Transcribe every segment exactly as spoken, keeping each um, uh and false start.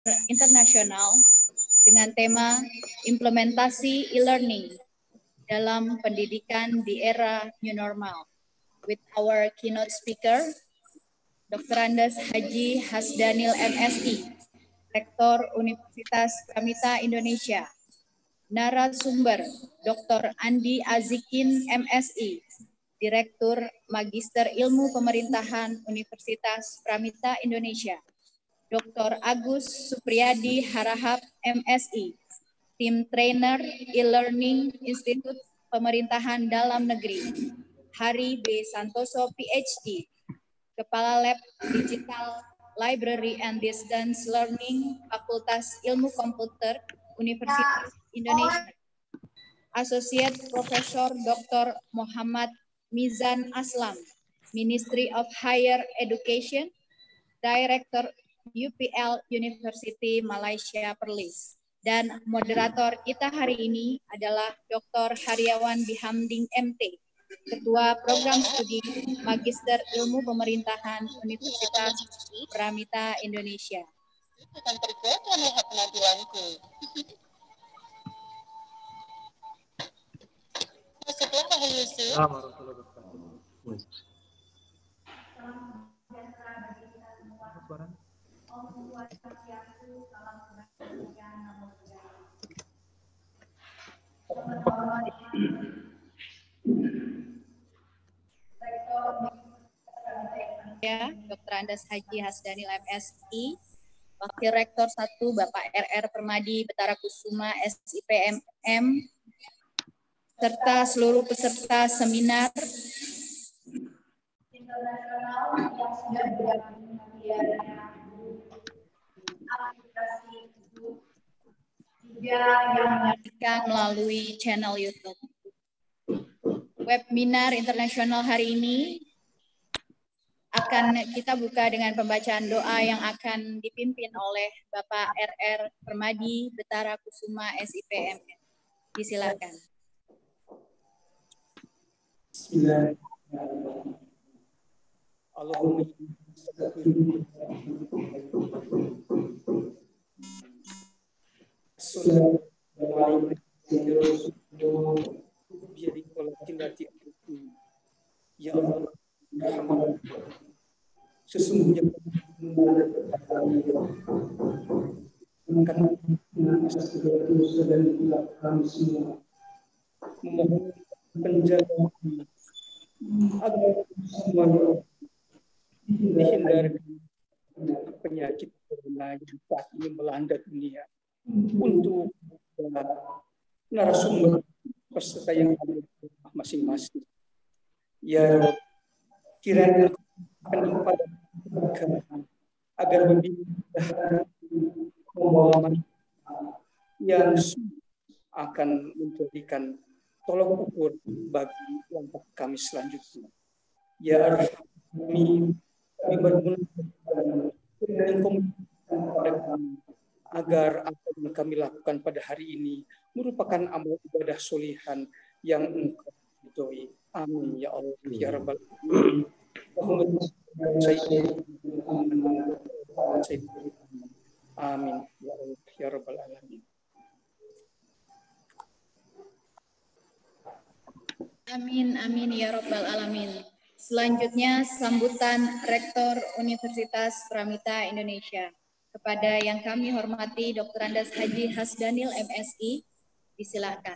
internasional dengan tema implementasi e-learning dalam pendidikan di era new normal with our keynote speaker, Doktor Andes Haji Hasdanil M Si, Rektor Universitas Pramita Indonesia. Narasumber Doktor Andi Azikin M Si, Direktur Magister Ilmu Pemerintahan Universitas Pramita Indonesia. Doktor Agus Supriyadi Harahap M Si, Tim Trainer E-Learning Institut Pemerintahan Dalam Negeri. Hari B. Santoso P H D, Kepala Lab Digital Library and Distance Learning Fakultas Ilmu Komputer Universitas Indonesia. Associate Profesor Doktor Muhammad Mizan Aslam, Ministry of Higher Education, Director U P L University Malaysia Perlis. Dan moderator kita hari ini adalah Doktor Haryawan Bihamding M T, Ketua Program Studi Magister Ilmu Pemerintahan Universitas Pramita Indonesia. Akan terjadi melihat penampilanku. Masuklah wahai Yusuf. Ya, Doktor Andes Haji Hasdanil M Si, Wakil Rektor satu Bapak R R Permadi Betara Kusuma S I P M M, serta seluruh peserta seminar internasional yang sudah bergabung juga yang menyaksikan melalui channel YouTube. Webinar internasional hari ini akan kita buka dengan pembacaan doa yang akan dipimpin oleh Bapak R R Permadi Betara Kusuma S I P M M. Disilakan. Bismillahirrahmanirrahim. Allahumma ya Allah, sesungguhnya karena atas segala dosa dan hilaf kami semua memohon penjagaan agar semua dihindari penyakit corona yang saat ini melanda dunia. Untuk narasumber peserta yang ada masing-masing, ya Rob, kiranya akan kepada mereka agar membimbing membawa yang akan menjadikan tolong ukur bagi langkah kami selanjutnya. Ya Arhamani, kami bermohon dengan komitmen kepada kami agar apa yang kami lakukan pada hari ini merupakan amal ibadah solihan yang Engkau ridhoi. Amin ya Allah ya Rabbal Alamin. Amin ya Allah ya Rabbal Alamin. Amin amin ya Rabbal Alamin. Selanjutnya sambutan Rektor Universitas Pramita Indonesia. Kepada yang kami hormati Doktor Andes Haji Hasdanil M Si, disilakan.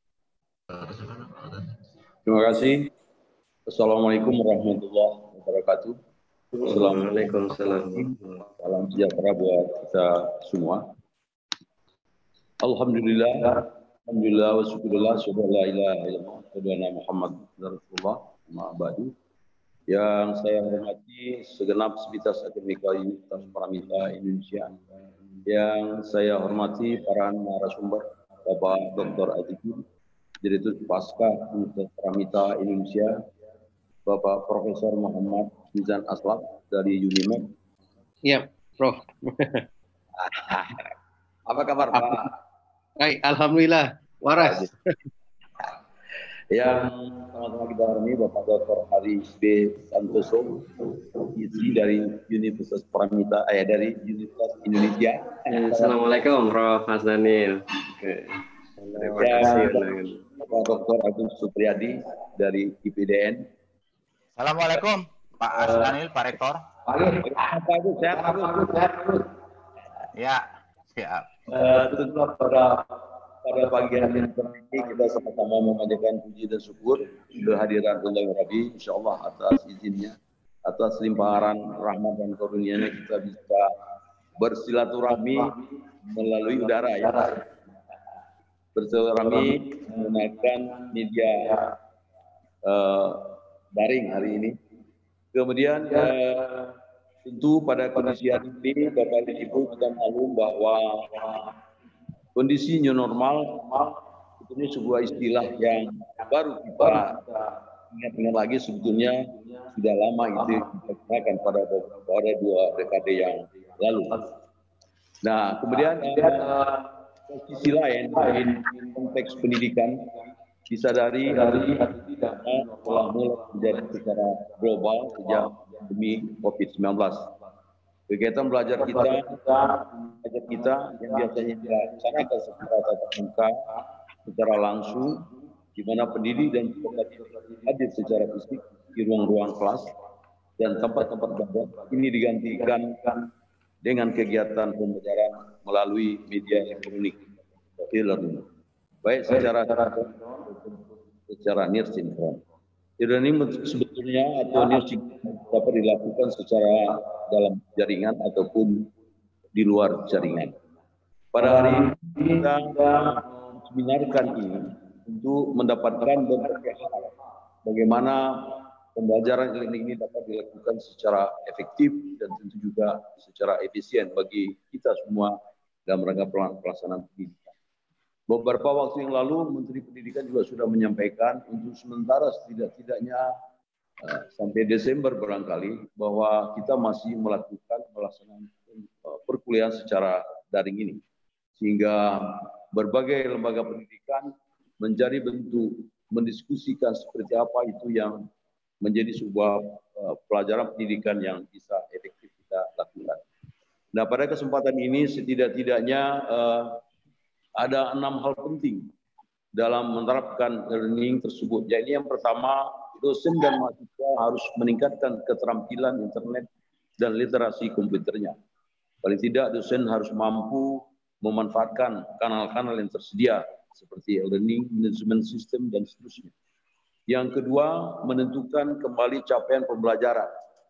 Terima kasih. Assalamualaikum warahmatullahi wabarakatuh. Assalamualaikum warahmatullahi wabarakatuh. Salam sejahtera buat kita semua. Alhamdulillah, alhamdulillah wa syukurillah, syukur la ilaha illallah, syukurna Muhammad Rasulullah, ma'abadu. Yang saya hormati segenap sivitas akademika Universitas Pramita Indonesia. Yang saya hormati para narasumber, Bapak Doktor Azikin, Direktur Pasca Universitas Pramita Indonesia, Bapak Profesor Muhammad Mizan Aslam dari UNIMED. Iya, Prof. Apa kabar, Pak? Baik, alhamdulillah, waras. Yang sama-sama kita hormati Bapak Doktor Haris B. Santoso, isi dari Universitas Pramita, eh dari Universitas Indonesia. Assalamualaikum, Prof Mas Daniel. Oke. Terima kasih. Bapak Doktor Agung Supriyadi dari I P D N. Assalamualaikum, Pak Asdanil, Pak Rektor. Pak Agung, sehat, Agung, sehat. Ya, siap. Uh, tentu pada pada pagi hari ini kita sama-sama memanjatkan puji dan syukur kehadiran Allah Rabbi, insya Allah atas izinnya, atas limpahan rahmat dan karunia-Nya kita bisa bersilaturahmi melalui udara ya. Bersilaturahmi menggunakan media uh, daring hari ini. Kemudian uh, tentu pada kondisi hari ini Bapak dan Ibu kita maklum bahwa kondisi new normal itu sebuah istilah yang baru kita ingat-ingat lagi, sebetulnya sudah lama itu kita gunakan pada pada dua dekade yang lalu. Nah, kemudian sisi lain dalam konteks pendidikan disadari dari telah mulai menjadi secara global sejak pandemi COVID sembilan belas. Kegiatan belajar kita, belajar kita yang biasanya dilaksanakan secara tatap muka, secara langsung, di mana pendidik dan peserta hadir secara fisik di ruang-ruang kelas dan tempat-tempat belajar ini digantikan dengan kegiatan pembelajaran melalui media elektronik, e-learning, baik secara secara near sinkron. Jadi ini sebetulnya atau near sinkron dapat dilakukan secara dalam jaringan ataupun di luar jaringan. Pada hari ini kita seminarkan ini untuk mendapatkan berbagai hal bagaimana pembelajaran elektronik ini dapat dilakukan secara efektif dan tentu juga secara efisien bagi kita semua dalam rangka pelaksanaan pendidikan. Beberapa waktu yang lalu Menteri Pendidikan juga sudah menyampaikan untuk sementara setidak-tidaknya uh, sampai Desember barangkali bahwa kita masih melakukan pelaksanaan uh, perkuliahan secara daring ini, sehingga berbagai lembaga pendidikan mencari bentuk mendiskusikan seperti apa itu yang menjadi sebuah uh, pelajaran pendidikan yang bisa efektif kita lakukan. Nah, pada kesempatan ini setidak-tidaknya uh, ada enam hal penting dalam menerapkan learning tersebut. Jadi yang pertama, dosen dan mahasiswa harus meningkatkan keterampilan internet dan literasi komputernya. Paling tidak dosen harus mampu memanfaatkan kanal-kanal yang tersedia seperti learning management system dan seterusnya. Yang kedua, menentukan kembali capaian pembelajaran.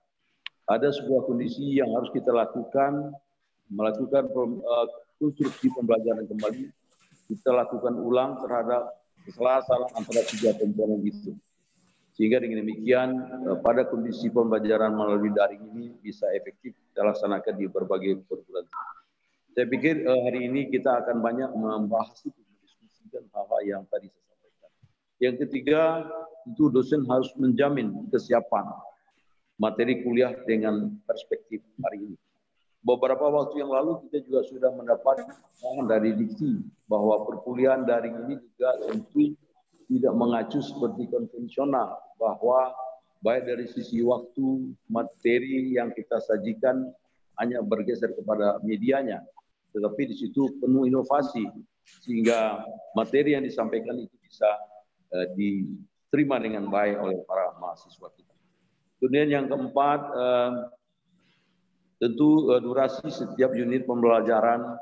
Ada sebuah kondisi yang harus kita lakukan, melakukan uh, konstruksi pembelajaran kembali, kita lakukan ulang terhadap kesalahan antara tiga komponen itu. Sehingga dengan demikian pada kondisi pembelajaran melalui daring ini bisa efektif dilaksanakan di berbagai perguruan tinggi. Saya pikir hari ini kita akan banyak membahas itu, mendiskusikan hal-hal yang tadi saya sampaikan. Yang ketiga, itu dosen harus menjamin kesiapan materi kuliah dengan perspektif hari ini. Beberapa waktu yang lalu kita juga sudah mendapat arahan dari diksi bahwa perkuliahan daring ini juga tentu tidak mengacu seperti konvensional, bahwa baik dari sisi waktu, materi yang kita sajikan hanya bergeser kepada medianya, tetapi di situ penuh inovasi sehingga materi yang disampaikan itu bisa uh, diterima dengan baik oleh para mahasiswa kita. Kemudian yang keempat, uh, tentu uh, durasi setiap unit pembelajaran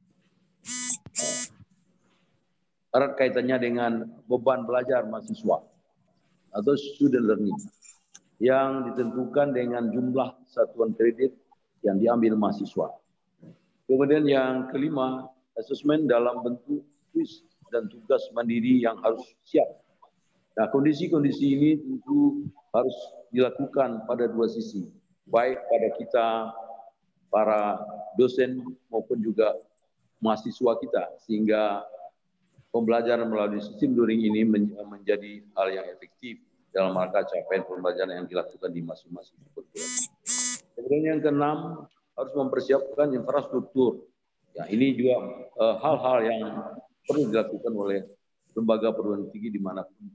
uh, erat kaitannya dengan beban belajar mahasiswa atau student learning yang ditentukan dengan jumlah satuan kredit yang diambil mahasiswa. Kemudian yang kelima, asesmen dalam bentuk kuis dan tugas mandiri yang harus siap. Nah, kondisi-kondisi ini tentu harus dilakukan pada dua sisi, baik pada kita para dosen maupun juga mahasiswa kita, sehingga pembelajaran melalui sistem daring ini menjadi hal yang efektif dalam rangka capaian pembelajaran yang dilakukan di masing-masing perguruan. Kemudian yang keenam, harus mempersiapkan infrastruktur. Ya, ini juga hal-hal uh, yang perlu dilakukan oleh lembaga perguruan tinggi dimanapun uh,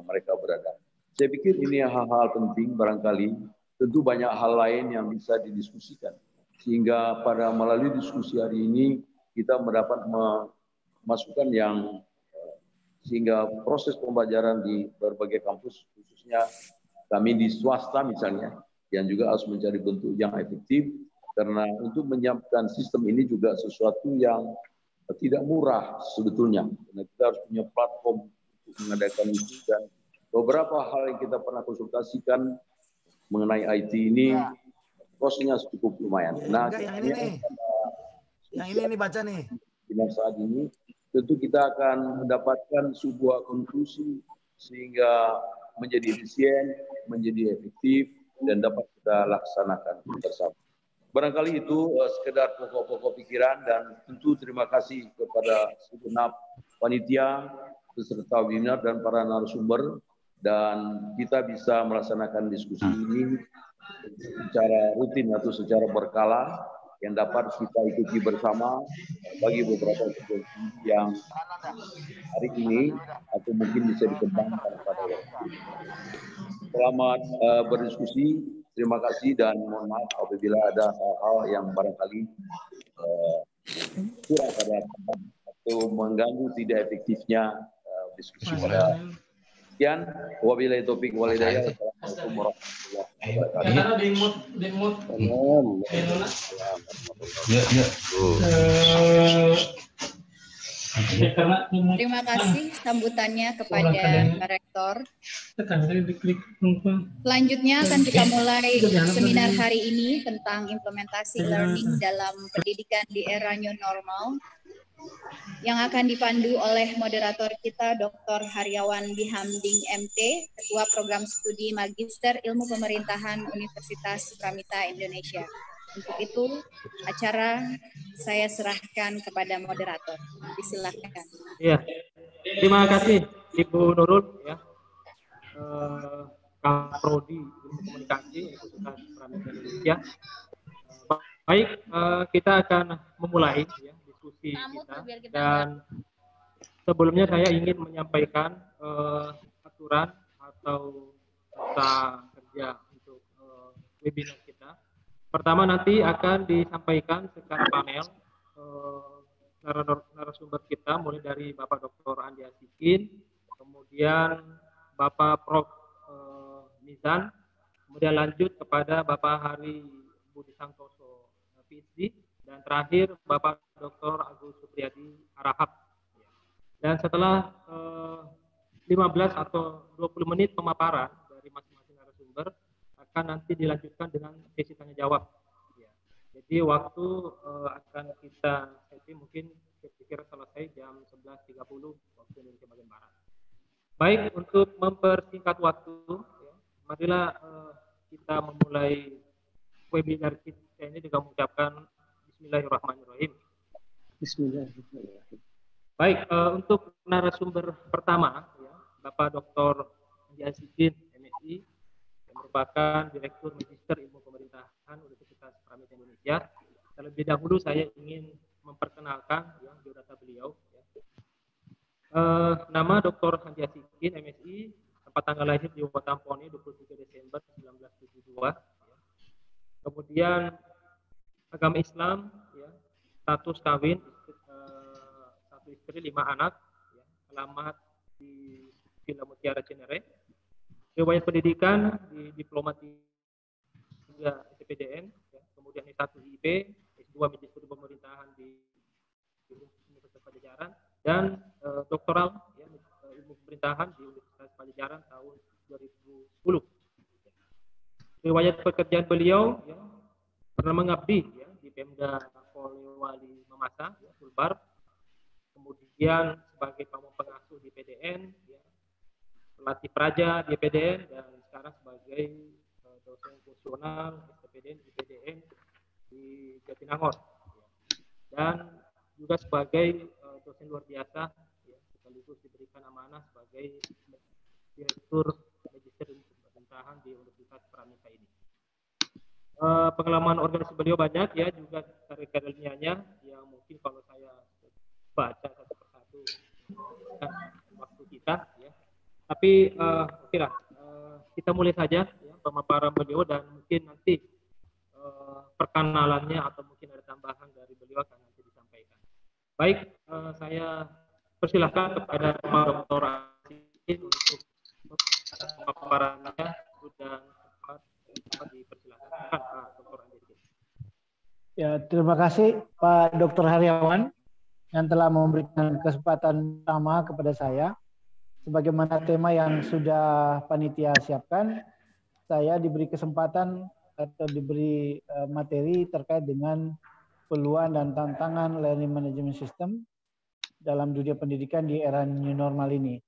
mereka berada. Saya pikir ini hal-hal penting barangkali, tentu banyak hal lain yang bisa didiskusikan. Sehingga pada melalui diskusi hari ini kita mendapat masukan yang sehingga proses pembelajaran di berbagai kampus, khususnya kami di swasta misalnya, yang juga harus mencari bentuk yang efektif, karena untuk menyiapkan sistem ini juga sesuatu yang tidak murah sebetulnya. Karena kita harus punya platform untuk mengadakan itu, dan beberapa hal yang kita pernah konsultasikan mengenai I T ini, prosesnya cukup lumayan. Nah, enggak, yang ini nih. Yang ini nih baca nih. Di saat ini, tentu kita akan mendapatkan sebuah konklusi sehingga menjadi efisien, menjadi efektif, dan dapat kita laksanakan bersama. Barangkali itu uh, sekedar pokok-pokok pikiran, dan tentu terima kasih kepada segenap panitia, peserta webinar, dan para narasumber, dan kita bisa melaksanakan diskusi ini secara rutin atau secara berkala yang dapat kita ikuti bersama bagi beberapa institusi yang hari ini atau mungkin bisa dikembangkan pada waktu. Selamat uh, berdiskusi, terima kasih, dan mohon maaf apabila ada hal-hal yang barangkali uh, kurang pada atau mengganggu tidak efektifnya uh, diskusi pada. Sekian, wabillahi taufik wal hidayah. Wassalamualaikum warahmatullahi wabarakatuh. Ya, ya. Terima kasih sambutannya kepada Pak Rektor. Selanjutnya akan kita mulai seminar hari ini tentang implementasi learning dalam pendidikan di era new normal, yang akan dipandu oleh moderator kita Doktor Haryawan Bihamding M T, Ketua Program Studi Magister Ilmu Pemerintahan Universitas Pramita Indonesia. Untuk itu, acara saya serahkan kepada moderator. Disilakan. Iya, terima kasih Ibu Nurul, ya, eh, Kaprodi Ilmu Komunikasi Universitas Pramita Indonesia. Baik, eh, kita akan memulai ya, diskusi kita, dan sebelumnya saya ingin menyampaikan eh, aturan atau tata kerja untuk eh, webinar kita. Pertama, nanti akan disampaikan secara panel eh, narasumber kita, mulai dari Bapak Doktor Andi Asikin, kemudian Bapak Prof eh, Nizan, kemudian lanjut kepada Bapak Hari Budi Santoso P H D, dan terakhir Bapak Doktor Agus Supriyadi Harahap. Dan setelah eh, lima belas atau dua puluh menit pemaparan dari masing-masing narasumber, akan nanti dilanjutkan dengan sesi tanya jawab. Ya. Jadi waktu uh, akan kita sesi mungkin kira-kira selesai jam sebelas tiga puluh waktu Indonesia bagian barat. Baik, untuk mempersingkat waktu, ya, marilah uh, kita memulai webinar kita ini dengan mengucapkan Bismillahirrahmanirrahim. Bismillahirrahmanirrahim. Baik, uh, untuk narasumber pertama, ya, Bapak Doktor Andi Asikin M Si, merupakan Direktur Magister Ilmu Pemerintahan Universitas Pramita Indonesia. Terlebih dahulu saya ingin memperkenalkan ya, biodata beliau. Ya. Uh, nama Doktor Andi Asikin M Si, tempat tanggal lahir di Watampone dua puluh tiga Desember seribu sembilan ratus tujuh puluh dua. Ya. Kemudian agama Islam, ya, status kawin, uh, satu istri lima anak, ya, alamat di Villa Mutiara Cinere. Riwayat pendidikan di Diploma tiga S P D N, ya, kemudian S satu I P, S dua Magister Pemerintahan di Universitas Pajajaran, dan e, doktoral ya, ilmu pemerintahan di Universitas Pajajaran tahun dua ribu sepuluh. Riwayat pekerjaan beliau, ya, pernah mengabdi ya, di Pemda Polewali Mamasa, ya, Sulbar, kemudian sebagai pamong pengasuh di P D N, ya, pelatih praja di P D N, dan sekarang sebagai uh, dosen fungsional S P D N di P D N di Jatinangor, ya. Dan juga sebagai uh, dosen luar biasa, ya, sekaligus diberikan amanah sebagai Direktur Magister Pemerintahan di Universitas Pramita ini. Uh, pengalaman organisasi beliau banyak, ya, juga karya-karya ilmiahnya yang mungkin kalau saya baca satu persatu kan waktu kita, ya. Tapi uh, oke lah, uh, kita mulai saja ya, pemaparan beliau dan mungkin nanti uh, perkenalannya atau mungkin ada tambahan dari beliau akan nanti disampaikan. Baik, uh, saya persilahkan kepada Pak Doktor Azikin untuk pemaparannya sudah cepat cepat dipersilakan Pak Doktor Azikin. Ya, terima kasih Pak Doktor Haryawan yang telah memberikan kesempatan pertama kepada saya. Sebagaimana tema yang sudah panitia siapkan, saya diberi kesempatan atau diberi uh, materi terkait dengan peluang dan tantangan learning management system dalam dunia pendidikan di era new normal ini.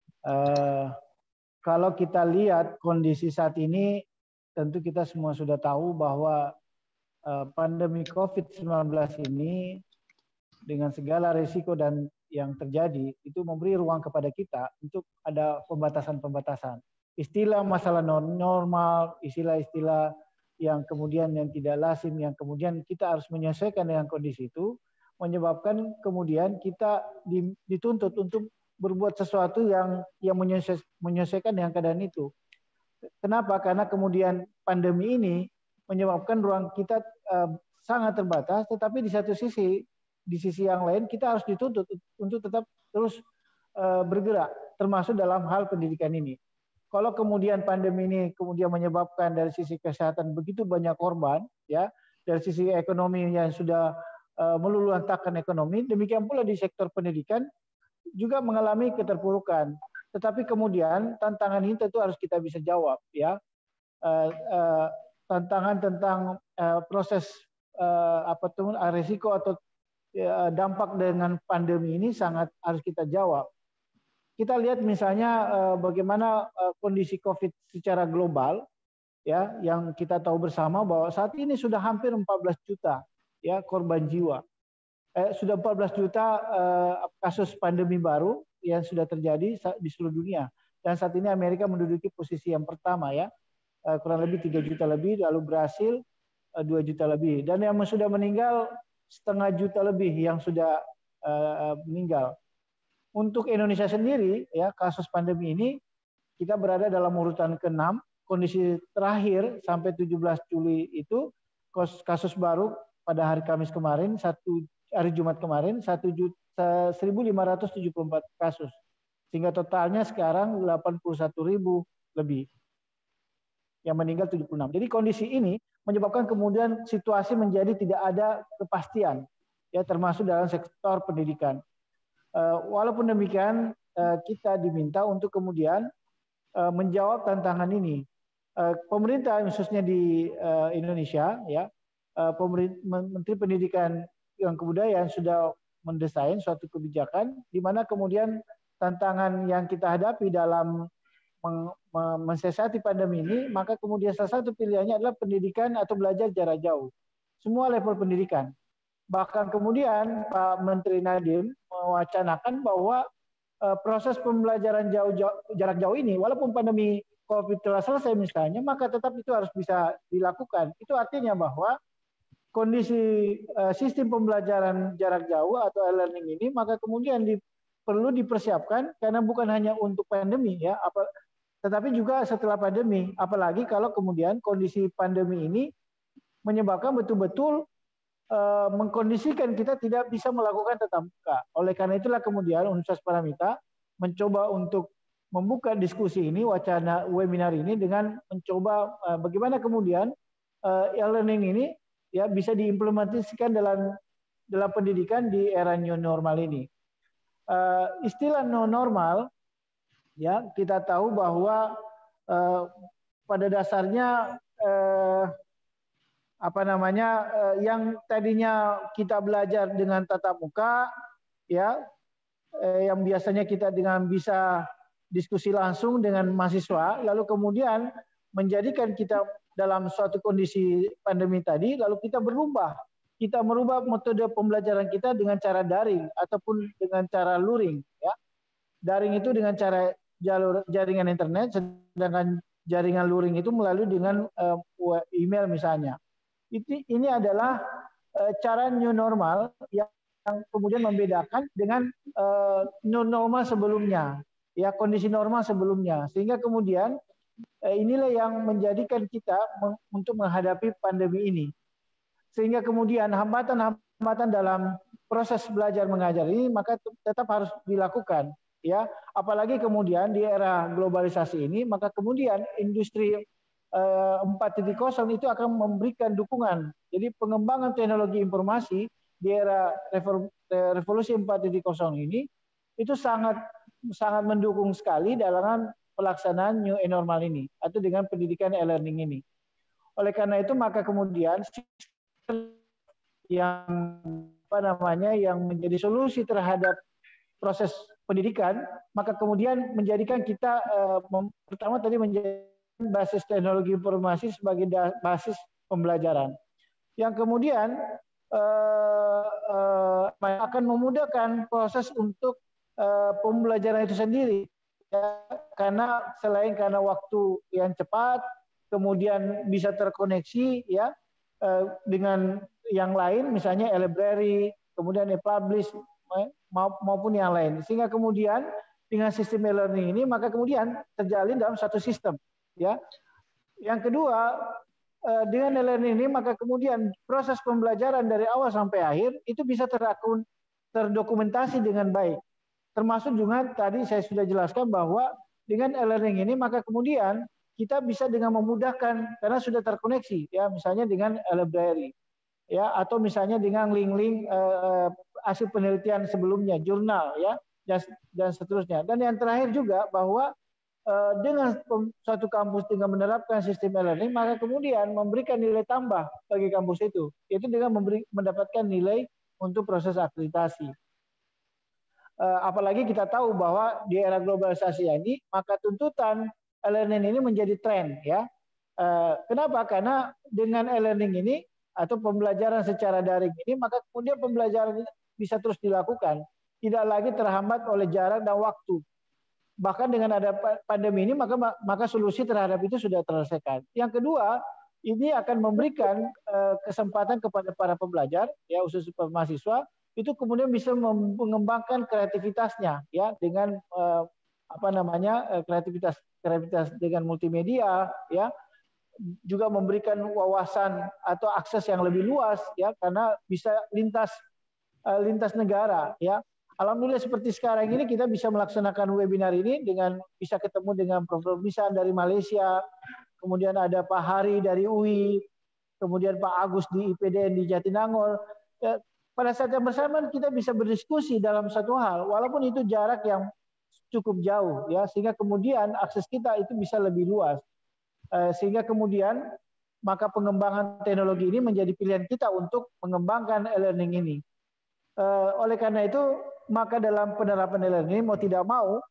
Uh, kalau kita lihat kondisi saat ini, tentu kita semua sudah tahu bahwa uh, pandemi COVID sembilan belas ini dengan segala risiko dan yang terjadi itu memberi ruang kepada kita untuk ada pembatasan-pembatasan. Istilah masalah normal, istilah-istilah yang kemudian yang tidak lazim, yang kemudian kita harus menyesuaikan dengan kondisi itu, menyebabkan kemudian kita dituntut untuk berbuat sesuatu yang yang menyesuaikan dengan keadaan itu. Kenapa? Karena kemudian pandemi ini menyebabkan ruang kita uh, sangat terbatas, tetapi di satu sisi di sisi yang lain kita harus dituntut untuk tetap terus uh, bergerak, termasuk dalam hal pendidikan ini. Kalau kemudian pandemi ini kemudian menyebabkan dari sisi kesehatan begitu banyak korban, ya, dari sisi ekonomi yang sudah uh, meluluhlantakkan ekonomi, demikian pula di sektor pendidikan juga mengalami keterpurukan. Tetapi kemudian tantangan ini tentu harus kita bisa jawab, ya. Uh, uh, tantangan tentang uh, proses uh, apa tuh risiko atau ya, dampak dengan pandemi ini sangat harus kita jawab. Kita lihat misalnya uh, bagaimana uh, kondisi COVID secara global, ya, yang kita tahu bersama bahwa saat ini sudah hampir empat belas juta ya korban jiwa. Eh, sudah empat belas juta uh, kasus pandemi baru yang sudah terjadi di seluruh dunia. Dan saat ini Amerika menduduki posisi yang pertama, ya, uh, kurang lebih tiga juta lebih, lalu Brasil uh, dua juta lebih. Dan yang sudah meninggal setengah juta lebih yang sudah uh, meninggal. Untuk Indonesia sendiri, ya, kasus pandemi ini kita berada dalam urutan keenam. Kondisi terakhir sampai tujuh belas Juli itu kasus baru pada hari Kamis kemarin, satu hari Jumat kemarin, seribu lima ratus tujuh puluh empat kasus. Sehingga totalnya sekarang delapan puluh satu ribu lebih. Yang meninggal tujuh puluh enam. Jadi kondisi ini menyebabkan kemudian situasi menjadi tidak ada kepastian, ya, termasuk dalam sektor pendidikan. Uh, walaupun demikian, uh, kita diminta untuk kemudian uh, menjawab tantangan ini. Uh, pemerintah khususnya di uh, Indonesia, ya, uh, Menteri Pendidikan dan Kebudayaan sudah mendesain suatu kebijakan di mana kemudian tantangan yang kita hadapi dalam mensiasati pandemi ini, maka kemudian salah satu pilihannya adalah pendidikan atau belajar jarak jauh. Semua level pendidikan. Bahkan kemudian Pak Menteri Nadiem mewacanakan bahwa uh, proses pembelajaran jauh, jauh, jarak jauh ini, walaupun pandemi COVID telah selesai misalnya, maka tetap itu harus bisa dilakukan. Itu artinya bahwa kondisi uh, sistem pembelajaran jarak jauh atau e-learning ini, maka kemudian di, perlu dipersiapkan karena bukan hanya untuk pandemi, ya, apa, tetapi juga setelah pandemi, apalagi kalau kemudian kondisi pandemi ini menyebabkan betul-betul uh, mengkondisikan kita tidak bisa melakukan tatap muka. Oleh karena itulah kemudian Universitas Paramita mencoba untuk membuka diskusi ini, wacana webinar ini dengan mencoba uh, bagaimana kemudian uh, e-learning ini, ya, bisa diimplementasikan dalam dalam pendidikan di era new normal ini. Uh, istilah new normal, ya, kita tahu bahwa uh, pada dasarnya uh, apa namanya uh, yang tadinya kita belajar dengan tatap muka, ya, uh, yang biasanya kita dengan bisa diskusi langsung dengan mahasiswa, lalu kemudian menjadikan kita dalam suatu kondisi pandemi tadi, lalu kita berubah, kita merubah metode pembelajaran kita dengan cara daring ataupun dengan cara luring, ya. Daring itu dengan cara jalur jaringan internet, sedangkan jaringan luring itu melalui dengan uh, email misalnya. Itu, ini adalah uh, cara new normal yang, yang kemudian membedakan dengan uh, new normal sebelumnya. ya kondisi normal sebelumnya. Sehingga kemudian eh, inilah yang menjadikan kita meng, untuk menghadapi pandemi ini. Sehingga kemudian hambatan-hambatan dalam proses belajar mengajar ini maka tetap harus dilakukan, ya. Apalagi kemudian di era globalisasi ini, maka kemudian industri eh, empat titik nol itu akan memberikan dukungan. Jadi pengembangan teknologi informasi di era revolusi empat titik nol ini itu sangat sangat mendukung sekali dalam pelaksanaan new normal ini atau dengan pendidikan e-learning ini. Oleh karena itu maka kemudian yang apa namanya yang menjadi solusi terhadap proses pendidikan, maka kemudian menjadikan kita eh, pertama tadi menjadi basis teknologi informasi sebagai basis pembelajaran. Yang kemudian eh, eh, akan memudahkan proses untuk eh, pembelajaran itu sendiri, ya, karena selain karena waktu yang cepat, kemudian bisa terkoneksi, ya, eh, dengan yang lain, misalnya e-library, kemudian e-publish maupun yang lain. Sehingga kemudian dengan sistem e-learning ini maka kemudian terjalin dalam satu sistem, ya. Yang kedua, dengan e-learning ini maka kemudian proses pembelajaran dari awal sampai akhir itu bisa terakun terdokumentasi dengan baik. Termasuk juga tadi saya sudah jelaskan bahwa dengan e-learning ini maka kemudian kita bisa dengan memudahkan karena sudah terkoneksi, ya, misalnya dengan e-library, ya, atau misalnya dengan link-link uh, hasil penelitian sebelumnya, jurnal, ya, dan, dan seterusnya. Dan yang terakhir juga bahwa uh, dengan suatu kampus dengan menerapkan sistem e-learning, maka kemudian memberikan nilai tambah bagi kampus itu, yaitu dengan memberi, mendapatkan nilai untuk proses akreditasi. Uh, apalagi kita tahu bahwa di era globalisasi ini, maka tuntutan e-learning ini menjadi tren, ya. Uh, kenapa? Karena dengan e-learning ini atau pembelajaran secara daring ini, maka kemudian pembelajaran ini bisa terus dilakukan, tidak lagi terhambat oleh jarak dan waktu. Bahkan dengan ada pandemi ini, maka maka solusi terhadap itu sudah terselesaikan. Yang kedua, ini akan memberikan uh, kesempatan kepada para pembelajar, ya, khususnya mahasiswa, itu kemudian bisa mengembangkan kreativitasnya, ya, dengan uh, apa namanya uh, kreativitas kreativitas dengan multimedia, ya, juga memberikan wawasan atau akses yang lebih luas, ya, karena bisa lintas uh, lintas negara, ya. Alhamdulillah seperti sekarang ini kita bisa melaksanakan webinar ini dengan bisa ketemu dengan Profesor Misan dari Malaysia, kemudian ada Pak Hari dari U I, kemudian Pak Agus di I P D N di Jatinangor. Ya, pada saat yang bersamaan kita bisa berdiskusi dalam satu hal, walaupun itu jarak yang cukup jauh, ya, sehingga kemudian akses kita itu bisa lebih luas. Sehingga kemudian maka pengembangan teknologi ini menjadi pilihan kita untuk mengembangkan e-learning ini. Oleh karena itu maka dalam penerapan e-learning mau tidak mau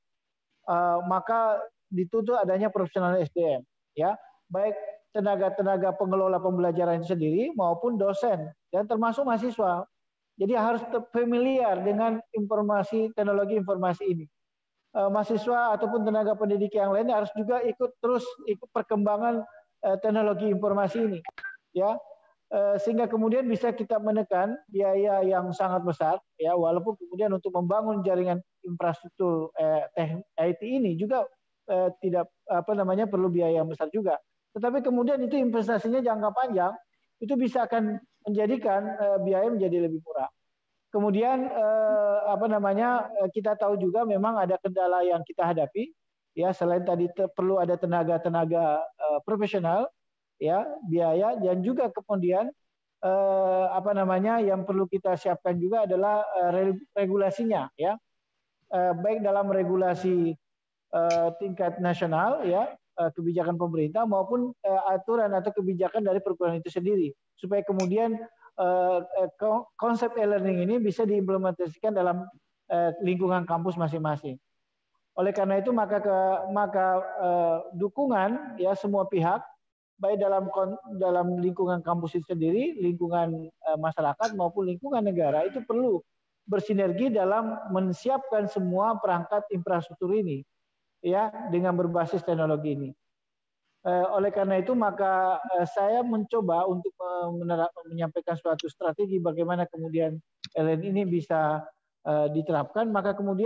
maka dituntut adanya profesional S D M, ya, baik tenaga-tenaga pengelola pembelajaran itu sendiri maupun dosen dan termasuk mahasiswa. Jadi harus familiar dengan informasi teknologi informasi ini. Uh, mahasiswa ataupun tenaga pendidik yang lainnya harus juga ikut terus ikut perkembangan uh, teknologi informasi ini, ya, uh, sehingga kemudian bisa kita menekan biaya yang sangat besar, ya, walaupun kemudian untuk membangun jaringan infrastruktur uh, I T ini juga uh, tidak apa namanya perlu biaya yang besar juga, tetapi kemudian itu investasinya jangka panjang itu bisa akan menjadikan uh, biaya menjadi lebih murah. Kemudian eh, apa namanya kita tahu juga memang ada kendala yang kita hadapi, ya, selain tadi te perlu ada tenaga-tenaga eh, profesional, ya, biaya, dan juga kemudian eh, apa namanya yang perlu kita siapkan juga adalah eh, regulasinya, ya, eh, baik dalam regulasi eh, tingkat nasional, ya, eh, kebijakan pemerintah maupun eh, aturan atau kebijakan dari perguruan itu sendiri, supaya kemudian Uh, uh, konsep e-learning ini bisa diimplementasikan dalam uh, lingkungan kampus masing-masing. Oleh karena itu maka ke, maka uh, dukungan, ya, semua pihak baik dalam dalam lingkungan kampus itu sendiri, lingkungan uh, masyarakat maupun lingkungan negara itu perlu bersinergi dalam menyiapkan semua perangkat infrastruktur ini, ya, dengan berbasis teknologi ini. Eh, oleh karena itu maka eh, saya mencoba untuk menerap, menyampaikan suatu strategi bagaimana kemudian e-learning ini bisa eh, diterapkan. Maka kemudian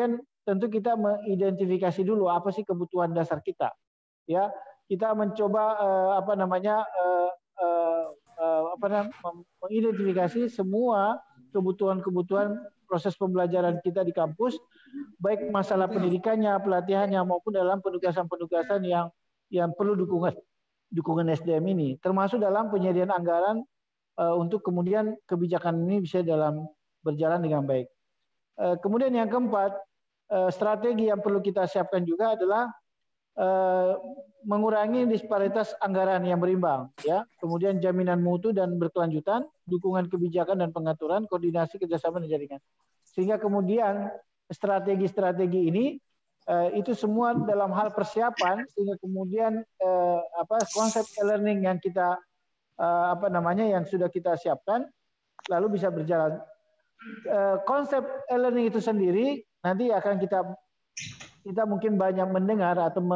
tentu kita mengidentifikasi dulu apa sih kebutuhan dasar kita. Ya, kita mencoba uh, apa namanya uh, uh, uh, apa namanya mengidentifikasi semua kebutuhan-kebutuhan proses pembelajaran kita di kampus, baik masalah pendidikannya, pelatihannya maupun dalam penugasan-penugasan yang yang perlu dukungan dukungan S D M ini, termasuk dalam penyediaan anggaran uh, untuk kemudian kebijakan ini bisa dalam berjalan dengan baik. Uh, kemudian yang keempat, uh, strategi yang perlu kita siapkan juga adalah Uh, mengurangi disparitas anggaran yang berimbang, ya. Kemudian jaminan mutu dan berkelanjutan, dukungan kebijakan dan pengaturan, koordinasi kerjasama dan jaringan. Sehingga kemudian strategi-strategi ini uh, itu semua dalam hal persiapan, sehingga kemudian uh, apa konsep e-learning yang kita uh, apa namanya yang sudah kita siapkan lalu bisa berjalan. Uh, konsep e-learning itu sendiri nanti akan kita kita mungkin banyak mendengar atau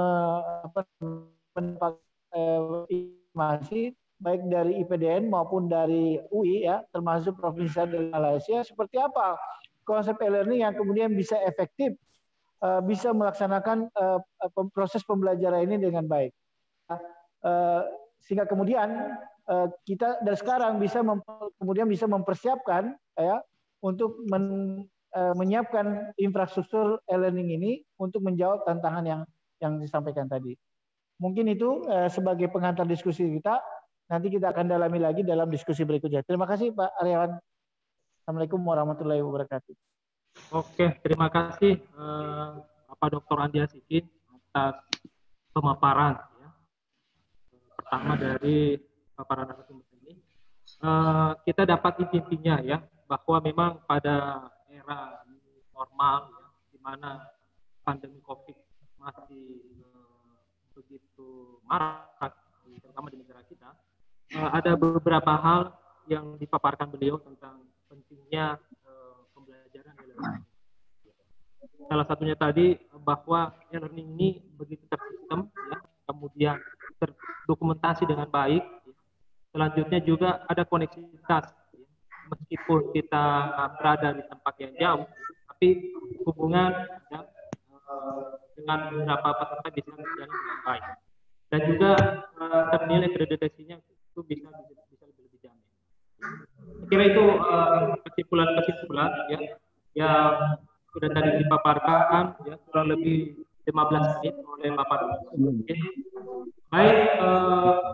mendapat informasi baik dari I P D N maupun dari U I, ya, termasuk Provinsi dari Malaysia, seperti apa konsep e-learning yang kemudian bisa efektif, uh, bisa melaksanakan uh, proses pembelajaran ini dengan baik, uh, sehingga kemudian uh, kita dari sekarang bisa kemudian bisa mempersiapkan, ya, untuk men menyiapkan infrastruktur e-learning ini untuk menjawab tantangan yang yang disampaikan tadi. Mungkin itu eh, sebagai pengantar diskusi kita. Nanti kita akan dalami lagi dalam diskusi berikutnya. Terima kasih Pak Aryawan. Assalamualaikum warahmatullahi wabarakatuh. Oke, terima kasih eh, Bapak Doktor Andi Hasikin atas pemaparan, ya. Pertama dari paparan narasumber ini. Eh, kita dapat intinya, ya, bahwa memang pada era normal, ya, di mana pandemi COVID masih uh, begitu marak, terutama di negara kita, uh, ada beberapa hal yang dipaparkan beliau tentang pentingnya uh, pembelajaran e-learning. Salah satunya tadi bahwa e-learning ini begitu tersistem, ya, kemudian terdokumentasi dengan baik. Ya. Selanjutnya juga ada koneksitas. Meskipun kita berada di tempat yang jauh, tapi hubungan, ya, dengan beberapa peserta bisa berjalan dengan baik. Dan juga uh, ternilai akreditasinya itu bisa bisa, bisa lebih dijamin. Kira itu kesimpulan-kesimpulan uh, ya yang sudah tadi dipaparkan, ya, kurang lebih lima belas menit oleh Bapak Doktor. Baik, uh,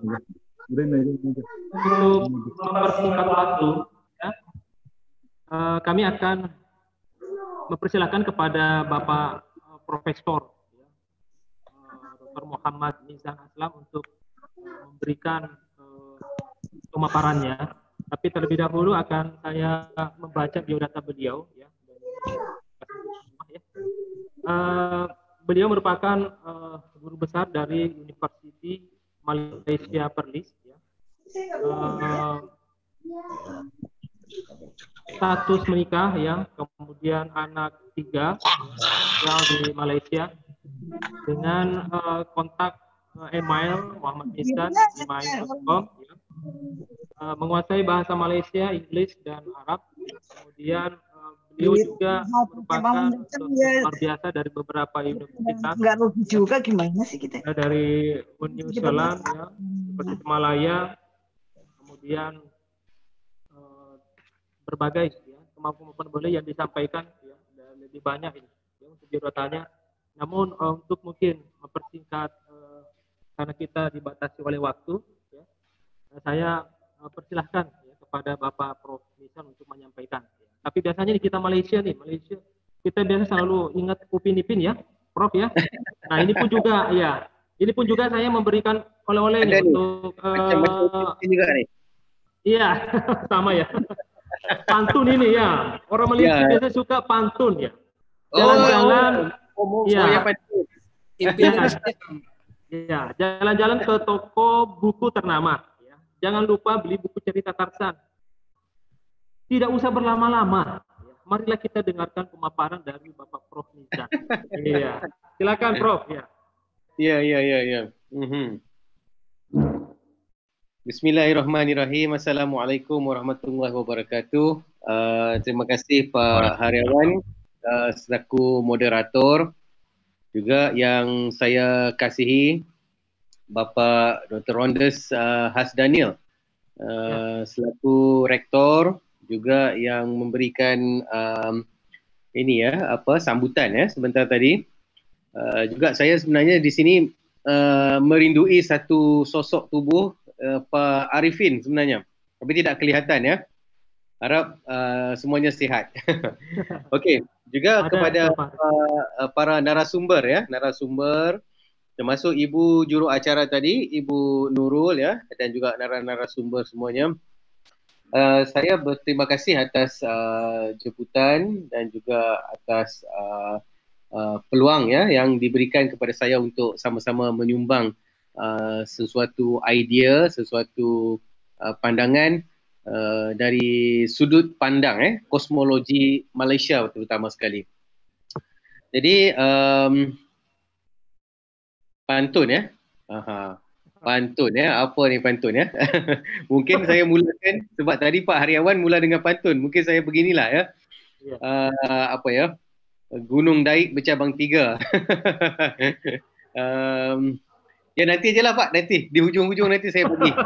untuk mempersingkat waktu, Uh, kami akan mempersilahkan kepada Bapak uh, Profesor, ya, uh, Doktor Muhammad Mizan Aslam untuk uh, memberikan uh, pemaparannya. Tapi terlebih dahulu akan saya membaca biodata beliau. Ya, ya. Uh, beliau merupakan uh, guru besar dari University Malaysia Perlis. Ya. Uh, status menikah, ya, kemudian anak tiga yang di Malaysia dengan uh, kontak uh, email Muhammad Mizan email dot com, ya. uh, menguasai bahasa Malaysia, Inggris dan Arab. Kemudian uh, beliau juga merupakan luar biasa dari beberapa universitas. Nggak rugi juga gimana sih kita? Dari New Zealand, ya, seperti Malaya, kemudian berbagai, ya, kemampuan boleh yang disampaikan, ya, dan lebih banyak ini, ya, untuk biodatanya. Namun uh, untuk mungkin mempersingkat uh, karena kita dibatasi oleh waktu, ya, saya uh, persilahkan, ya, kepada Bapak Prof Mizan untuk menyampaikan. Ya. Tapi biasanya di kita Malaysia nih, Malaysia kita biasa selalu ingat Upin Ipin, ya, Prof, ya. Nah ini pun juga, ya, ini pun juga saya memberikan oleh-oleh nih untuk. Uh, juga nih. Iya, sama ya. Pantun ini, ya, orang Malaysia ya, biasanya suka pantun, ya. Jalan-jalan, oh, oh, ya, ya, jalan-jalan ke toko buku ternama, ya. Jangan lupa beli buku cerita Tarzan. Tidak usah berlama-lama, ya. Marilah kita dengarkan pemaparan dari Bapak Prof Mizan. Iya, silakan Prof. Ya. Iya, iya, iya, iya. Mm-hmm. Bismillahirrahmanirrahim. Assalamualaikum warahmatullahi wabarakatuh. Uh, terima kasih Pak Haryawan uh, selaku moderator, juga yang saya kasihi Bapa Doktor Rondes uh, Hasdaniel uh, ya. selaku rektor, juga yang memberikan um, ini ya apa sambutan ya sebentar tadi. Uh, juga saya sebenarnya di sini uh, merindui satu sosok tubuh uh, Pak Arifin sebenarnya, tapi tidak kelihatan ya. Harap uh, semuanya sihat. Okey, juga ada kepada uh, para narasumber ya, narasumber termasuk Ibu juru acara tadi, Ibu Nurul ya, dan juga narasumber semuanya. Uh, saya berterima kasih atas uh, jemputan dan juga atas uh, uh, peluang ya yang diberikan kepada saya untuk sama-sama menyumbang uh, sesuatu idea, sesuatu uh, pandangan Uh, dari sudut pandang eh kosmologi Malaysia terutama sekali. Jadi um, pantun ya. Aha. Pantun ya. Apa ni pantun ya? Mungkin saya mulakan sebab tadi Pak Hariawan mula dengan pantun. Mungkin saya beginilah ya. Uh, apa ya? Gunung Daik bercabang tiga. um, Ya nanti je lah Pak, nanti di hujung-hujung nanti saya pergi.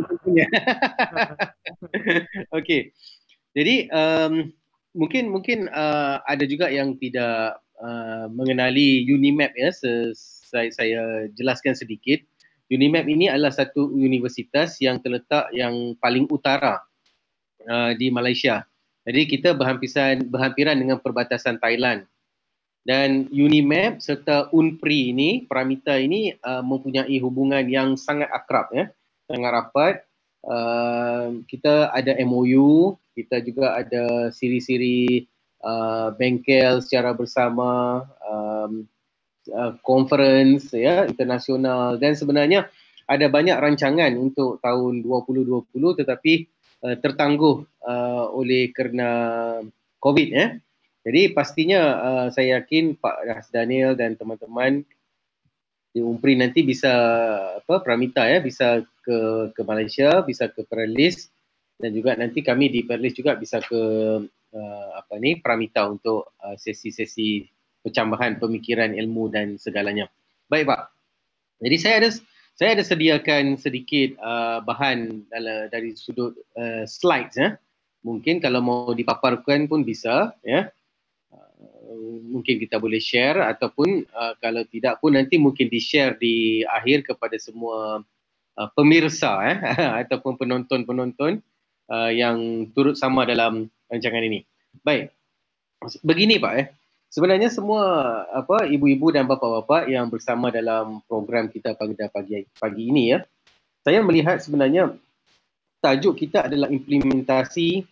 Okey, jadi um, mungkin mungkin uh, ada juga yang tidak uh, mengenali Unimap ya. Saya, saya jelaskan sedikit. Unimap ini adalah satu universitas yang terletak yang paling utara uh, di Malaysia. Jadi kita berhampiran berhampiran dengan perbatasan Thailand. Dan Unimap serta Unpri ini, Paramita ini uh, mempunyai hubungan yang sangat akrab ya, sangat rapat. Uh, kita ada M O U, kita juga ada siri-siri uh, bengkel secara bersama, um, uh, conference ya internasional, dan sebenarnya ada banyak rancangan untuk tahun dua ribu dua puluh tetapi uh, tertangguh uh, oleh kerana COVID ya. Jadi pastinya uh, saya yakin Pak Hasdaniel dan teman-teman di Unpri nanti bisa apa Paramita ya bisa ke ke Malaysia, bisa ke Perlis, dan juga nanti kami di Perlis juga bisa ke uh, apa ni Paramita untuk uh, sesi-sesi pencambahan pemikiran ilmu dan segalanya. Baik Pak. Jadi saya ada saya ada sediakan sedikit uh, bahan dari sudut uh, slides ya. Mungkin kalau mau dipaparkan pun bisa ya. Mungkin kita boleh share ataupun uh, kalau tidak pun nanti mungkin di-share di akhir kepada semua uh, pemirsa eh, ataupun penonton-penonton uh, yang turut sama dalam rancangan ini. Baik, begini Pak eh. Sebenarnya semua apa ibu-ibu dan bapa-bapa yang bersama dalam program kita pada pagi pagi ini ya, saya melihat sebenarnya tajuk kita adalah implementasi.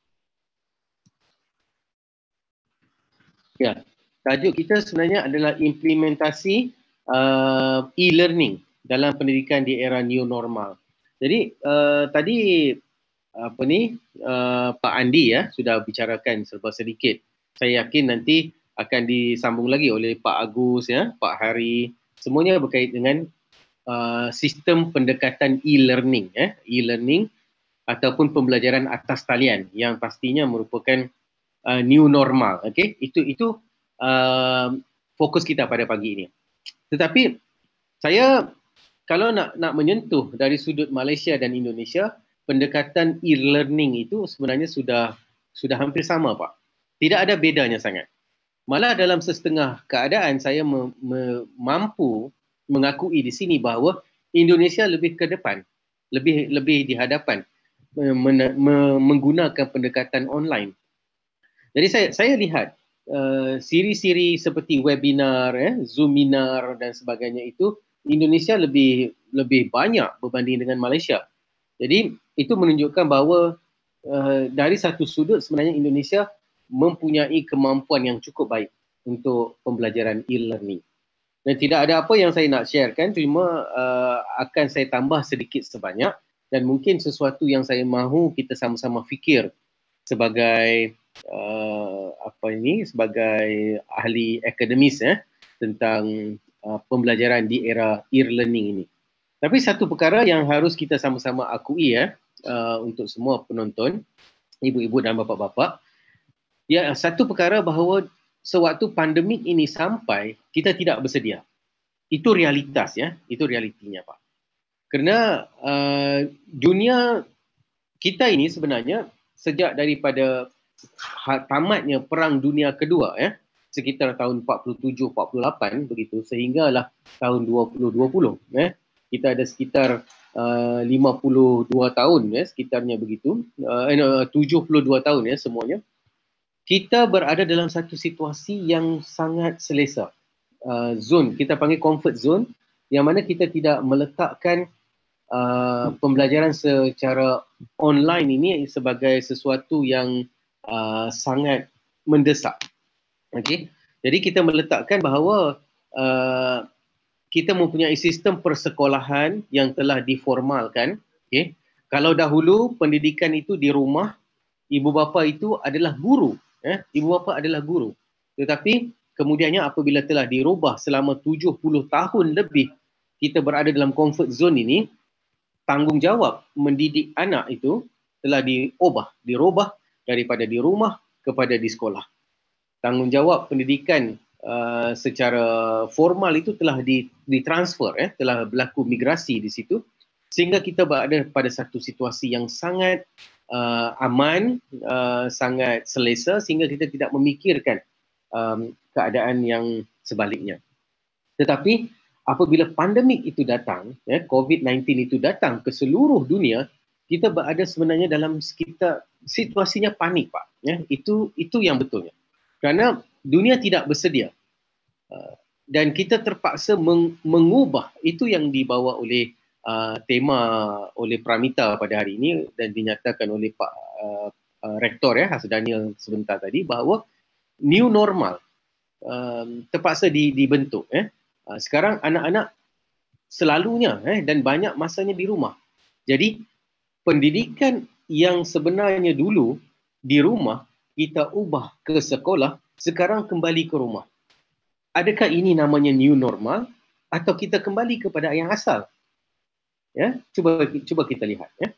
Ya, tajuk kita sebenarnya adalah implementasi uh, e-learning dalam pendidikan di era new normal. Jadi uh, tadi apa ni uh, Pak Andi ya sudah bicarakan serba sedikit. Saya yakin nanti akan disambung lagi oleh Pak Agus ya, Pak Hari. Semuanya berkait dengan uh, sistem pendekatan e-learning ya, e-learning ataupun pembelajaran atas talian yang pastinya merupakan Uh, new normal, okey, itu itu uh, fokus kita pada pagi ini. Tetapi saya kalau nak nak menyentuh dari sudut Malaysia dan Indonesia, pendekatan e-learning itu sebenarnya sudah sudah hampir sama Pak. Tidak ada bedanya sangat. Malah dalam setengah keadaan saya me, me, mampu mengakui di sini bahawa Indonesia lebih ke depan, lebih lebih di hadapan me, me, me, menggunakan pendekatan online. Jadi saya saya lihat uh, siri-siri seperti webinar, eh, Zoominar dan sebagainya itu Indonesia lebih lebih banyak berbanding dengan Malaysia. Jadi itu menunjukkan bahawa uh, dari satu sudut sebenarnya Indonesia mempunyai kemampuan yang cukup baik untuk pembelajaran e-learning. Dan tidak ada apa yang saya nak sharekan, cuma uh, akan saya tambah sedikit sebanyak dan mungkin sesuatu yang saya mahu kita sama-sama fikir sebagai Uh, apa ini sebagai ahli akademis eh, tentang uh, pembelajaran di era e-learning ini. Tapi satu perkara yang harus kita sama-sama akui ya uh, untuk semua penonton, ibu-ibu dan bapa-bapa, ya satu perkara bahawa sewaktu pandemik ini sampai, kita tidak bersedia. Itu realitas ya, itu realitinya Pak. Kerana uh, dunia kita ini sebenarnya sejak daripada tamatnya Perang Dunia Kedua ya, sekitar tahun empat puluh tujuh empat puluh lapan begitu, sehinggalah tahun dua ribu dua puluh ya, kita ada sekitar uh, lima puluh dua tahun ya, sekitarnya begitu, uh, tujuh puluh dua tahun ya semuanya. Kita berada dalam satu situasi yang sangat selesa. Uh, zone, kita panggil comfort zone, yang mana kita tidak meletakkan uh, pembelajaran secara online ini sebagai sesuatu yang uh, sangat mendesak. Okay? Jadi kita meletakkan bahawa uh, kita mempunyai sistem persekolahan yang telah diformalkan. Okay? Kalau dahulu pendidikan itu di rumah, ibu bapa itu adalah guru. Eh? Ibu bapa adalah guru. Tetapi kemudiannya apabila telah dirubah selama tujuh puluh tahun lebih, kita berada dalam comfort zone ini, tanggungjawab mendidik anak itu telah diubah, dirubah daripada di rumah kepada di sekolah. Tanggungjawab pendidikan uh, secara formal itu telah ditransfer, eh, telah berlaku migrasi di situ, sehingga kita berada pada satu situasi yang sangat uh, aman, uh, sangat selesa, sehingga kita tidak memikirkan um, keadaan yang sebaliknya. Tetapi apabila pandemik itu datang, ya, COVID sembilan belas itu datang ke seluruh dunia, kita berada sebenarnya dalam sekitar situasinya panik Pak. Ya, itu itu yang betulnya. Kerana dunia tidak bersedia. Uh, dan kita terpaksa meng, mengubah, itu yang dibawa oleh uh, tema oleh Pramita pada hari ini dan dinyatakan oleh Pak uh, uh, Rektor ya, Has Daniel sebentar tadi, bahawa new normal um, terpaksa di, dibentuk. Eh. Uh, sekarang anak-anak selalunya eh, dan banyak masanya di rumah. Jadi pendidikan yang sebenarnya dulu di rumah, kita ubah ke sekolah, sekarang kembali ke rumah. Adakah ini namanya new normal atau kita kembali kepada yang asal? Ya, cuba cuba kita lihat ya.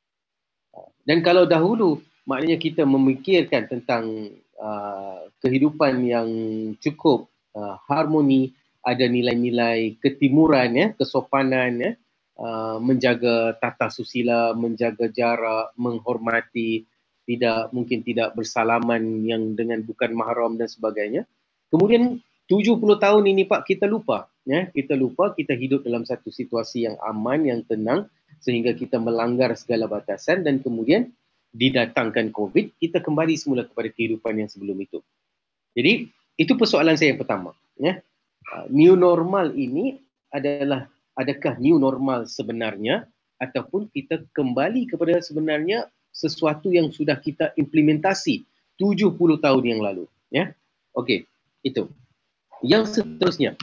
Dan kalau dahulu maknanya kita memikirkan tentang uh, kehidupan yang cukup uh, harmoni, ada nilai-nilai ketimuran ya, kesopanan ya, uh, menjaga tata susila, menjaga jarak, menghormati, tidak mungkin tidak bersalaman yang dengan bukan mahram dan sebagainya. Kemudian tujuh puluh tahun ini Pak, kita lupa ya, kita lupa kita hidup dalam satu situasi yang aman, yang tenang, sehingga kita melanggar segala batasan dan kemudian didatangkan COVID, kita kembali semula kepada kehidupan yang sebelum itu. Jadi itu persoalan saya yang pertama ya. New normal ini adalah, adakah new normal sebenarnya ataupun kita kembali kepada sebenarnya sesuatu yang sudah kita implementasi tujuh puluh tahun yang lalu ya. Okey, itu. Yang seterusnya,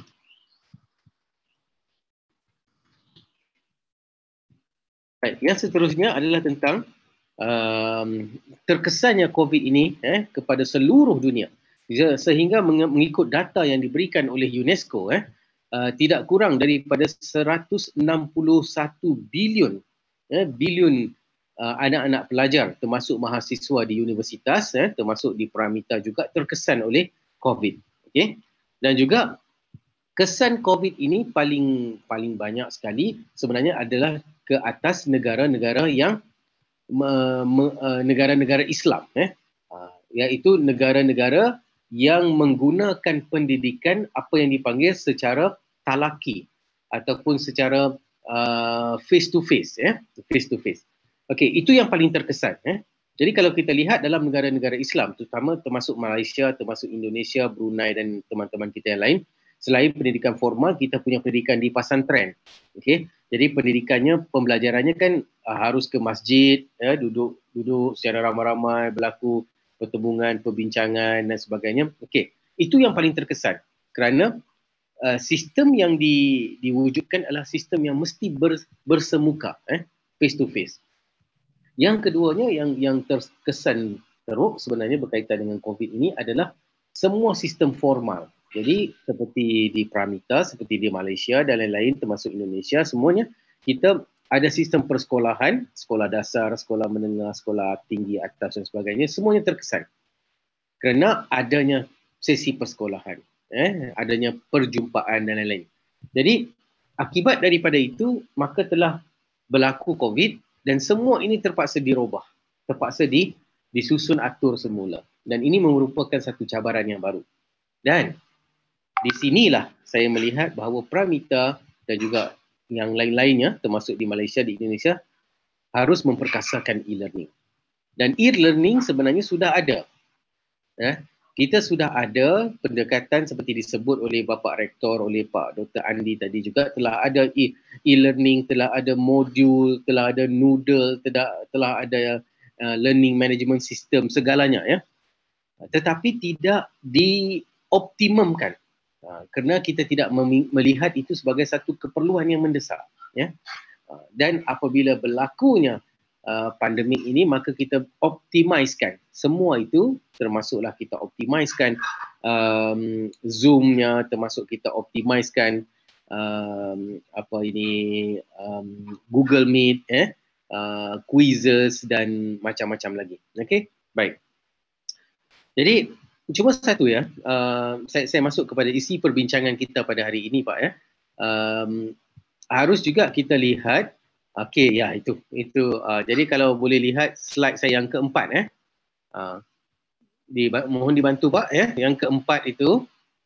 baik, yang seterusnya adalah tentang um, terkesannya COVID ini eh, kepada seluruh dunia, sehingga mengikut data yang diberikan oleh UNESCO eh, uh, tidak kurang daripada seratus enam puluh satu bilion eh, bilion Uh, anak-anak pelajar termasuk mahasiswa di universitas eh, termasuk di Pramita juga terkesan oleh COVID. Okay? Dan juga kesan COVID ini paling paling banyak sekali sebenarnya adalah ke atas negara-negara yang me, me, uh, negara-negara Islam eh, uh, iaitu negara-negara yang menggunakan pendidikan apa yang dipanggil secara talaki ataupun secara uh, face to face eh, face to face. Okey, itu yang paling terkesan. Eh. Jadi kalau kita lihat dalam negara-negara Islam, terutama termasuk Malaysia, termasuk Indonesia, Brunei dan teman-teman kita yang lain, selain pendidikan formal, kita punya pendidikan di pesantren. Okey, jadi pendidikannya, pembelajarannya kan uh, harus ke masjid, ya, duduk duduk secara ramai-ramai, berlaku pertembungan, perbincangan dan sebagainya. Okey, itu yang paling terkesan. Kerana uh, sistem yang di, diwujudkan adalah sistem yang mesti ber, bersemuka, eh, face to face. Yang keduanya yang yang terkesan teruk sebenarnya berkaitan dengan COVID ini adalah semua sistem formal. Jadi seperti di Pramita, seperti di Malaysia dan lain-lain termasuk Indonesia, semuanya kita ada sistem persekolahan, sekolah dasar, sekolah menengah, sekolah tinggi atas dan sebagainya, semuanya terkesan. Kerana adanya sesi persekolahan, eh, adanya perjumpaan dan lain-lain. Jadi akibat daripada itu maka telah berlaku COVID dan semua ini terpaksa dirubah, terpaksa di, disusun atur semula. Dan ini merupakan satu cabaran yang baru. Dan di sinilah saya melihat bahawa Pramita dan juga yang lain-lainnya termasuk di Malaysia, di Indonesia harus memperkasakan e-learning. Dan e-learning sebenarnya sudah ada. Eh, kita sudah ada pendekatan seperti disebut oleh Bapak Rektor, oleh Pak Doktor Andi tadi juga, telah ada e- e-learning, telah ada modul, telah ada Noodle, telah, telah ada uh, learning management system, segalanya ya. Tetapi tidak dioptimumkan. Uh, kerana kita tidak mem- melihat itu sebagai satu keperluan yang mendesak. Ya. Uh, dan apabila berlakunya Uh, pandemik ini, maka kita optimiskan semua itu, termasuklah kita optimiskan um, Zoom-nya, termasuk kita optimiskan um, apa ini um, Google Meet, eh, uh, quizzes dan macam-macam lagi. Okey, baik. Jadi cuma satu ya, uh, saya, saya masuk kepada isi perbincangan kita pada hari ini, Pak ya. Um, harus juga kita lihat. Okey, ya itu. Itu. Uh, jadi kalau boleh lihat slide saya yang keempat, eh. Uh, di, mohon dibantu Pak, ya. Yang keempat itu,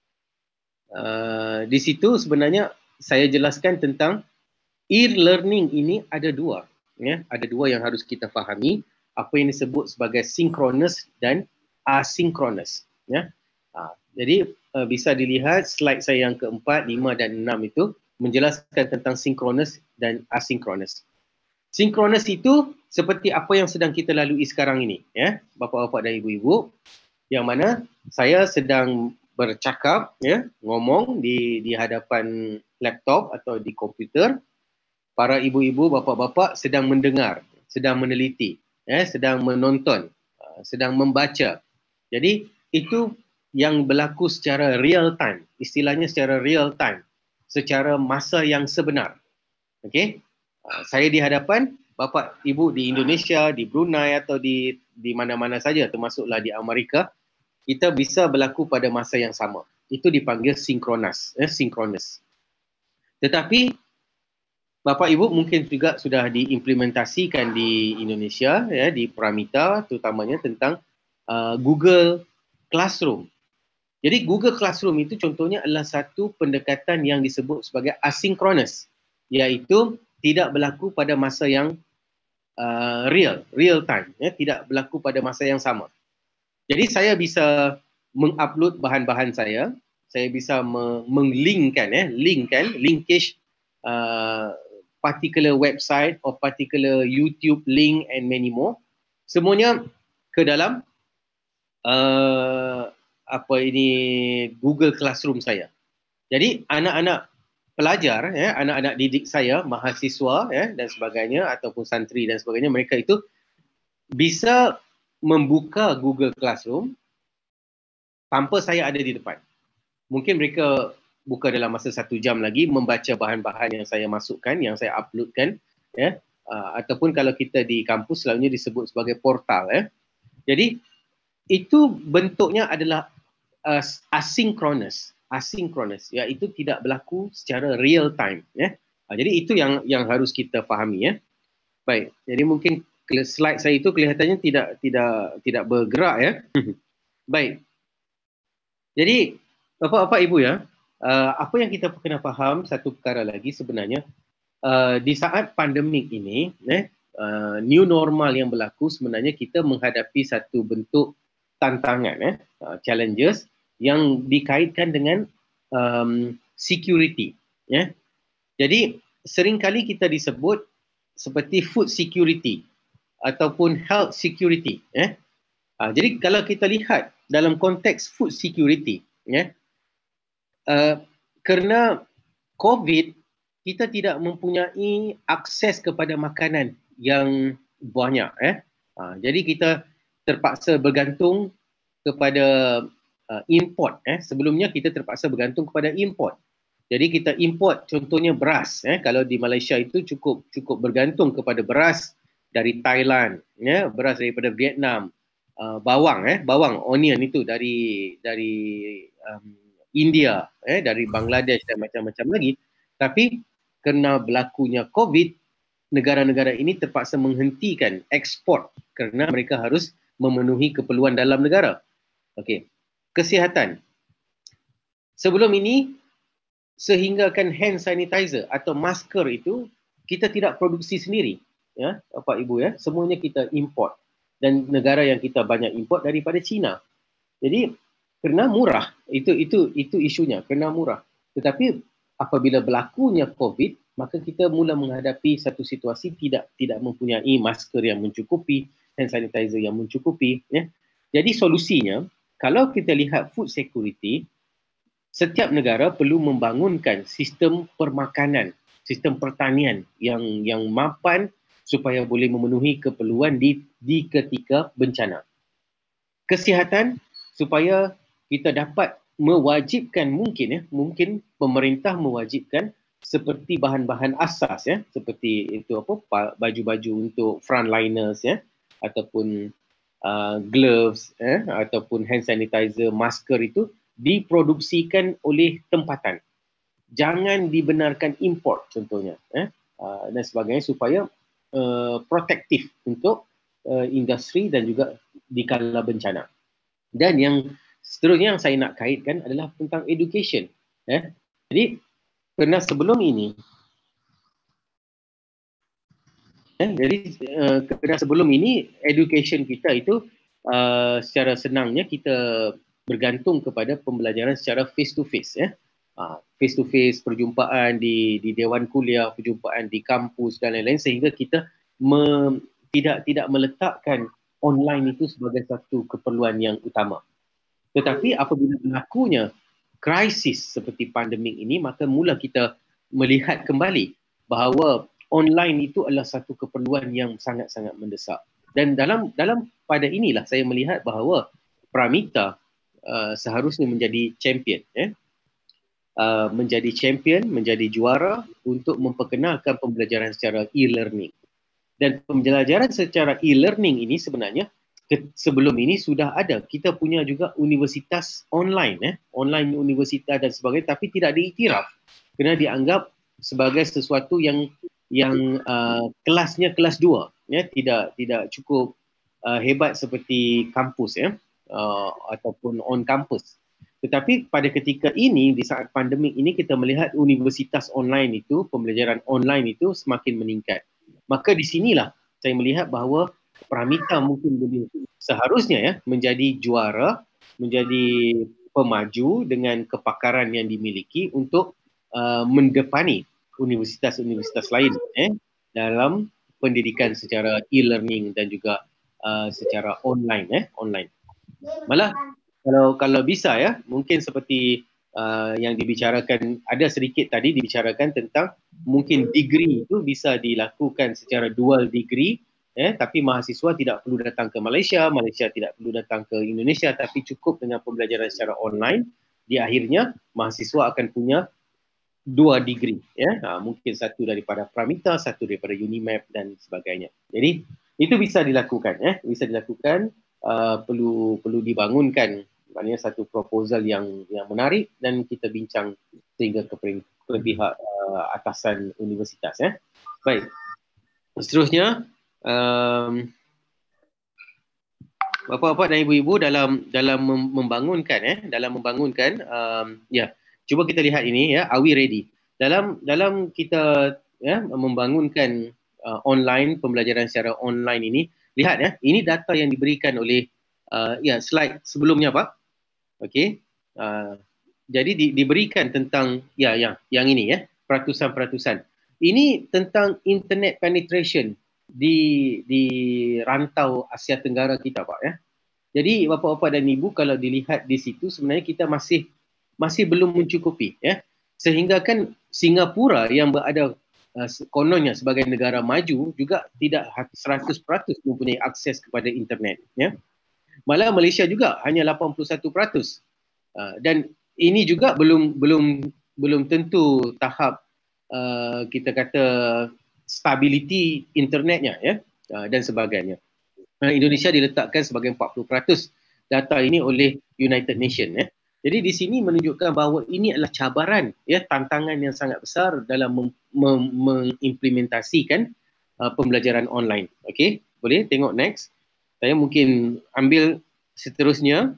uh, di situ sebenarnya saya jelaskan tentang e-learning ini ada dua. Ya. Ada dua yang harus kita fahami. Apa yang disebut sebagai synchronous dan asynchronous. Ya. Uh, jadi uh, bisa dilihat slide saya yang keempat, lima dan enam itu menjelaskan tentang synchronous dan asynchronous. Synchronous itu seperti apa yang sedang kita lalui sekarang ini, ya, bapa-bapa dan ibu-ibu, yang mana saya sedang bercakap, ya, ngomong di di hadapan laptop atau di komputer. Para ibu-ibu, bapa-bapa sedang mendengar, sedang meneliti, ya, sedang menonton, sedang membaca. Jadi itu yang berlaku secara real time, istilahnya secara real time. Secara masa yang sebenar. Okey? Uh, saya di hadapan bapa ibu di Indonesia, di Brunei atau di di mana-mana saja, termasuklah di Amerika, kita bisa berlaku pada masa yang sama. Itu dipanggil sinkronas, eh, sinkronis. Tetapi bapa ibu mungkin juga sudah diimplementasikan di Indonesia, ya, di Pramita terutamanya tentang uh, Google Classroom. Jadi Google Classroom itu contohnya adalah satu pendekatan yang disebut sebagai asynchronous, iaitu tidak berlaku pada masa yang uh, real, real time, ya, tidak berlaku pada masa yang sama. Jadi saya bisa mengupload bahan-bahan saya, saya bisa me- menglinkkan, ya, linkkan, linkage uh, particular website or particular YouTube link and many more, semuanya ke dalam uh, apa ini Google Classroom saya. Jadi anak-anak pelajar, ya, anak-anak didik saya, mahasiswa, ya, dan sebagainya ataupun santri dan sebagainya, mereka itu bisa membuka Google Classroom tanpa saya ada di depan. Mungkin mereka buka dalam masa satu jam lagi, membaca bahan-bahan yang saya masukkan, yang saya uploadkan, ya, uh, ataupun kalau kita di kampus selalunya disebut sebagai portal, ya. Jadi itu bentuknya adalah Uh, asynchronous, asynchronous, iaitu tidak berlaku secara real time, ya. Uh, jadi itu yang yang harus kita fahami, ya. Baik, jadi mungkin slide saya itu kelihatannya tidak tidak tidak bergerak, ya. Baik. Jadi Bapak-bapak Ibu, ya, uh, apa yang kita kena faham satu perkara lagi sebenarnya, uh, di saat pandemik ini, ya, uh, new normal yang berlaku sebenarnya kita menghadapi satu bentuk tantangan, ya, uh, challenges yang dikaitkan dengan um, security, ya. Jadi seringkali kita disebut seperti food security ataupun health security, ya. Uh, jadi kalau kita lihat dalam konteks food security, ya, uh, kerana COVID kita tidak mempunyai akses kepada makanan yang banyak, ya. Uh, jadi kita terpaksa bergantung kepada Uh, import, eh sebelumnya kita terpaksa bergantung kepada import. Jadi kita import contohnya beras, eh kalau di Malaysia itu cukup cukup bergantung kepada beras dari Thailand, ya, beras daripada Vietnam, uh, bawang eh bawang onion itu dari dari um, India, eh dari Bangladesh dan macam-macam lagi. Tapi kerana berlakunya COVID, negara-negara ini terpaksa menghentikan ekspor kerana mereka harus memenuhi keperluan dalam negara. Okey. Kesihatan. Sebelum ini, sehinggakan hand sanitizer atau masker itu kita tidak produksi sendiri, ya Bapak Ibu ya, semuanya kita import, dan negara yang kita banyak import daripada China. Jadi kerana murah, itu itu itu isunya, kerana murah. Tetapi apabila berlakunya COVID, maka kita mula menghadapi satu situasi tidak tidak mempunyai masker yang mencukupi, hand sanitizer yang mencukupi, ya. Jadi solusinya, kalau kita lihat food security, setiap negara perlu membangunkan sistem permakanan, sistem pertanian yang yang mapan supaya boleh memenuhi keperluan di di ketika bencana. Kesihatan, supaya kita dapat mewajibkan, mungkin ya, mungkin pemerintah mewajibkan seperti bahan-bahan asas ya, seperti itu apa baju-baju untuk frontliners ya, ataupun uh, gloves ya, ataupun hand sanitizer, masker itu diproduksikan oleh tempatan. Jangan dibenarkan import contohnya eh, uh, dan sebagainya, supaya uh, protektif untuk uh, industri dan juga di kala bencana. Dan yang seterusnya yang saya nak kaitkan adalah tentang education. Eh. Jadi kerana sebelum ini eh, jadi uh, kerana sebelum ini education kita itu uh, secara senangnya kita bergantung kepada pembelajaran secara face to face ya. Face to face, perjumpaan di di dewan kuliah, perjumpaan di kampus dan lain-lain, sehingga kita me, tidak tidak meletakkan online itu sebagai satu keperluan yang utama. Tetapi apabila berlakunya krisis seperti pandemik ini, maka mula kita melihat kembali bahawa online itu adalah satu keperluan yang sangat-sangat mendesak. Dan dalam dalam pada inilah saya melihat bahawa Pramita Uh, seharusnya menjadi champion, eh? uh, menjadi champion, menjadi juara untuk memperkenalkan pembelajaran secara e-learning. Dan pembelajaran secara e-learning ini sebenarnya ke, sebelum ini sudah ada. Kita punya juga universitas online, eh? online universitas dan sebagainya, tapi tidak diiktiraf kerana dianggap sebagai sesuatu yang yang uh, kelasnya kelas dua, ya? tidak tidak cukup uh, hebat seperti kampus, ya. Uh, ataupun on campus. Tetapi pada ketika ini, di saat pandemik ini, kita melihat universitas online itu, pembelajaran online itu semakin meningkat. Maka di sinilah saya melihat bahawa Pramita mungkin boleh seharusnya ya menjadi juara, menjadi pemaju dengan kepakaran yang dimiliki untuk uh, mendepani universitas-universitas lain eh, dalam pendidikan secara e-learning dan juga uh, secara online eh, online. Malah kalau kalau bisa ya, mungkin seperti uh, yang dibicarakan, ada sedikit tadi dibicarakan tentang mungkin degree itu bisa dilakukan secara dual degree, eh, tapi mahasiswa tidak perlu datang ke Malaysia, Malaysia tidak perlu datang ke Indonesia, tapi cukup dengan pembelajaran secara online. Di akhirnya mahasiswa akan punya dua degree, ya, ha, mungkin satu daripada Pramita, satu daripada Unimap dan sebagainya. Jadi itu bisa dilakukan, eh, bisa dilakukan. Uh, perlu perlu dibangunkan, maknanya satu proposal yang yang menarik dan kita bincang sehingga ke, ke pihak uh, atasan universitas ya. Baik. Seterusnya um, Bapak-bapak dan ibu-ibu dalam dalam membangunkan eh dalam membangunkan um, ya, cuba kita lihat ini ya, are we ready? Dalam dalam kita ya membangunkan uh, online, pembelajaran secara online ini. Lihat ya, ini data yang diberikan oleh uh, ya slide sebelumnya Pak. Okey. Uh, jadi di, diberikan tentang ya yang yang ini ya, peratusan-peratusan. Ini tentang internet penetration di di rantau Asia Tenggara kita Pak ya. Jadi bapa-bapa dan ibu, kalau dilihat di situ sebenarnya kita masih masih belum mencukupi ya. Sehingga kan Singapura yang berada Uh, kononnya sebagai negara maju juga tidak seratus peratus mempunyai akses kepada internet ya. Malah Malaysia juga hanya lapan puluh satu peratus. Uh, dan ini juga belum belum belum tentu tahap uh, kita kata stability internetnya ya, uh, dan sebagainya. Indonesia diletakkan sebagai empat puluh peratus data ini oleh United Nations. Eh. Jadi di sini menunjukkan bahawa ini adalah cabaran, ya, tantangan yang sangat besar dalam mem- mem- mengimplementasikan uh, pembelajaran online. Okey, boleh tengok next. Saya mungkin ambil seterusnya.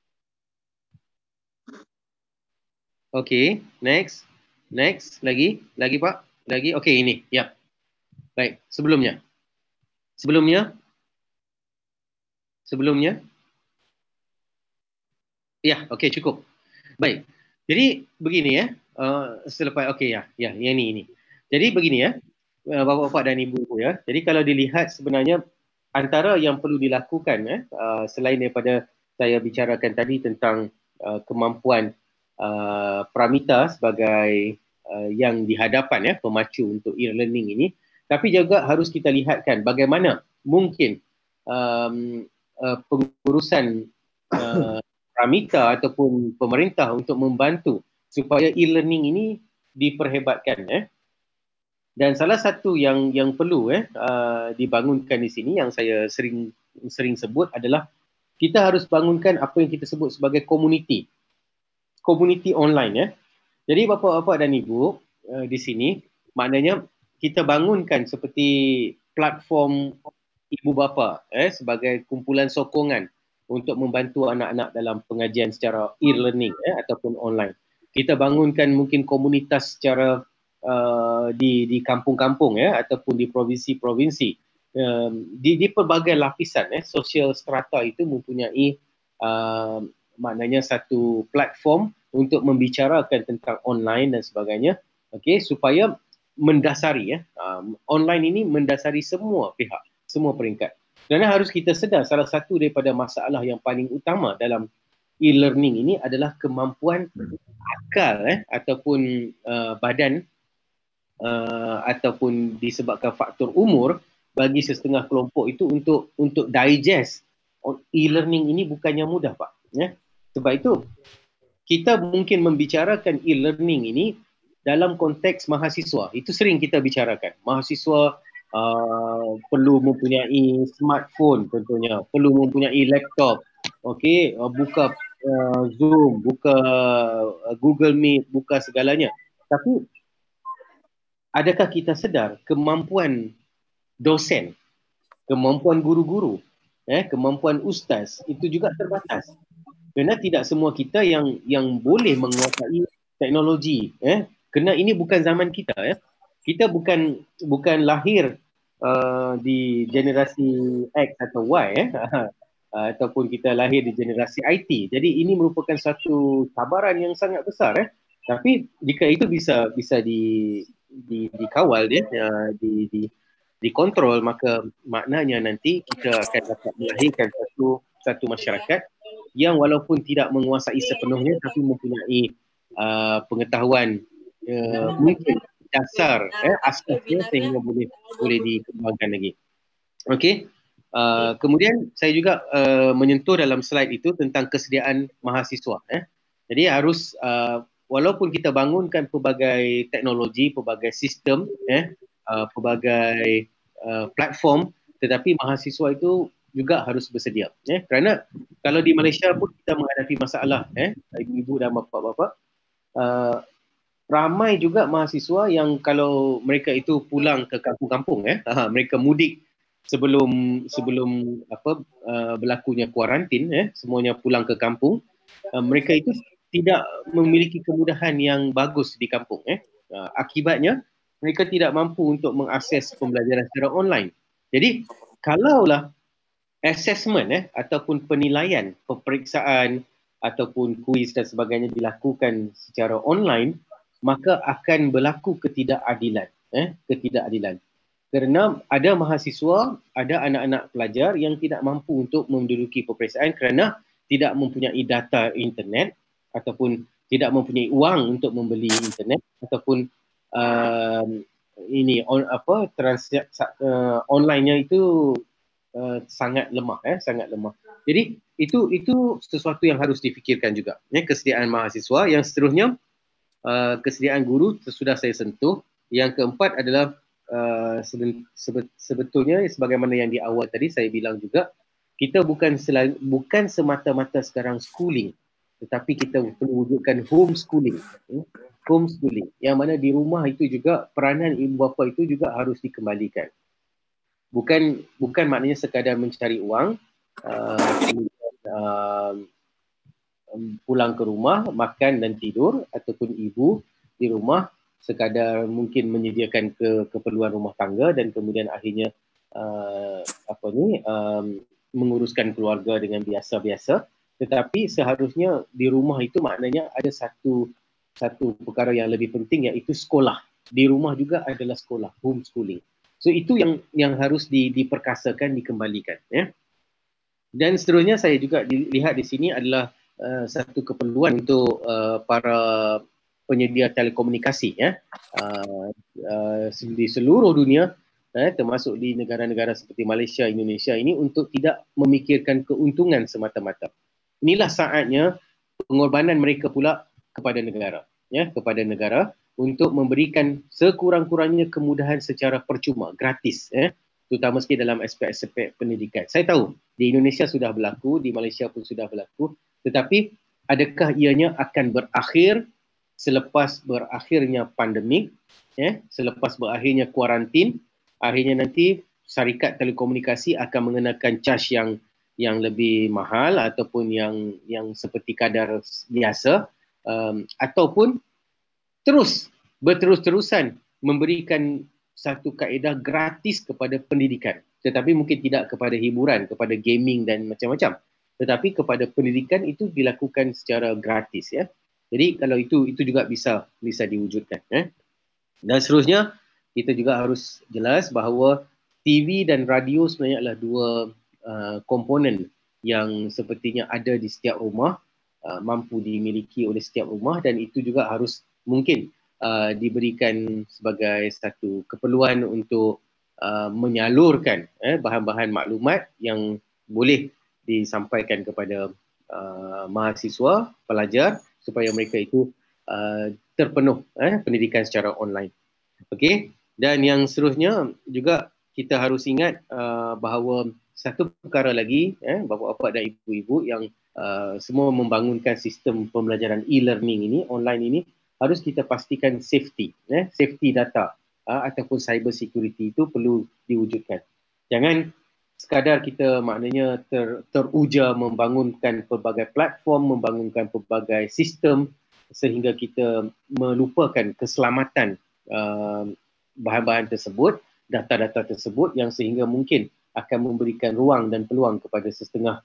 Okey, next. Next, lagi, lagi Pak, lagi. Okey, ini, ya. Baik, sebelumnya. Sebelumnya. Sebelumnya. Ya, okey, cukup. Baik. Jadi begini ya, uh, selepas okey ya, ya, yang ini ini. Jadi begini ya, uh, bapa-bapa dan ibu-ibu ya. Jadi kalau dilihat sebenarnya antara yang perlu dilakukan ya, uh, selain daripada saya bicarakan tadi tentang uh, kemampuan uh, Pramita sebagai uh, yang dihadapan ya, pemacu untuk e-learning ini, tapi juga harus kita lihatkan bagaimana mungkin um, uh, pengurusan uh, Pramita ataupun pemerintah untuk membantu supaya e-learning ini diperhebatkan. Eh. Dan salah satu yang yang perlu eh, uh, dibangunkan di sini yang saya sering sering sebut adalah kita harus bangunkan apa yang kita sebut sebagai komuniti. Komuniti online. Eh. Jadi bapa-bapa dan ibu uh, di sini maknanya kita bangunkan seperti platform ibu bapa eh, sebagai kumpulan sokongan untuk membantu anak-anak dalam pengajian secara e-learning eh, ataupun online. Kita bangunkan mungkin komunitas secara uh, di di kampung-kampung ya, ataupun di provinsi-provinsi. Um, di, di pelbagai lapisan eh, sosial strata itu mempunyai uh, maknanya satu platform untuk membicarakan tentang online dan sebagainya. Okey, supaya mendasari ya, um, online ini mendasari semua pihak, semua peringkat. Kerana harus kita sedar salah satu daripada masalah yang paling utama dalam e-learning ini adalah kemampuan akal eh, ataupun uh, badan uh, ataupun disebabkan faktor umur bagi setengah kelompok itu untuk untuk digest e-learning ini bukannya mudah Pak. Ya. Sebab itu kita mungkin membicarakan e-learning ini dalam konteks mahasiswa. Itu sering kita bicarakan. Mahasiswa Uh, perlu mempunyai smartphone contohnya, perlu mempunyai laptop, okey, uh, buka uh, Zoom, buka uh, Google Meet, buka segalanya. Tapi adakah kita sedar kemampuan dosen, kemampuan guru-guru, eh, kemampuan ustaz itu juga terbatas. Kerana tidak semua kita yang yang boleh menguasai teknologi, eh, kerana ini bukan zaman kita, eh. Kita bukan bukan lahir uh, di generasi X atau Y eh, ataupun kita lahir di generasi I T. Jadi ini merupakan satu cabaran yang sangat besar eh. Tapi jika itu bisa bisa di, di dikawal ya, uh, di di dikontrol, maka maknanya nanti kita akan dapat melahirkan satu satu masyarakat yang walaupun tidak menguasai sepenuhnya tapi mempunyai uh, pengetahuan uh, mungkin dasar eh, asasnya sehingga boleh boleh dikembangkan lagi. Okey. Uh, kemudian saya juga uh, menyentuh dalam slide itu tentang kesediaan mahasiswa. Eh. Jadi harus uh, walaupun kita bangunkan pelbagai teknologi, pelbagai sistem, eh, uh, pelbagai uh, platform, tetapi mahasiswa itu juga harus bersedia. Eh. Kerana kalau di Malaysia pun kita menghadapi masalah, eh, ibu-ibu dan bapa-bapa, uh, ramai juga mahasiswa yang kalau mereka itu pulang ke kampung-kampung eh aha, mereka mudik sebelum sebelum apa uh, berlakunya kuarantin eh semuanya pulang ke kampung, uh, mereka itu tidak memiliki kemudahan yang bagus di kampung eh uh, akibatnya mereka tidak mampu untuk mengakses pembelajaran secara online. Jadi kalaulah assessment eh ataupun penilaian, peperiksaan ataupun kuis dan sebagainya dilakukan secara online, maka akan berlaku ketidakadilan, eh, ketidakadilan. Kerana ada mahasiswa, ada anak-anak pelajar yang tidak mampu untuk menduduki peperiksaan kerana tidak mempunyai data internet ataupun tidak mempunyai wang untuk membeli internet ataupun uh, ini on, apa transaksi uh, online-nya itu uh, sangat lemah, eh, sangat lemah. Jadi itu itu sesuatu yang harus difikirkan juga, eh, kesediaan mahasiswa. Yang seterusnya, Uh, kesediaan guru sudah saya sentuh. Yang keempat adalah uh, seben, sebe, sebetulnya sebagaimana yang di awal tadi saya bilang juga, kita bukan sel, bukan semata-mata sekarang schooling, tetapi kita perlu wujudkan homeschooling. Hmm? Homeschooling yang mana di rumah itu juga peranan ibu bapa itu juga harus dikembalikan. Bukan bukan maknanya sekadar mencari uang, uh, kemudian, uh, pulang ke rumah, makan dan tidur, ataupun ibu di rumah sekadar mungkin menyediakan ke, keperluan rumah tangga dan kemudian akhirnya uh, apa ni um, menguruskan keluarga dengan biasa-biasa. Tetapi seharusnya di rumah itu maknanya ada satu satu perkara yang lebih penting, iaitu sekolah. Di rumah juga adalah sekolah, homeschooling. So itu yang yang harus di, diperkasakan, dikembalikan. Ya. Dan seterusnya saya juga dilihat di sini adalah uh, satu keperluan untuk uh, para penyedia telekomunikasi, ya, uh, uh, di seluruh dunia, eh, termasuk di negara-negara seperti Malaysia, Indonesia ini, untuk tidak memikirkan keuntungan semata-mata. Inilah saatnya pengorbanan mereka pula kepada negara, ya, kepada negara untuk memberikan sekurang-kurangnya kemudahan secara percuma, gratis, eh, terutama sekali dalam aspek-aspek pendidikan. Saya tahu di Indonesia sudah berlaku, di Malaysia pun sudah berlaku, tetapi adakah ianya akan berakhir selepas berakhirnya pandemik, eh, selepas berakhirnya kuarantin, akhirnya nanti syarikat telekomunikasi akan mengenakan caj yang yang lebih mahal ataupun yang yang seperti kadar biasa, um, ataupun terus berterus-terusan memberikan satu kaedah gratis kepada pendidikan, tetapi mungkin tidak kepada hiburan, kepada gaming dan macam-macam, tetapi kepada pendidikan itu dilakukan secara gratis, ya. Jadi kalau itu itu juga bisa bisa diwujudkan, eh. Dan seterusnya kita juga harus jelas bahawa T V dan radio sebenarnya adalah dua uh, komponen yang sepertinya ada di setiap rumah, uh, mampu dimiliki oleh setiap rumah, dan itu juga harus mungkin uh, diberikan sebagai satu keperluan untuk uh, menyalurkan eh, bahan-bahan maklumat yang boleh disampaikan kepada uh, mahasiswa, pelajar, supaya mereka itu uh, terpenuh eh, pendidikan secara online. Okey, dan yang seterusnya juga kita harus ingat uh, bahawa satu perkara lagi, eh, bapa-bapa dan ibu-ibu yang uh, semua membangunkan sistem pembelajaran e-learning ini, online ini, harus kita pastikan safety, eh, safety data uh, ataupun cyber security itu perlu diwujudkan. Jangan sekadar kita maknanya ter, teruja membangunkan pelbagai platform, membangunkan pelbagai sistem sehingga kita melupakan keselamatan uh, bahan-bahan tersebut, data-data tersebut, yang sehingga mungkin akan memberikan ruang dan peluang kepada setengah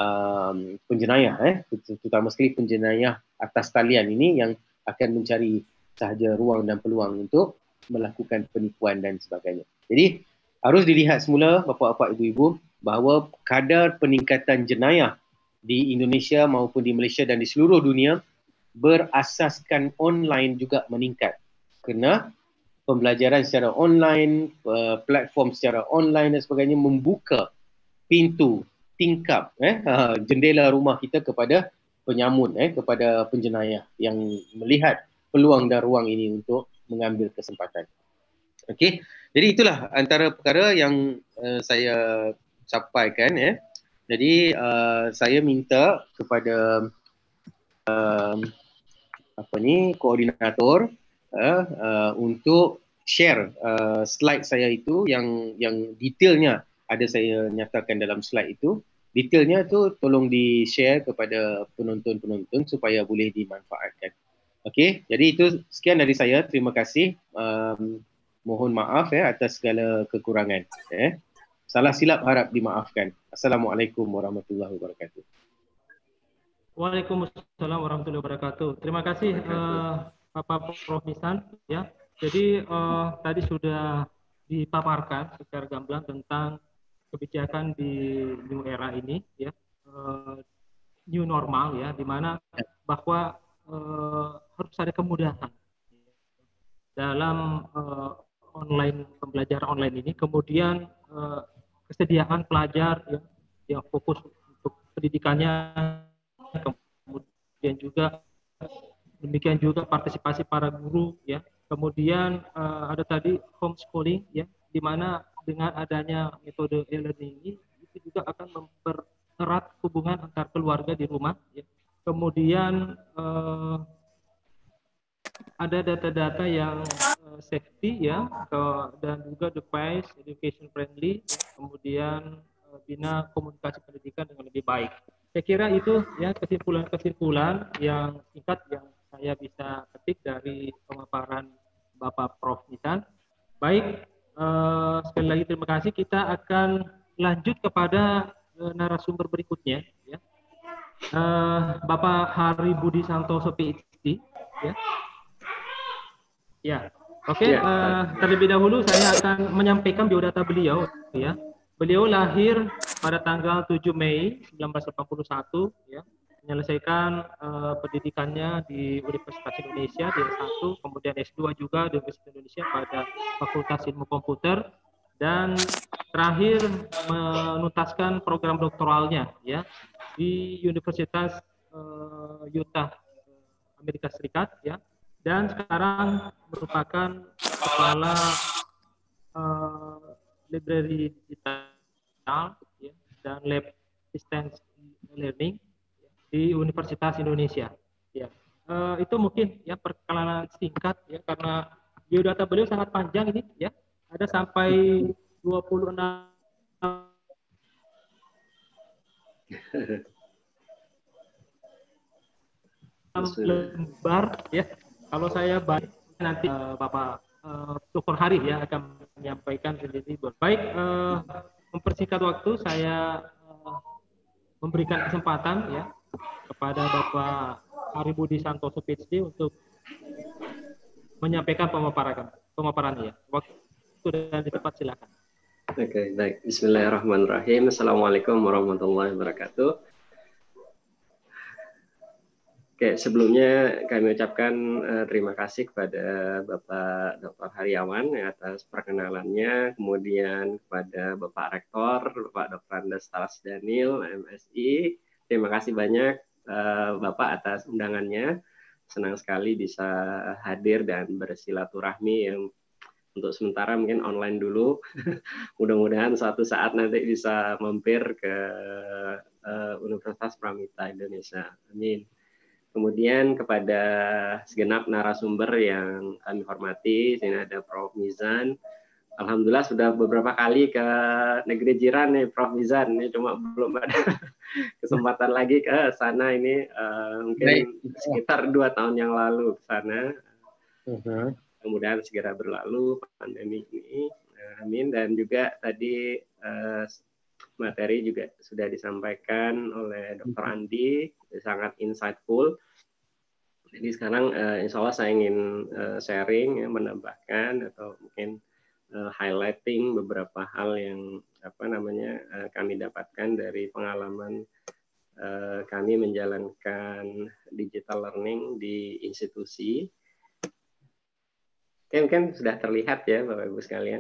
um, penjenayah, eh, terutama sekali penjenayah atas talian ini yang akan mencari sahaja ruang dan peluang untuk melakukan penipuan dan sebagainya. Jadi harus dilihat semula bapa-bapa, ibu-ibu, bahawa kadar peningkatan jenayah di Indonesia maupun di Malaysia dan di seluruh dunia berasaskan online juga meningkat. Kerana pembelajaran secara online, platform secara online dan sebagainya membuka pintu, tingkap, eh, jendela rumah kita kepada penyamun, eh, kepada penjenayah yang melihat peluang dan ruang ini untuk mengambil kesempatan. Okey, jadi itulah antara perkara yang uh, saya sampaikan, ya. Jadi uh, saya minta kepada uh, apa ni koordinator uh, uh, untuk share uh, slide saya itu yang yang detailnya ada saya nyatakan dalam slide itu. Detailnya tu tolong di-share kepada penonton-penonton supaya boleh dimanfaatkan. Okey, jadi itu sekian dari saya. Terima kasih. Um, mohon maaf ya atas segala kekurangan. Eh. Salah silap harap dimaafkan. Assalamualaikum warahmatullahi wabarakatuh. Waalaikumsalam warahmatullahi wabarakatuh. Terima kasih uh, Bapak Prof Nisan, ya. Jadi uh, tadi sudah dipaparkan secara gamblang tentang kebijakan di new era ini, ya, uh, new normal, ya, di mana bahwa uh, harus ada kemudahan dalam uh, online pembelajaran online ini, kemudian uh, kesediaan pelajar yang, yang fokus untuk pendidikannya, kemudian juga demikian juga partisipasi para guru, ya, Kemudian uh, ada tadi homeschooling, ya, di mana dengan adanya metode e-learning ini itu juga akan mempererat hubungan antar keluarga di rumah. Ya. Kemudian uh, ada data-data yang uh, safety, ya, ke, dan juga device education friendly, ya. Kemudian uh, bina komunikasi pendidikan dengan lebih baik. Saya kira itu ya kesimpulan-kesimpulan yang singkat yang saya bisa ketik dari pemaparan Bapak Prof Nisan. Baik, uh, sekali lagi terima kasih. Kita akan lanjut kepada uh, narasumber berikutnya, ya. Uh, Bapak Hari Budi Santoso P H D, ya. Ya, oke. Okay. Uh, terlebih dahulu saya akan menyampaikan biodata beliau. Ya, beliau lahir pada tanggal tujuh Mei seribu sembilan ratus delapan puluh satu. Ya, menyelesaikan uh, pendidikannya di Universitas Indonesia di S satu, kemudian S dua juga di Universitas Indonesia pada Fakultas Ilmu Komputer, dan terakhir menuntaskan program doktoralnya, ya, di Universitas uh, Utah, Amerika Serikat, ya. Dan sekarang merupakan kepala uh, library digital, ya, dan lab distance learning di Universitas Indonesia. Ya, uh, itu mungkin ya perkenalan singkat, ya, karena biodata beliau sangat panjang ini, ya, ada sampai dua puluh enam lembar, ya. Kalau saya baik nanti uh, Bapak uh, Doktor Hari, ya, akan menyampaikan sendiri. Baik, uh, mempersingkat waktu, saya uh, memberikan kesempatan, ya, kepada Bapak Hari Budi Santoso P H D untuk menyampaikan pemaparan pemaparannya. Waktu dan di tempat, silakan. Oke, okay, baik. Bismillahirrahmanirrahim. Assalamualaikum warahmatullahi wabarakatuh. Oke, sebelumnya kami ucapkan uh, terima kasih kepada Bapak Doktor Haryawan atas perkenalannya, kemudian kepada Bapak Rektor, Bapak Doktor Andes Talas Daniel, M Si. Terima kasih banyak uh, Bapak atas undangannya. Senang sekali bisa hadir dan bersilaturahmi yang untuk sementara mungkin online dulu. Mudah-mudahan suatu saat nanti bisa mampir ke uh, Universitas Pramita Indonesia. Amin. Kemudian kepada segenap narasumber yang kami hormati, sini ada Prof Mizan. Alhamdulillah sudah beberapa kali ke negeri jiran nih Prof Mizan, ini cuma belum ada kesempatan lagi ke sana ini, uh, mungkin sekitar dua tahun yang lalu ke sana. Uh-huh. Kemudian segera berlalu pandemi ini, amin. Dan juga tadi uh, materi juga sudah disampaikan oleh Doktor Andi, sangat insightful. Jadi sekarang uh, insya Allah saya ingin uh, sharing, ya, menambahkan atau mungkin uh, highlighting beberapa hal yang apa namanya uh, kami dapatkan dari pengalaman uh, kami menjalankan digital learning di institusi. Oke, mungkin sudah terlihat ya Bapak Ibu sekalian.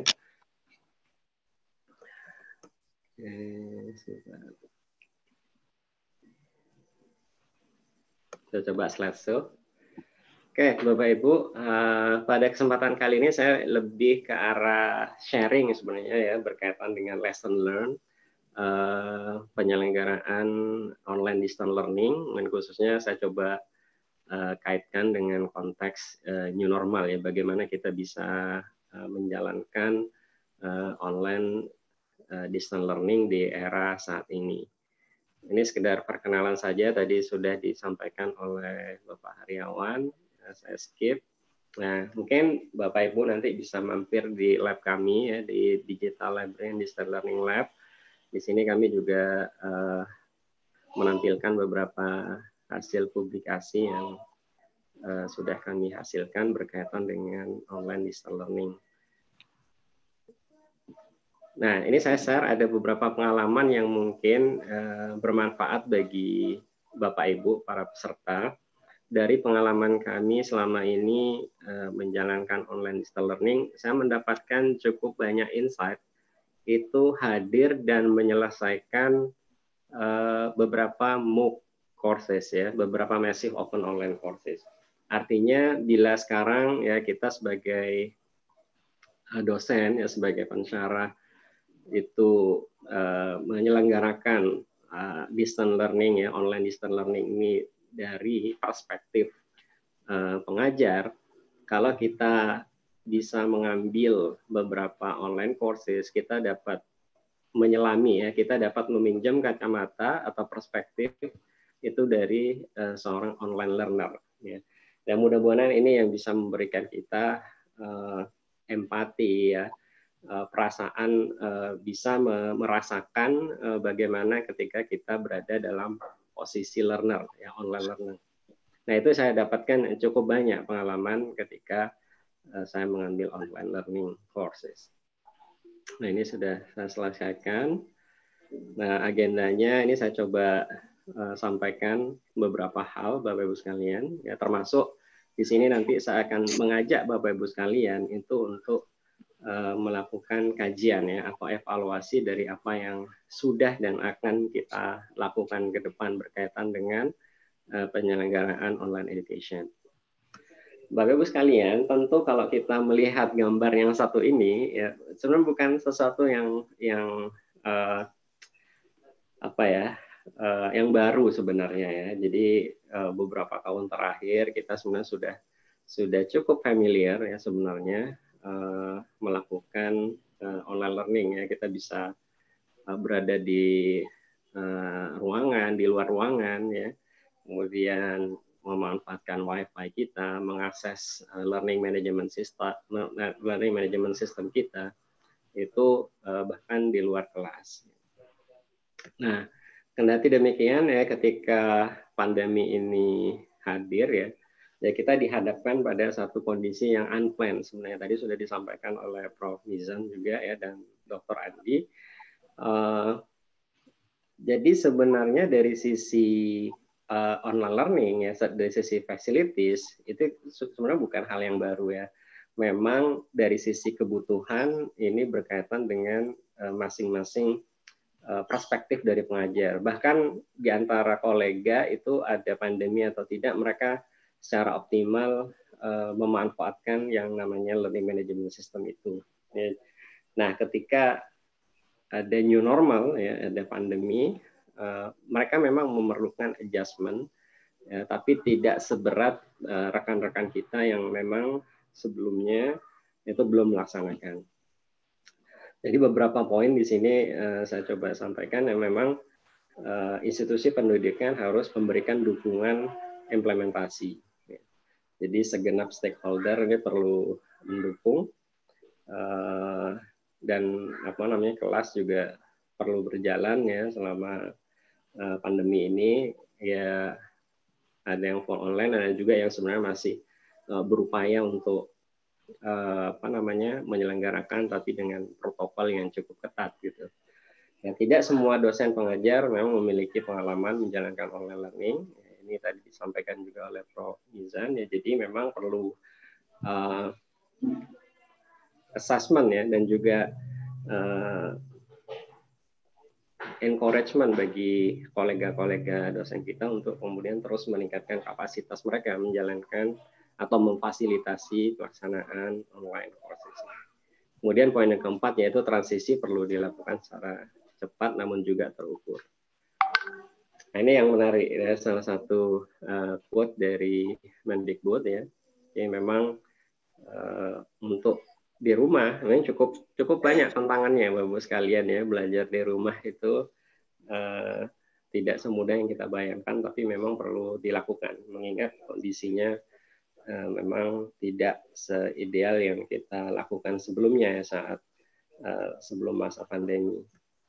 Kita coba slideshow. Oke, Bapak Ibu, uh, pada kesempatan kali ini saya lebih ke arah sharing sebenarnya, ya, berkaitan dengan lesson learn, uh, penyelenggaraan online distance learning, dan khususnya saya coba uh, kaitkan dengan konteks uh, new normal, ya, bagaimana kita bisa uh, menjalankan uh, online uh, distance learning di era saat ini. Ini sekedar perkenalan saja, tadi sudah disampaikan oleh Bapak Haryawan, saya skip. Nah, mungkin Bapak Ibu nanti bisa mampir di lab kami, ya, di Digital Library and Distance Learning Lab. Di sini kami juga uh, menampilkan beberapa hasil publikasi yang uh, sudah kami hasilkan berkaitan dengan online distance learning. Nah, ini saya share ada beberapa pengalaman yang mungkin uh, bermanfaat bagi Bapak Ibu, para peserta. Dari pengalaman kami selama ini uh, menjalankan online distance learning, saya mendapatkan cukup banyak insight. Itu hadir dan menyelesaikan uh, beberapa M O O C courses, ya, beberapa massive open online courses. Artinya bila sekarang ya kita sebagai dosen ya sebagai pensyarah itu uh, menyelenggarakan uh, distance learning ya online distance learning ini dari perspektif uh, pengajar, kalau kita bisa mengambil beberapa online courses, kita dapat menyelami ya, kita dapat meminjam kacamata atau perspektif itu dari uh, seorang online learner ya. Dan mudah-mudahan ini yang bisa memberikan kita uh, empati ya, uh, perasaan uh, bisa me merasakan uh, bagaimana ketika kita berada dalam posisi learner ya, online learner. Nah, itu saya dapatkan cukup banyak pengalaman ketika uh, saya mengambil online learning courses. Nah, ini sudah saya selesaikan. Nah, agendanya ini saya coba uh, sampaikan beberapa hal Bapak Ibu sekalian ya, termasuk di sini nanti saya akan mengajak Bapak Ibu sekalian itu untuk uh, melakukan kajian ya atau evaluasi dari apa yang sudah dan akan kita lakukan ke depan berkaitan dengan uh, penyelenggaraan online education. Bapak Ibu sekalian, tentu kalau kita melihat gambar yang satu ini ya sebenarnya bukan sesuatu yang yang uh, apa ya uh, yang baru sebenarnya ya. Jadi uh, beberapa tahun terakhir kita sebenarnya sudah sudah cukup familiar ya sebenarnya uh, melakukan uh, online learning ya. Kita bisa uh, berada di uh, ruangan, di luar ruangan ya. Kemudian memanfaatkan wifi kita, mengakses uh, learning management system, learning management system kita itu uh, bahkan di luar kelas. Nah, kendati demikian ya ketika pandemi ini hadir ya, ya kita dihadapkan pada satu kondisi yang unplanned. Sebenarnya tadi sudah disampaikan oleh Profesor Mizan juga ya dan Doktor Andi. Uh, jadi sebenarnya dari sisi uh, online learning ya, dari sisi facilities itu sebenarnya bukan hal yang baru ya. Memang dari sisi kebutuhan ini berkaitan dengan masing-masing uh, perspektif dari pengajar. Bahkan di antara kolega itu ada pandemi atau tidak, mereka secara optimal uh, memanfaatkan yang namanya learning management system itu. Ya. Nah, ketika ada new normal, ya, ada pandemi, uh, mereka memang memerlukan adjustment, ya, tapi tidak seberat uh, rekan-rekan kita yang memang sebelumnya itu belum melaksanakan. Jadi beberapa poin di sini uh, saya coba sampaikan yang memang uh, institusi pendidikan harus memberikan dukungan implementasi. Ya. Jadi segenap stakeholder ini perlu mendukung uh, dan apa namanya kelas juga perlu berjalan ya selama uh, pandemi ini. Ya ada yang full online, ada juga yang sebenarnya masih uh, berupaya untuk uh, apa namanya menyelenggarakan tapi dengan protokol yang cukup ketat gitu. Ya, tidak semua dosen pengajar memang memiliki pengalaman menjalankan online learning. Ya, ini tadi disampaikan juga oleh Profesor Mizan ya. Jadi memang perlu uh, assessment ya dan juga uh, encouragement bagi kolega-kolega dosen kita untuk kemudian terus meningkatkan kapasitas mereka menjalankan atau memfasilitasi pelaksanaan online courses. Kemudian poin yang keempat yaitu transisi perlu dilakukan secara cepat namun juga terukur. Nah, ini yang menarik ya, salah satu uh, quote dari Mendikbud ya. Jadi memang uh, untuk di rumah memang cukup cukup banyak tantangannya Bapak sekalian ya, belajar di rumah itu uh, tidak semudah yang kita bayangkan tapi memang perlu dilakukan mengingat kondisinya uh, memang tidak seideal yang kita lakukan sebelumnya ya, saat uh, sebelum masa pandemi.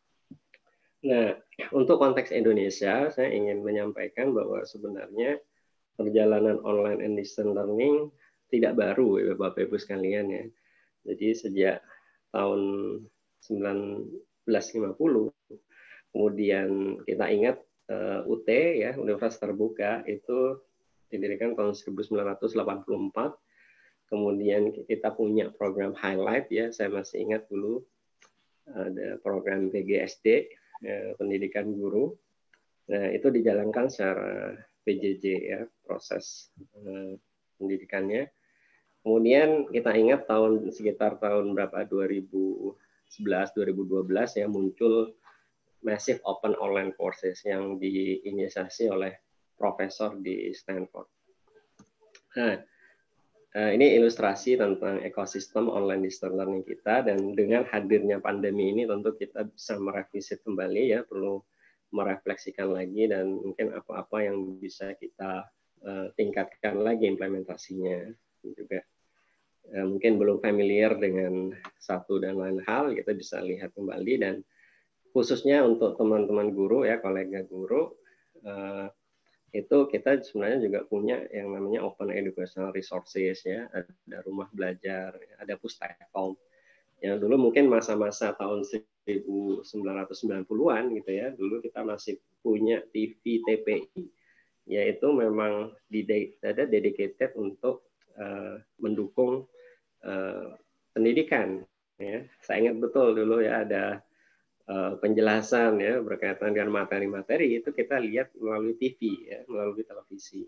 Nah, untuk konteks Indonesia saya ingin menyampaikan bahwa sebenarnya perjalanan online and distance learning tidak baru ya Bapak Ibu sekalian ya. Jadi sejak tahun sembilan belas lima puluh, kemudian kita ingat uh, U T ya, Universitas Terbuka itu didirikan tahun seribu sembilan ratus delapan puluh empat. Kemudian kita punya program highlight ya, saya masih ingat dulu ada program P G S D, ya, pendidikan guru. Nah, itu dijalankan secara P J J ya, proses uh, pendidikannya. Kemudian kita ingat tahun sekitar tahun berapa dua ribu sebelas dua ribu dua belas ya muncul massive open online courses yang diinisiasi oleh profesor di Stanford. Nah, ini ilustrasi tentang ekosistem online distance learning kita, dan dengan hadirnya pandemi ini tentu kita bisa merevisit kembali ya, perlu merefleksikan lagi dan mungkin apa-apa yang bisa kita uh, tingkatkan lagi implementasinya juga. Uh, mungkin belum familiar dengan satu dan lain hal, kita bisa lihat kembali, dan khususnya untuk teman-teman guru ya, kolega guru, uh, itu kita sebenarnya juga punya yang namanya open educational resources ya, ada rumah belajar, ada Pustekom. Yang dulu mungkin masa-masa tahun seribu sembilan ratus sembilan puluhan gitu ya, dulu kita masih punya T V T P I, yaitu memang ada dedicated untuk uh, mendukung uh, pendidikan. Ya. Saya ingat betul dulu ya ada uh, penjelasan ya berkaitan dengan materi-materi itu kita lihat melalui T V ya, melalui televisi.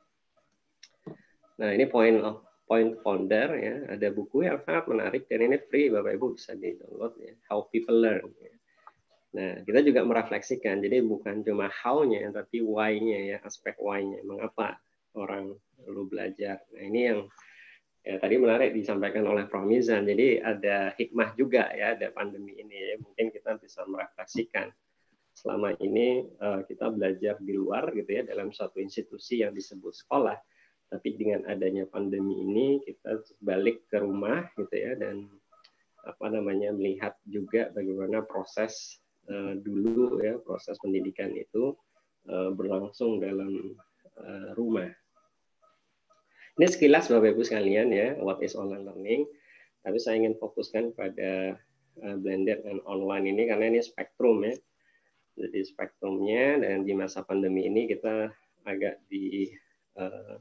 Nah ini poin Point Founder ya, ada buku yang sangat menarik dan ini free, Bapak Ibu bisa di-download ya, How People Learn. Ya. Nah, kita juga merefleksikan, jadi bukan cuma how-nya, tapi why-nya ya, aspek why-nya, mengapa orang perlu belajar. Nah, ini yang ya, tadi menarik disampaikan oleh Prof Mizan, jadi ada hikmah juga ya, ada pandemi ini ya, mungkin kita bisa merefleksikan. Selama ini uh, kita belajar di luar gitu ya, dalam suatu institusi yang disebut sekolah. Tapi dengan adanya pandemi ini kita balik ke rumah gitu ya, dan apa namanya melihat juga bagaimana proses uh, dulu ya, proses pendidikan itu uh, berlangsung dalam uh, rumah. Ini sekilas Bapak Ibu sekalian ya, what is online learning. Tapi saya ingin fokuskan pada uh, blended and online ini karena ini spektrum ya. Jadi spektrumnya, dan di masa pandemi ini kita agak di uh,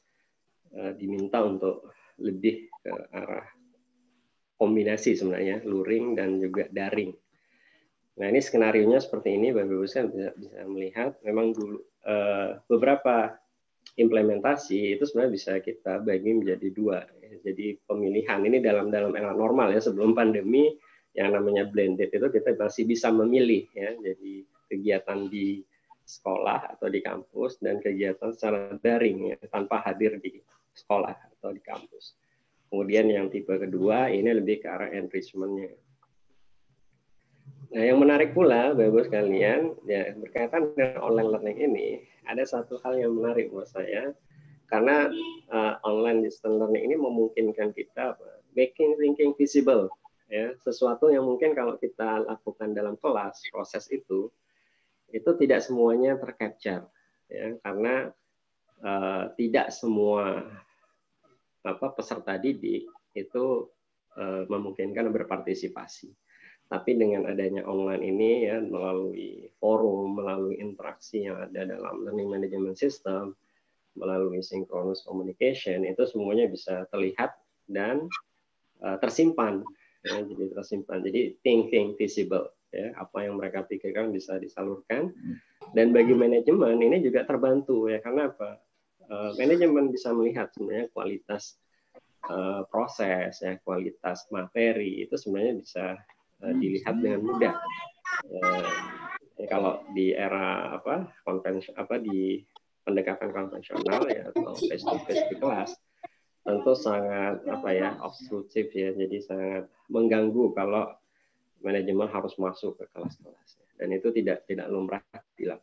diminta untuk lebih ke arah kombinasi sebenarnya luring dan juga daring. Nah ini skenarionya seperti ini, Bapak Ibu bisa bisa melihat memang dulu uh, beberapa implementasi itu sebenarnya bisa kita bagi menjadi dua. Jadi pemilihan ini dalam dalam era normal ya, sebelum pandemi yang namanya blended itu kita masih bisa memilih ya. Jadi kegiatan di sekolah atau di kampus dan kegiatan secara daring ya, tanpa hadir di sekolah atau di kampus. Kemudian yang tipe kedua ini lebih ke arah enrichment-nya. Nah, yang menarik pula Bapak Ibu sekalian ya, berkaitan dengan online learning ini, ada satu hal yang menarik buat saya karena uh, online distance learning ini memungkinkan kita making thinking visible ya, sesuatu yang mungkin kalau kita lakukan dalam kelas proses itu itu tidak semuanya tercapture ya, karena Uh, tidak semua apa peserta didik itu uh, memungkinkan berpartisipasi. Tapi dengan adanya online ini ya, melalui forum, melalui interaksi yang ada dalam learning management system, melalui synchronous communication, itu semuanya bisa terlihat dan uh, tersimpan. Ya, jadi tersimpan. Jadi thinking visible. Ya, apa yang mereka pikirkan bisa disalurkan. Dan bagi manajemen ini juga terbantu ya, karena apa? Uh, manajemen bisa melihat sebenarnya kualitas uh, proses ya, kualitas materi itu sebenarnya bisa uh, dilihat dengan mudah. Uh, ya, kalau di era apa konvensi apa di pendekatan konvensional ya, atau face to face di kelas, tentu sangat apa ya obstruktif ya, jadi sangat mengganggu kalau manajemen harus masuk ke kelas-kelas, dan itu tidak tidak lumrah dilakukan.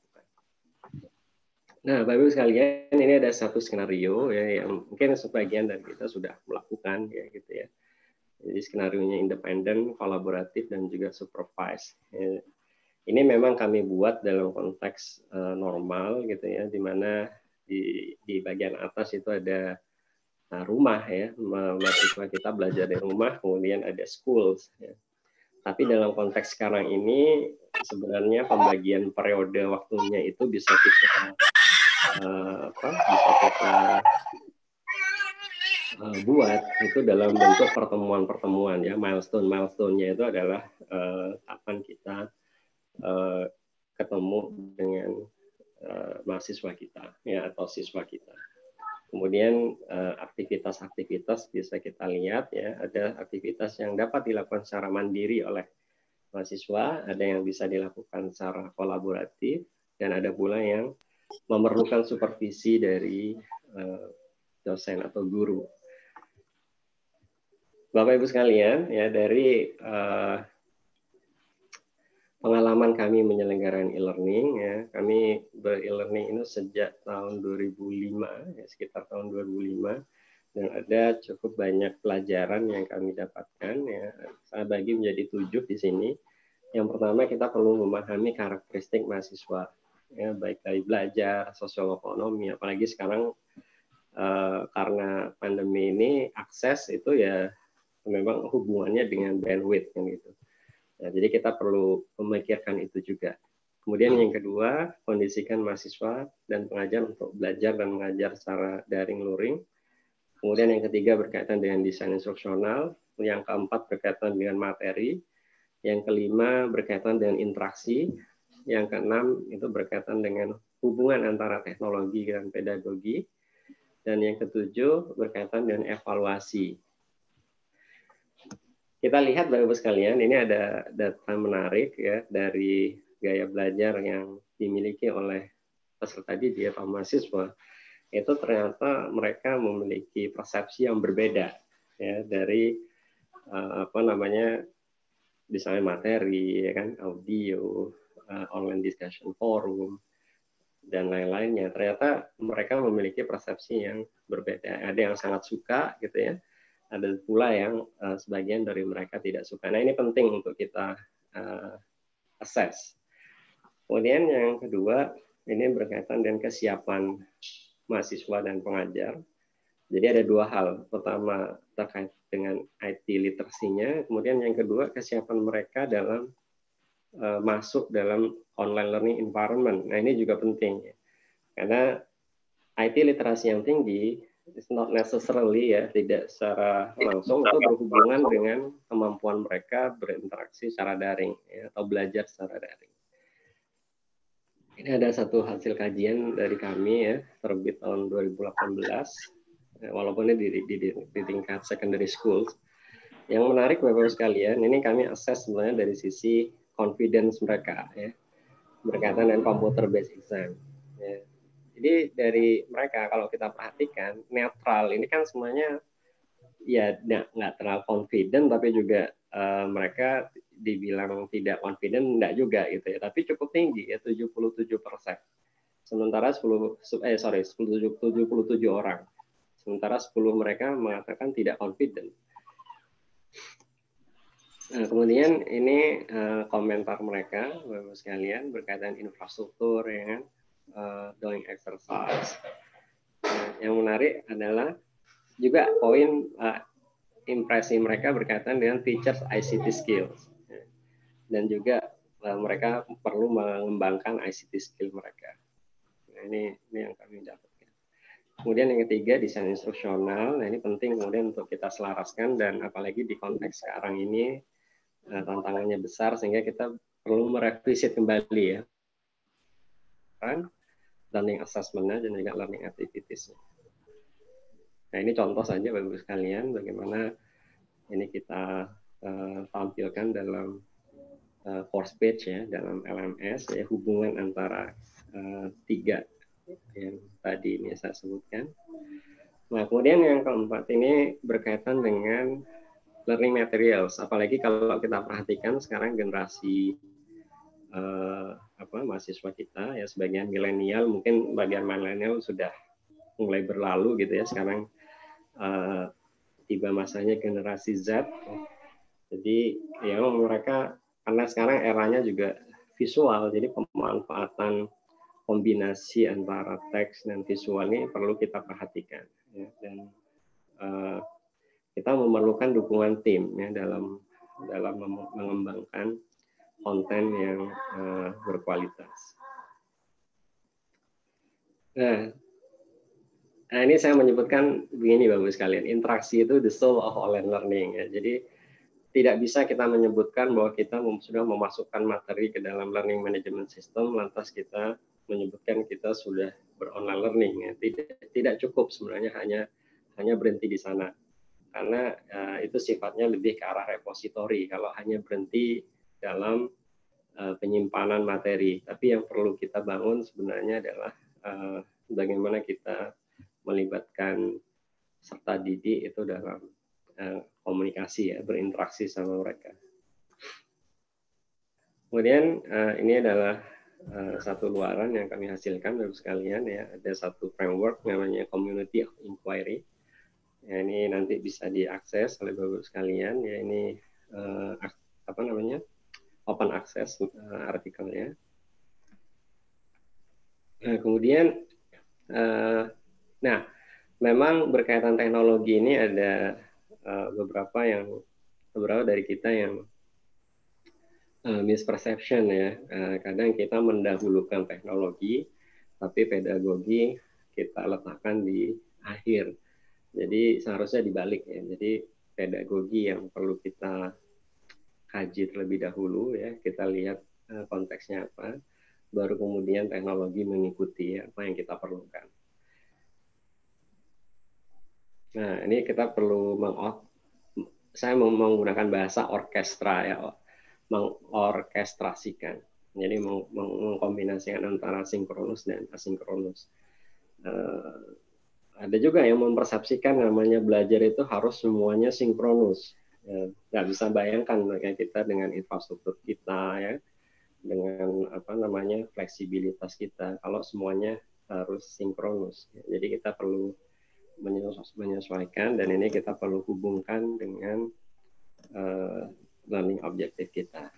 Nah, Bapak Ibu sekalian, ini ada satu skenario ya, yang mungkin sebagian dari kita sudah melakukan ya gitu ya. Jadi skenarionya independen, kolaboratif, dan juga supervised. Ya. Ini memang kami buat dalam konteks uh, normal gitu ya, di mana di di bagian atas itu ada uh, rumah ya, mahasiswa kita belajar dari rumah, kemudian ada schools. Ya. Tapi dalam konteks sekarang ini sebenarnya pembagian periode waktunya itu bisa kita Uh, apa bisa kita uh, buat itu dalam bentuk pertemuan-pertemuan ya, milestone milestone-nya itu adalah uh, kapan kita uh, ketemu dengan uh, mahasiswa kita ya, atau siswa kita. Kemudian aktivitas-aktivitas bisa kita lihat ya, ada aktivitas yang dapat dilakukan secara mandiri oleh mahasiswa, ada yang bisa dilakukan secara kolaboratif, dan ada pula yang memerlukan supervisi dari dosen atau guru. Bapak Ibu sekalian, ya dari uh, pengalaman kami menyelenggarakan e-learning, ya kami ber-e-learning ini sejak tahun dua ribu lima, ya, sekitar tahun dua ribu lima, dan ada cukup banyak pelajaran yang kami dapatkan. Ya, saya bagi menjadi tujuh di sini. Yang pertama, kita perlu memahami karakteristik mahasiswa, ya, baik dari belajar, sosial ekonomi, apalagi sekarang uh, karena pandemi ini akses itu ya memang hubungannya dengan bandwidth kan gitu. Nah, jadi kita perlu memikirkan itu juga. Kemudian yang kedua, kondisikan mahasiswa dan pengajar untuk belajar dan mengajar secara daring luring. Kemudian yang ketiga berkaitan dengan desain instruksional. Yang keempat berkaitan dengan materi. Yang kelima berkaitan dengan interaksi. Yang keenam itu berkaitan dengan hubungan antara teknologi dan pedagogi. Dan yang ketujuh berkaitan dengan evaluasi. Kita lihat Bapak Ibu sekalian, ini ada data menarik ya dari gaya belajar yang dimiliki oleh peserta didik atau mahasiswa. Itu ternyata mereka memiliki persepsi yang berbeda ya dari uh, apa namanya desain materi, ya kan, audio, uh, online discussion forum dan lain-lainnya. Ternyata mereka memiliki persepsi yang berbeda. Ada yang sangat suka gitu ya. Ada pula yang uh, sebagian dari mereka tidak suka. Nah, ini penting untuk kita uh, assess. Kemudian yang kedua, ini berkaitan dengan kesiapan mahasiswa dan pengajar. Jadi ada dua hal. Pertama, terkait dengan I T literasinya. Kemudian yang kedua, kesiapan mereka dalam uh, masuk dalam online learning environment. Nah, ini juga penting. Ya. Karena I T literasi yang tinggi, it's not necessarily ya, tidak secara langsung itu berhubungan dengan kemampuan mereka berinteraksi secara daring ya, atau belajar secara daring. Ini ada satu hasil kajian dari kami ya, terbit tahun dua ribu delapan belas, ya, walaupun ini di, di, di, di tingkat secondary school. Yang menarik Bapak-Ibu sekalian, ini kami assess sebenarnya dari sisi confidence mereka ya, berkaitan dengan computer based exam. Ya. Jadi dari mereka kalau kita perhatikan netral ini kan semuanya ya nggak terlalu confident, tapi juga uh, mereka dibilang tidak confident enggak juga gitu ya, tapi cukup tinggi ya tujuh puluh tujuh persen. Sementara sepuluh eh sorry tujuh puluh tujuh orang. Sementara sepuluh mereka mengatakan tidak confident. Nah, kemudian ini uh, komentar mereka Bapak sekalian berkaitan infrastruktur ya kan. Uh, doing exercise. Nah, yang menarik adalah juga poin uh, impresi mereka berkaitan dengan teachers I C T skills, dan juga uh, mereka perlu mengembangkan I C T skill mereka. Nah, ini ini yang kami dapatkan. Kemudian yang ketiga desain instruksional. Nah, ini penting kemudian untuk kita selaraskan, dan apalagi di konteks sekarang ini uh, tantangannya besar sehingga kita perlu merevisit kembali ya. Kan? Learning assessment-nya dan juga learning activities-nya. Nah, ini contoh saja Bapak-Ibu sekalian bagaimana ini kita uh, tampilkan dalam uh, course page ya, dalam L M S ya, hubungan antara uh, tiga yang tadi ini saya sebutkan. Nah, kemudian yang keempat ini berkaitan dengan learning materials, apalagi kalau kita perhatikan sekarang generasi Uh, apa mahasiswa kita ya, sebagian milenial, mungkin bagian milenial sudah mulai berlalu gitu ya, sekarang uh, tiba masanya generasi Z. Jadi ya mereka karena sekarang eranya juga visual, jadi pemanfaatan kombinasi antara teks dan visual ini perlu kita perhatikan ya, dan uh, kita memerlukan dukungan tim ya dalam dalam mengembangkan konten yang uh, berkualitas. Nah, nah, ini saya menyebutkan begini Bapak sekalian, interaksi itu the soul of online learning. Ya. Jadi tidak bisa kita menyebutkan bahwa kita sudah memasukkan materi ke dalam learning management system, lantas kita menyebutkan kita sudah ber-online learning. Ya. Tidak, tidak cukup sebenarnya hanya hanya berhenti di sana. Karena uh, itu sifatnya lebih ke arah repositori kalau hanya berhenti dalam uh, penyimpanan materi. Tapi yang perlu kita bangun sebenarnya adalah uh, bagaimana kita melibatkan serta didik itu dalam uh, komunikasi ya, berinteraksi sama mereka. Kemudian uh, ini adalah uh, satu luaran yang kami hasilkan Bapak sekalian ya, ada satu framework namanya Community of Inquiry. Ya, ini nanti bisa diakses oleh Bapak sekalian ya, ini uh, apa namanya open access uh, artikelnya. Nah, kemudian uh, nah memang berkaitan teknologi ini ada uh, beberapa yang beberapa dari kita yang uh, misperception ya, uh, kadang kita mendahulukan teknologi tapi pedagogi kita letakkan di akhir. Jadi seharusnya dibalik ya. Jadi pedagogi yang perlu kita kaji terlebih dahulu ya. Kita lihat uh, konteksnya apa, baru kemudian teknologi mengikuti ya, apa yang kita perlukan. Nah ini kita perlu meng saya mau menggunakan bahasa orkestra ya, mengorkestrasikan. Jadi meng mengkombinasikan antara sinkronus dan asinkronus. Uh, Ada juga yang mempersepsikan namanya belajar itu harus semuanya sinkronus. Ya, nggak bisa bayangkan kayak kita dengan infrastruktur kita ya, dengan apa namanya fleksibilitas kita kalau semuanya harus sinkronus. Ya, jadi kita perlu menyesuaikan dan ini kita perlu hubungkan dengan uh, learning objektif kita.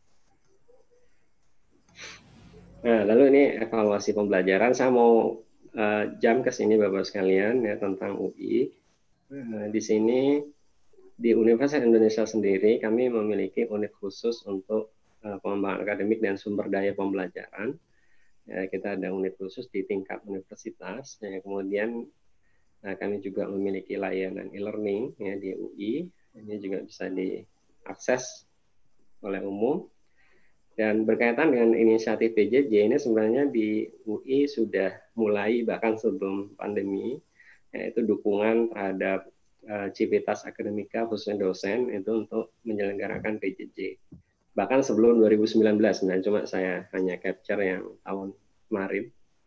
Nah, lalu ini evaluasi pembelajaran. Saya mau Uh, jam ke sini Bapak sekalian ya tentang U I. Uh, di sini di Universitas Indonesia sendiri kami memiliki unit khusus untuk uh, pengembangan akademik dan sumber daya pembelajaran. Ya, kita ada unit khusus di tingkat universitas. Ya, kemudian uh, kami juga memiliki layanan e-learning ya di U I. Ini juga bisa diakses oleh umum. Dan berkaitan dengan inisiatif P J J ini sebenarnya di U I sudah mulai bahkan sebelum pandemi, yaitu dukungan terhadap uh, Civitas Akademika khususnya dosen itu untuk menyelenggarakan P J J. Bahkan sebelum dua ribu sembilan belas, nah cuma saya hanya capture yang tahun kemarin.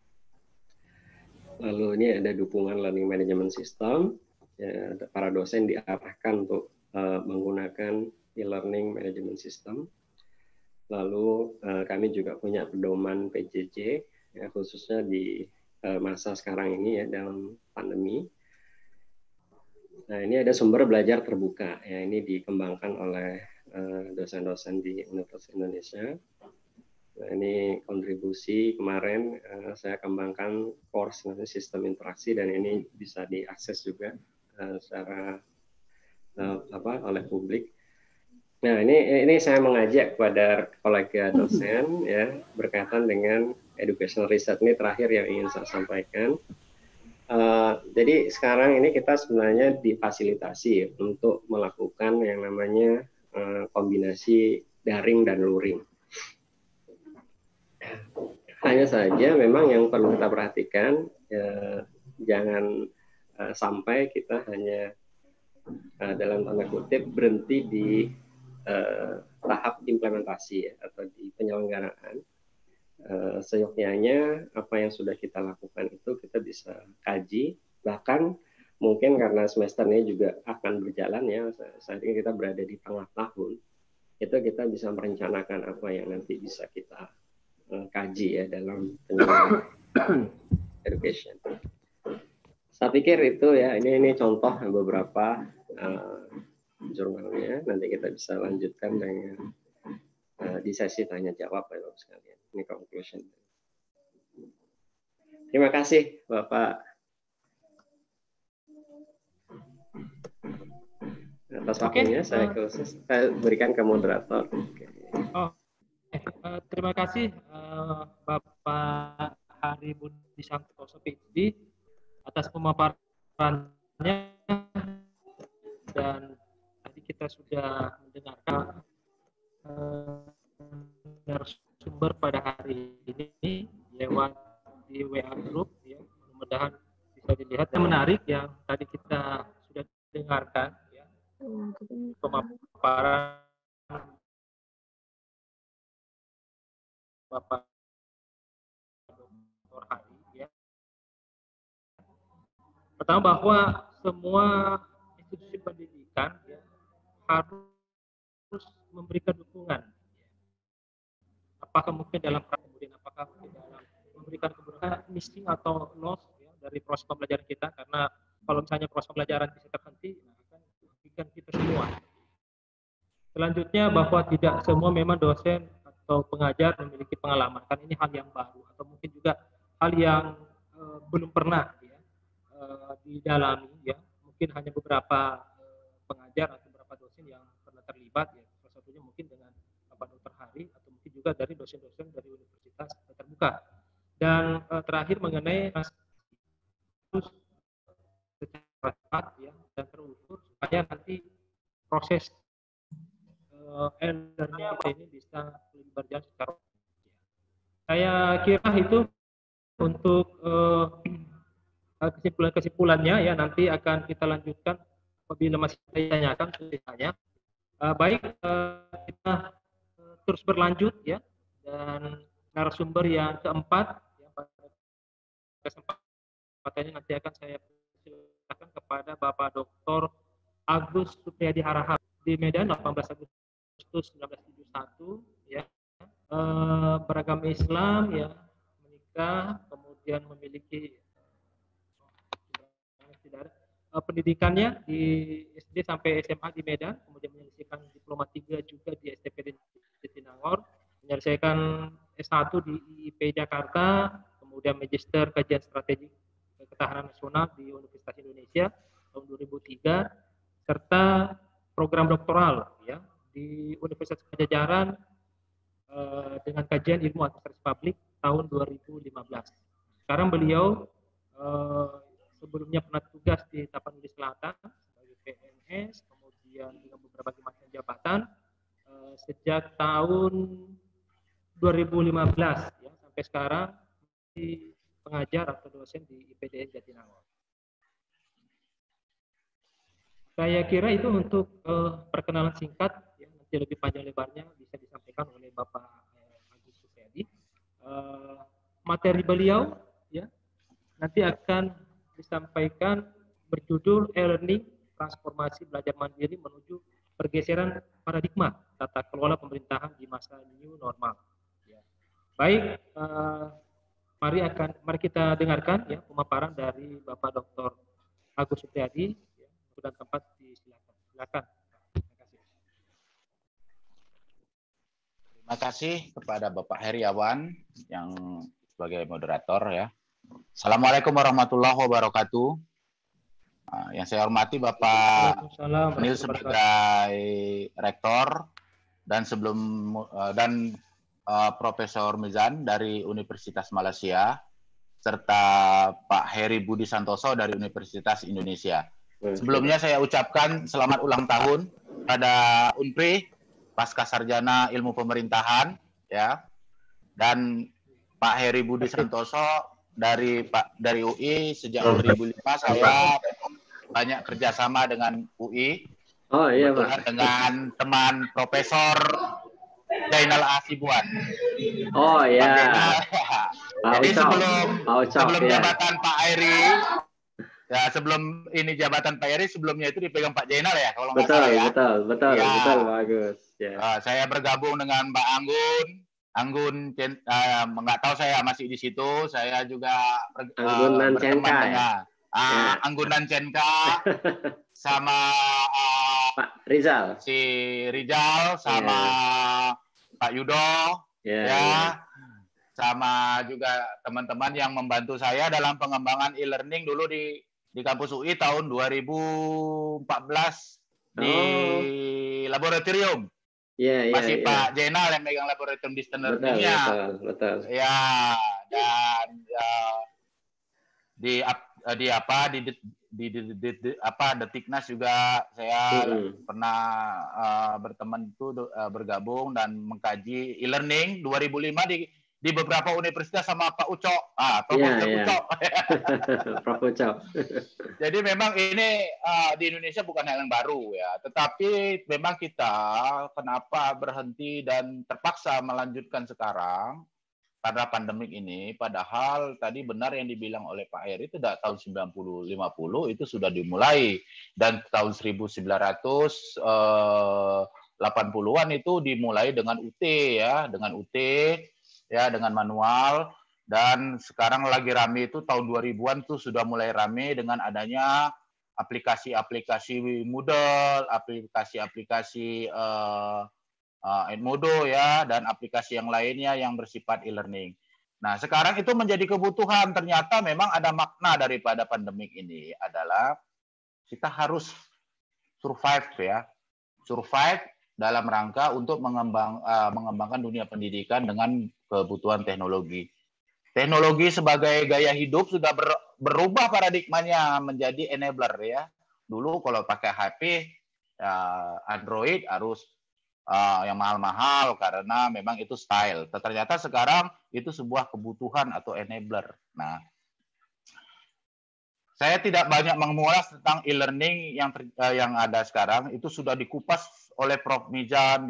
Lalu ini ada dukungan Learning Management System, ya, para dosen diarahkan untuk uh, menggunakan e-learning management system. Lalu uh, kami juga punya pedoman P J J ya, khususnya di uh, masa sekarang ini ya dalam pandemi. Nah ini ada sumber belajar terbuka ya, ini dikembangkan oleh dosen-dosen uh, di Universitas Indonesia. Nah, ini kontribusi kemarin uh, saya kembangkan course nanti sistem interaksi dan ini bisa diakses juga uh, secara uh, apa oleh publik. Nah, ini ini saya mengajak kepada kolega dosen ya berkaitan dengan educational research ini terakhir yang ingin saya sampaikan. Uh, jadi sekarang ini kita sebenarnya difasilitasi untuk melakukan yang namanya uh, kombinasi daring dan luring. Hanya saja memang yang perlu kita perhatikan ya, jangan uh, sampai kita hanya uh, dalam tanda kutip berhenti di Uh, tahap implementasi ya, atau di penyelenggaraan. Uh, seyogyanya apa yang sudah kita lakukan itu kita bisa kaji, bahkan mungkin karena semester ini juga akan berjalan ya, saat ini kita berada di tengah tahun, itu kita bisa merencanakan apa yang nanti bisa kita uh, kaji ya dalam penyelenggaraan education. Saya pikir itu ya, ini ini contoh beberapa uh, jurnalnya, nanti kita bisa lanjutkan dengan uh, di sesi tanya jawab ya Bapak sekalian. Ini conclusion. Terima kasih Bapak atas waktunya. Okay. Saya khusus saya berikan ke moderator. Okay. Oh, eh, uh, terima kasih uh, Bapak Hari Budi Santoso P H D atas pemaparannya, dan kita sudah mendengarkan uh, narasumber pada hari ini lewat di W A group ya, mudah-mudahan bisa dilihat. Yang menarik yang tadi kita sudah dengarkan ya, pemaparan Bapak Doktor Hari ya. Pertama bahwa semua institusi pendidikan ya, harus memberikan dukungan. Apakah mungkin dalam kemudian apakah mungkin dalam memberikan kemudahan missing atau loss ya, dari proses pembelajaran kita, karena kalau misalnya proses pembelajaran bisa terhenti, nah akan merugikan kita semua. Selanjutnya bahwa tidak semua memang dosen atau pengajar memiliki pengalaman, kan ini hal yang baru atau mungkin juga hal yang uh, belum pernah ya, uh, didalami ya, mungkin hanya beberapa uh, pengajar atau beberapa dosen yang pernah terlibat ya, salah satunya mungkin dengan Bapak Doktor Hari atau mungkin juga dari dosen-dosen dari universitas terbuka. Dan uh, terakhir mengenai harus secara cepat ya dan terukur supaya nanti proses uh, e-learning kita ini bisa lebih berjalan secara. Saya kira itu untuk uh, kesimpulan-kesimpulannya ya, nanti akan kita lanjutkan apabila masih ditanyakan ceritanya. Uh, baik, uh, kita uh, terus berlanjut ya, dan narasumber yang keempat ya, pada kesempatannya nanti akan saya silakan kepada Bapak Doktor Agus Supriyadi Harahap di Medan, delapan belas Agustus seribu sembilan ratus tujuh puluh satu ya, uh, beragama Islam ya, menikah, kemudian memiliki tidak ada uh, pendidikannya di S D sampai S M A di Medan, kemudian menyelesaikan diploma tiga juga di S T P D Jatinangor, menyelesaikan S satu di I I P Jakarta, kemudian magister kajian strategi ketahanan nasional di Universitas Indonesia tahun dua ribu tiga, serta program doktoral ya di Universitas Pajajaran uh, dengan kajian ilmu administrasi publik tahun dua ribu lima belas. Sekarang beliau uh, sebelumnya pernah tugas di Tapanuli Selatan sebagai P N S, kemudian dengan beberapa macam jabatan uh, sejak tahun dua ribu lima belas ya, sampai sekarang di pengajar atau dosen di I P D N Jatinangor. Saya kira itu untuk uh, perkenalan singkat ya, nanti lebih panjang lebarnya bisa disampaikan oleh Bapak uh, Agus Supriyadi. Uh, materi beliau ya nanti akan disampaikan berjudul e-learning transformasi belajar mandiri menuju pergeseran paradigma tata kelola pemerintahan di masa new normal. Ya. Baik, uh, mari akan mari kita dengarkan ya pemaparan dari Bapak Doktor Agus Supriyadi. Ya, dan tempat disilakan. Silakan. Terima kasih. Terima kasih kepada Bapak Heriawan yang sebagai moderator ya. Assalamualaikum warahmatullahi wabarakatuh. Nah, yang saya hormati Bapak Nil sebagai rektor dan sebelum uh, dan uh, Profesor Mizan dari Universitas Malaysia serta Pak Heri Budi Santoso dari Universitas Indonesia. Sebelumnya saya ucapkan selamat ulang tahun pada U N P R I Pasca Sarjana Ilmu Pemerintahan ya, dan Pak Heri Budi Santoso dari Pak dari U I sejak dua ribu lima. Saya banyak kerjasama dengan U I. Oh iya Pak. Dengan teman Profesor Zainal Asibuan. Oh iya. Jadi Ucap. sebelum Ucap, sebelum ya. jabatan Pak Heri, ya sebelum ini jabatan Pak Heri, sebelumnya itu dipegang Pak Zainal ya kalau nggak Betul, salah ya. betul, betul, Ya. betul, bagus. Ya. Uh, saya bergabung dengan Mbak Anggun. Anggun, uh, nggak tahu saya masih di situ. Saya juga ber, uh, Anggun dan berteman Cenka, dengan ya? uh, Ya. Anggun dan Cenka sama uh, Pak Rizal. si Rizal sama Pak Yudo, Ya, ya, ya. sama juga teman-teman yang membantu saya dalam pengembangan e-learning dulu di di kampus U I tahun dua ribu empat belas di Oh. laboratorium. Iya, iya, Masih iya. Pak Jenal yang megang laboratorium distance Betul, learning-nya. betul, betul. Ya, dan ya, di ap- di apa di di, di, di, di, di apa Detiknas juga saya Mm-mm. pernah uh, berteman itu uh, bergabung dan mengkaji e-learning dua ribu lima di di beberapa universitas sama Pak Uco. Ah, Prof Iya, Uco. iya. Prof Uco. Jadi memang ini uh, di Indonesia bukan hal yang baru ya, tetapi memang kita kenapa berhenti dan terpaksa melanjutkan sekarang karena pandemik ini, padahal tadi benar yang dibilang oleh Pak Heri itu tidak tahun sembilan puluh lima puluh itu sudah dimulai, dan tahun seribu sembilan ratus delapan puluhan itu dimulai dengan U T ya, dengan U T ya, dengan manual, dan sekarang lagi rame itu tahun dua ribuan tuh sudah mulai rame dengan adanya aplikasi-aplikasi Moodle, aplikasi-aplikasi uh, uh, Edmodo ya, dan aplikasi yang lainnya yang bersifat e-learning. Nah, sekarang itu menjadi kebutuhan. Ternyata memang ada makna daripada pandemik ini adalah kita harus survive ya, survive dalam rangka untuk mengembang, uh, mengembangkan dunia pendidikan dengan kebutuhan teknologi. Teknologi sebagai gaya hidup sudah ber, berubah paradigmanya menjadi enabler ya. Dulu kalau pakai H P uh, Android harus uh, yang mahal-mahal karena memang itu style. Ternyata sekarang itu sebuah kebutuhan atau enabler. Nah, saya tidak banyak mengulas tentang e-learning yang ter, uh, yang ada sekarang. Itu sudah dikupas oleh Prof Mijan,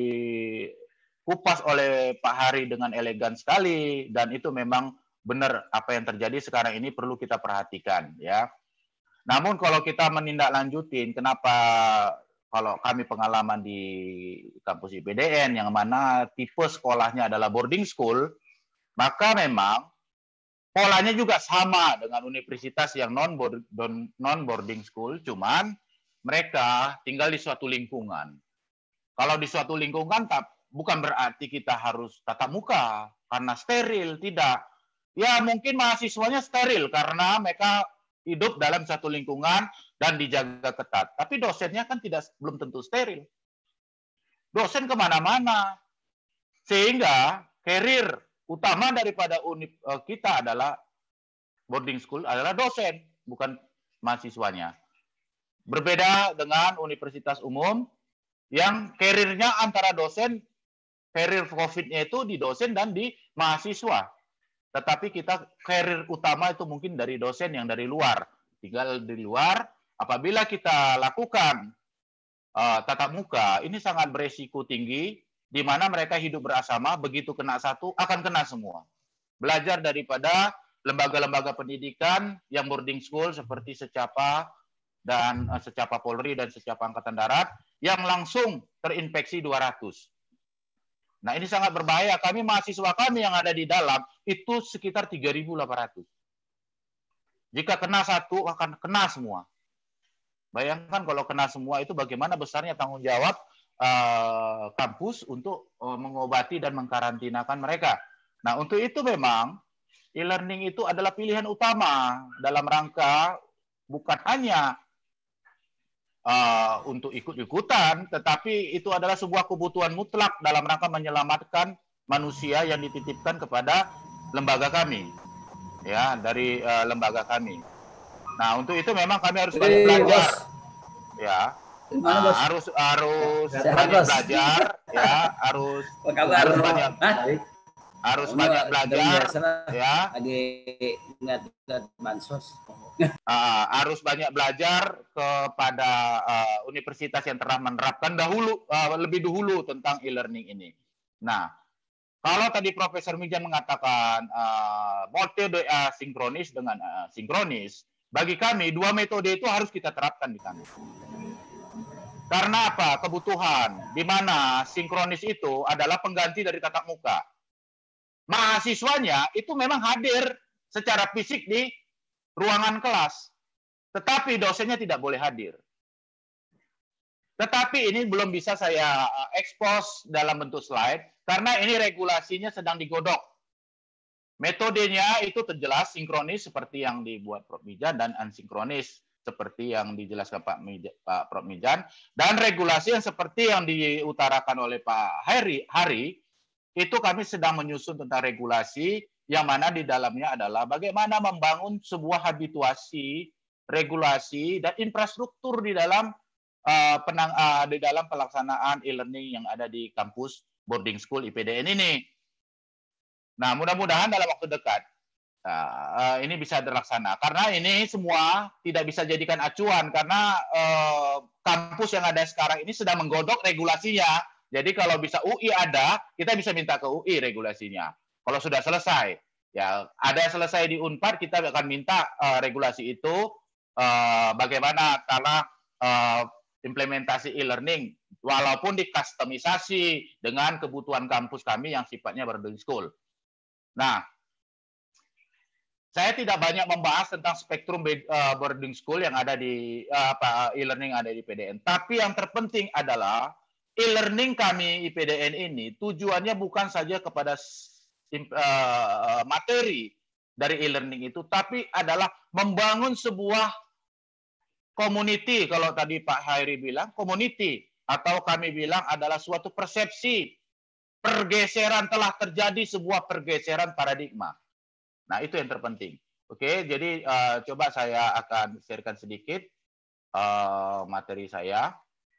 dikupas oleh Pak Hari dengan elegan sekali, dan itu memang benar apa yang terjadi sekarang ini perlu kita perhatikan ya. Namun kalau kita menindaklanjutin, kenapa kalau kami pengalaman di kampus I P D N yang mana tipe sekolahnya adalah boarding school, maka memang polanya juga sama dengan universitas yang non boarding school, cuman mereka tinggal di suatu lingkungan. Kalau di suatu lingkungan bukan berarti kita harus tatap muka karena steril, tidak. Ya mungkin mahasiswanya steril karena mereka hidup dalam satu lingkungan dan dijaga ketat. Tapi dosennya kan tidak belum tentu steril. Dosen kemana-mana. Sehingga karir utama daripada unip kita adalah boarding school adalah dosen, bukan mahasiswanya. Berbeda dengan universitas umum yang karirnya antara dosen, karir profitnya itu di dosen dan di mahasiswa. Tetapi kita karir utama itu mungkin dari dosen yang dari luar. Tinggal di luar, apabila kita lakukan uh, tatap muka, ini sangat beresiko tinggi, di mana mereka hidup berasrama, begitu kena satu, akan kena semua. Belajar daripada lembaga-lembaga pendidikan yang boarding school seperti Secapa dan uh, Secapa Polri dan Secapa Angkatan Darat yang langsung terinfeksi dua ratus. Nah, ini sangat berbahaya. Kami mahasiswa kami yang ada di dalam itu sekitar tiga ribu delapan ratus. Jika kena satu akan kena semua. Bayangkan kalau kena semua itu bagaimana besarnya tanggung jawab uh, kampus untuk uh, mengobati dan mengkarantinakan mereka. Nah, untuk itu memang e-learning itu adalah pilihan utama dalam rangka bukan hanya uh, untuk ikut-ikutan, tetapi itu adalah sebuah kebutuhan mutlak dalam rangka menyelamatkan manusia yang dititipkan kepada lembaga kami, ya, dari uh, lembaga kami. Nah, untuk itu memang kami harus banyak belajar, ya. Gimana, Bos? Uh, harus harus Sehat, banyak Bos. belajar, ya, harus Apa kabar? harus banyak harus Kamu banyak sudah belajar, biasa lah. ya. Lagi ingat bansos. Uh, harus banyak belajar kepada uh, universitas yang telah menerapkan dahulu uh, lebih dahulu tentang e-learning ini. Nah, kalau tadi Profesor Mijan mengatakan uh, metode asinkronis dengan uh, sinkronis, bagi kami dua metode itu harus kita terapkan di kami. Karena apa? Kebutuhan, di mana sinkronis itu adalah pengganti dari tatap muka. Mahasiswanya itu memang hadir secara fisik di ruangan kelas, tetapi dosennya tidak boleh hadir. Tetapi ini belum bisa saya expose dalam bentuk slide, karena ini regulasinya sedang digodok. Metodenya itu terjelas sinkronis seperti yang dibuat Prof Mijan dan asinkronis seperti yang dijelaskan Pak, Mijan, Pak Prof Mijan, dan regulasi yang seperti yang diutarakan oleh Pak Hari, Hari itu kami sedang menyusun tentang regulasi yang mana di dalamnya adalah bagaimana membangun sebuah habituasi, regulasi, dan infrastruktur di dalam uh, penang, uh, di dalam pelaksanaan e-learning yang ada di kampus boarding school I P D N ini. Nah, mudah-mudahan dalam waktu dekat uh, ini bisa terlaksana. Karena ini semua tidak bisa jadikan acuan karena uh, kampus yang ada sekarang ini sedang menggodok regulasinya. Jadi kalau bisa U I ada, kita bisa minta ke U I regulasinya. Kalau sudah selesai, ya ada selesai di Unpad, kita akan minta uh, regulasi itu uh, bagaimana karena uh, implementasi e-learning, walaupun dikustomisasi dengan kebutuhan kampus kami yang sifatnya boarding school. Nah, saya tidak banyak membahas tentang spektrum uh, boarding school yang ada di uh, apa e-learning ada di I P D N. Tapi yang terpenting adalah e-learning kami I P D N ini tujuannya bukan saja kepada uh, materi dari e-learning itu, tapi adalah membangun sebuah community. Kalau tadi Pak Hairi bilang community, atau kami bilang adalah suatu persepsi. Pergeseran telah terjadi, sebuah pergeseran paradigma. Nah, itu yang terpenting. Oke, jadi uh, coba saya akan sharekan sedikit uh, materi saya.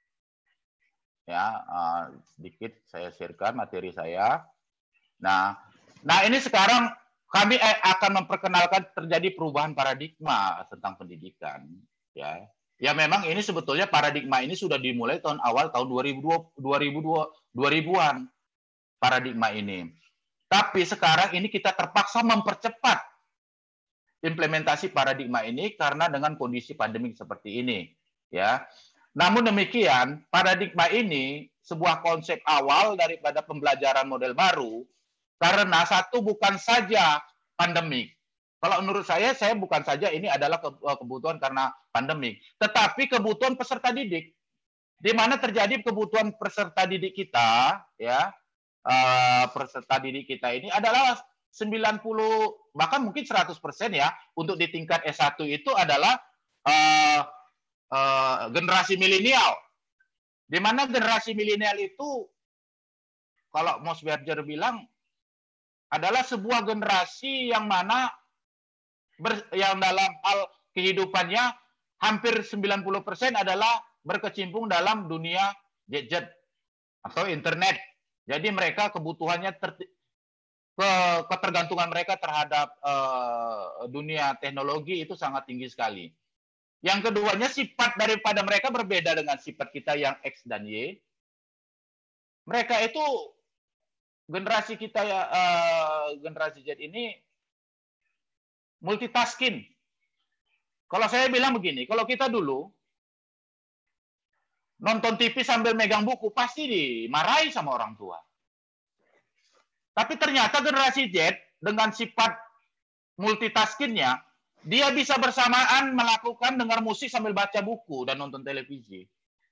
Ya, uh, sedikit saya sharekan materi saya. Nah, nah ini sekarang kami akan memperkenalkan terjadi perubahan paradigma tentang pendidikan. Ya, ya memang ini sebetulnya paradigma ini sudah dimulai tahun awal tahun dua ribuan. Paradigma ini. Tapi sekarang ini kita terpaksa mempercepat implementasi paradigma ini karena dengan kondisi pandemi seperti ini, ya. Namun demikian, paradigma ini sebuah konsep awal daripada pembelajaran model baru karena satu bukan saja pandemik. Kalau menurut saya, saya bukan saja ini adalah kebutuhan karena pandemik, tetapi kebutuhan peserta didik. Di mana terjadi kebutuhan peserta didik kita, ya, Uh, peserta didik kita ini adalah sembilan puluh bahkan mungkin seratus persen ya untuk di tingkat S satu itu adalah uh, uh, generasi milenial. Di mana generasi milenial itu kalau Mos Berger bilang adalah sebuah generasi yang mana ber, yang dalam hal kehidupannya hampir sembilan puluh persen adalah berkecimpung dalam dunia gadget atau internet. Jadi mereka kebutuhannya ter, ke, ketergantungan mereka terhadap uh, dunia teknologi itu sangat tinggi sekali. Yang keduanya sifat daripada mereka berbeda dengan sifat kita yang X dan Y. Mereka itu generasi kita ya uh, generasi Z ini multitasking. Kalau saya bilang begini, kalau kita dulu nonton T V sambil megang buku, pasti dimarahi sama orang tua. Tapi ternyata generasi Z dengan sifat multitaskingnya, dia bisa bersamaan melakukan dengar musik sambil baca buku dan nonton televisi.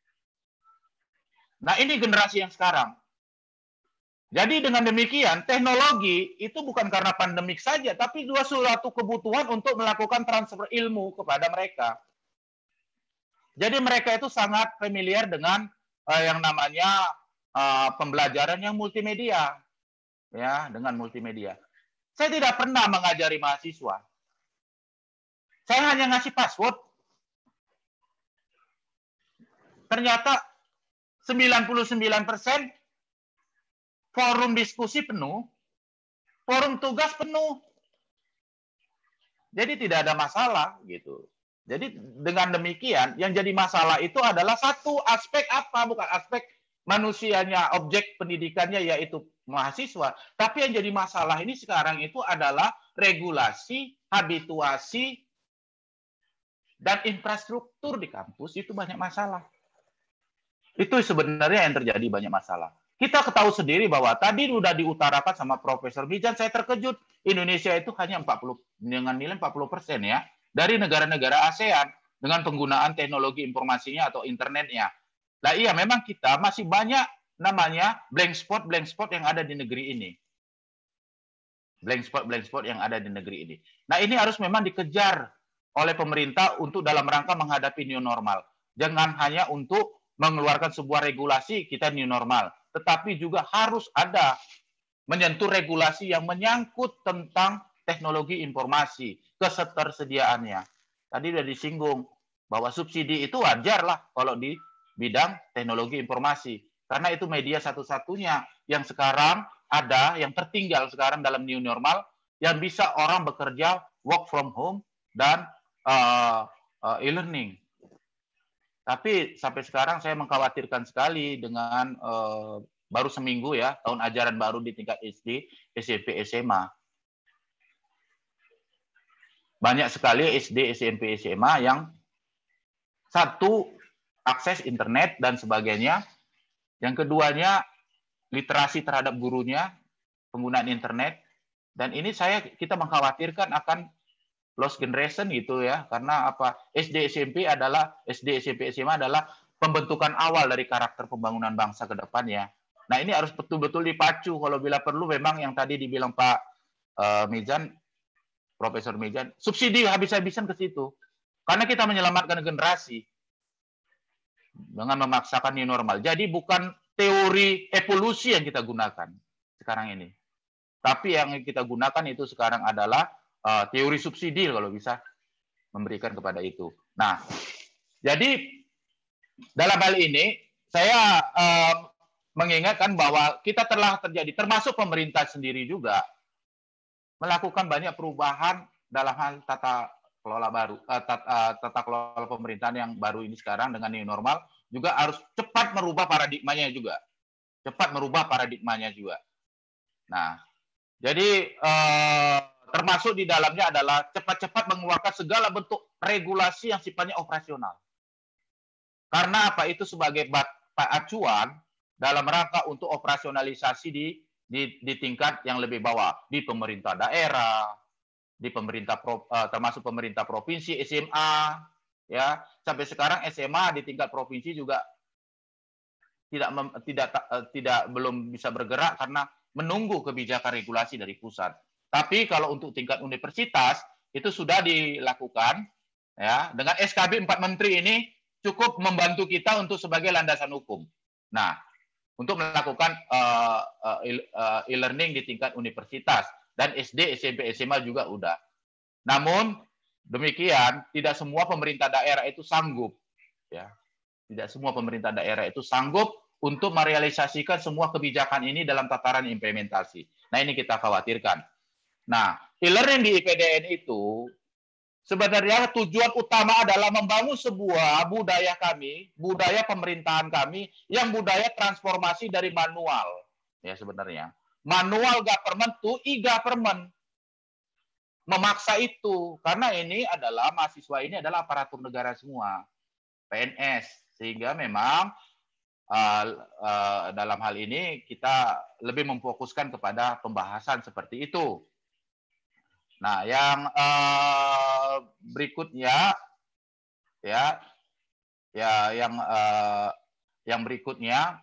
Nah, ini generasi yang sekarang. Jadi dengan demikian, teknologi itu bukan karena pandemik saja, tapi dua suatu kebutuhan untuk melakukan transfer ilmu kepada mereka. Jadi mereka itu sangat familiar dengan uh, yang namanya uh, pembelajaran yang multimedia, ya, dengan multimedia. Saya tidak pernah mengajari mahasiswa. Saya hanya ngasih password. Ternyata sembilan puluh sembilan persen forum diskusi penuh, forum tugas penuh. Jadi tidak ada masalah gitu. Jadi dengan demikian yang jadi masalah itu adalah satu aspek apa? Bukan aspek manusianya, objek pendidikannya yaitu mahasiswa. Tapi yang jadi masalah ini sekarang itu adalah regulasi, habituasi, dan infrastruktur di kampus itu banyak masalah. Itu sebenarnya yang terjadi banyak masalah. Kita ketahui sendiri bahwa tadi sudah diutarakan sama Profesor Mijan, saya terkejut. Indonesia itu hanya empat puluh dengan nilai empat puluh persen ya. Dari negara-negara ASEAN dengan penggunaan teknologi informasinya atau internetnya. Nah iya, memang kita masih banyak namanya blank spot blank spot yang ada di negeri ini. Blank spot blank spot yang ada di negeri ini. Nah ini harus memang dikejar oleh pemerintah untuk dalam rangka menghadapi new normal. Jangan hanya untuk mengeluarkan sebuah regulasi kita new normal, tetapi juga harus ada menyentuh regulasi yang menyangkut tentang teknologi informasi, ketersediaannya. Tadi sudah disinggung bahwa subsidi itu wajar lah kalau di bidang teknologi informasi. Karena itu media satu-satunya yang sekarang ada yang tertinggal sekarang dalam new normal, yang bisa orang bekerja work from home dan uh, uh, e-learning. Tapi sampai sekarang saya mengkhawatirkan sekali dengan uh, baru seminggu ya, tahun ajaran baru di tingkat S D, S M P, S M A. Banyak sekali S D, S M P, S M A yang satu, akses internet dan sebagainya. Yang keduanya, literasi terhadap gurunya, penggunaan internet. Dan ini saya kita mengkhawatirkan akan lost generation gitu ya, karena apa? S D S M P adalah S D S M P S M A adalah pembentukan awal dari karakter pembangunan bangsa ke depannya. Nah, ini harus betul-betul dipacu kalau bila perlu memang yang tadi dibilang Pak uh, Mizan, Profesor Mizan, subsidi habis-habisan ke situ. Karena kita menyelamatkan generasi dengan memaksakan new normal. Jadi bukan teori evolusi yang kita gunakan sekarang ini. Tapi yang kita gunakan itu sekarang adalah Uh, teori subsidi kalau bisa memberikan kepada itu. Nah, jadi dalam hal ini saya uh, mengingatkan bahwa kita telah terjadi, termasuk pemerintah sendiri juga melakukan banyak perubahan dalam hal tata kelola baru, uh, tata, uh, tata kelola pemerintahan yang baru ini sekarang dengan new normal juga harus cepat merubah paradigmanya juga, cepat merubah paradigmanya juga. Nah, jadi uh, termasuk di dalamnya adalah cepat-cepat mengeluarkan segala bentuk regulasi yang sifatnya operasional. Karena apa? Itu sebagai acuan dalam rangka untuk operasionalisasi di, di, di tingkat yang lebih bawah. Di pemerintah daerah, di pemerintah termasuk pemerintah provinsi, S M A. Ya, sampai sekarang S M A di tingkat provinsi juga tidak, tidak, tidak belum bisa bergerak karena menunggu kebijakan regulasi dari pusat. Tapi kalau untuk tingkat universitas itu sudah dilakukan ya, dengan S K B empat menteri ini cukup membantu kita untuk sebagai landasan hukum. Nah, untuk melakukan uh, uh, e-learning di tingkat universitas dan S D, S M P, S M A juga udah. Namun demikian tidak semua pemerintah daerah itu sanggup ya. Tidak semua pemerintah daerah itu sanggup untuk merealisasikan semua kebijakan ini dalam tataran implementasi. Nah, ini kita khawatirkan. Nah, e-learning di I P D N itu sebenarnya tujuan utama adalah membangun sebuah budaya kami, budaya pemerintahan kami yang budaya transformasi dari manual. Ya sebenarnya. Manual government to e-government. Memaksa itu karena ini adalah mahasiswa ini adalah aparatur negara semua, P N S, sehingga memang uh, uh, dalam hal ini kita lebih memfokuskan kepada pembahasan seperti itu. Nah, yang uh, berikutnya, ya, ya, yang uh, yang berikutnya,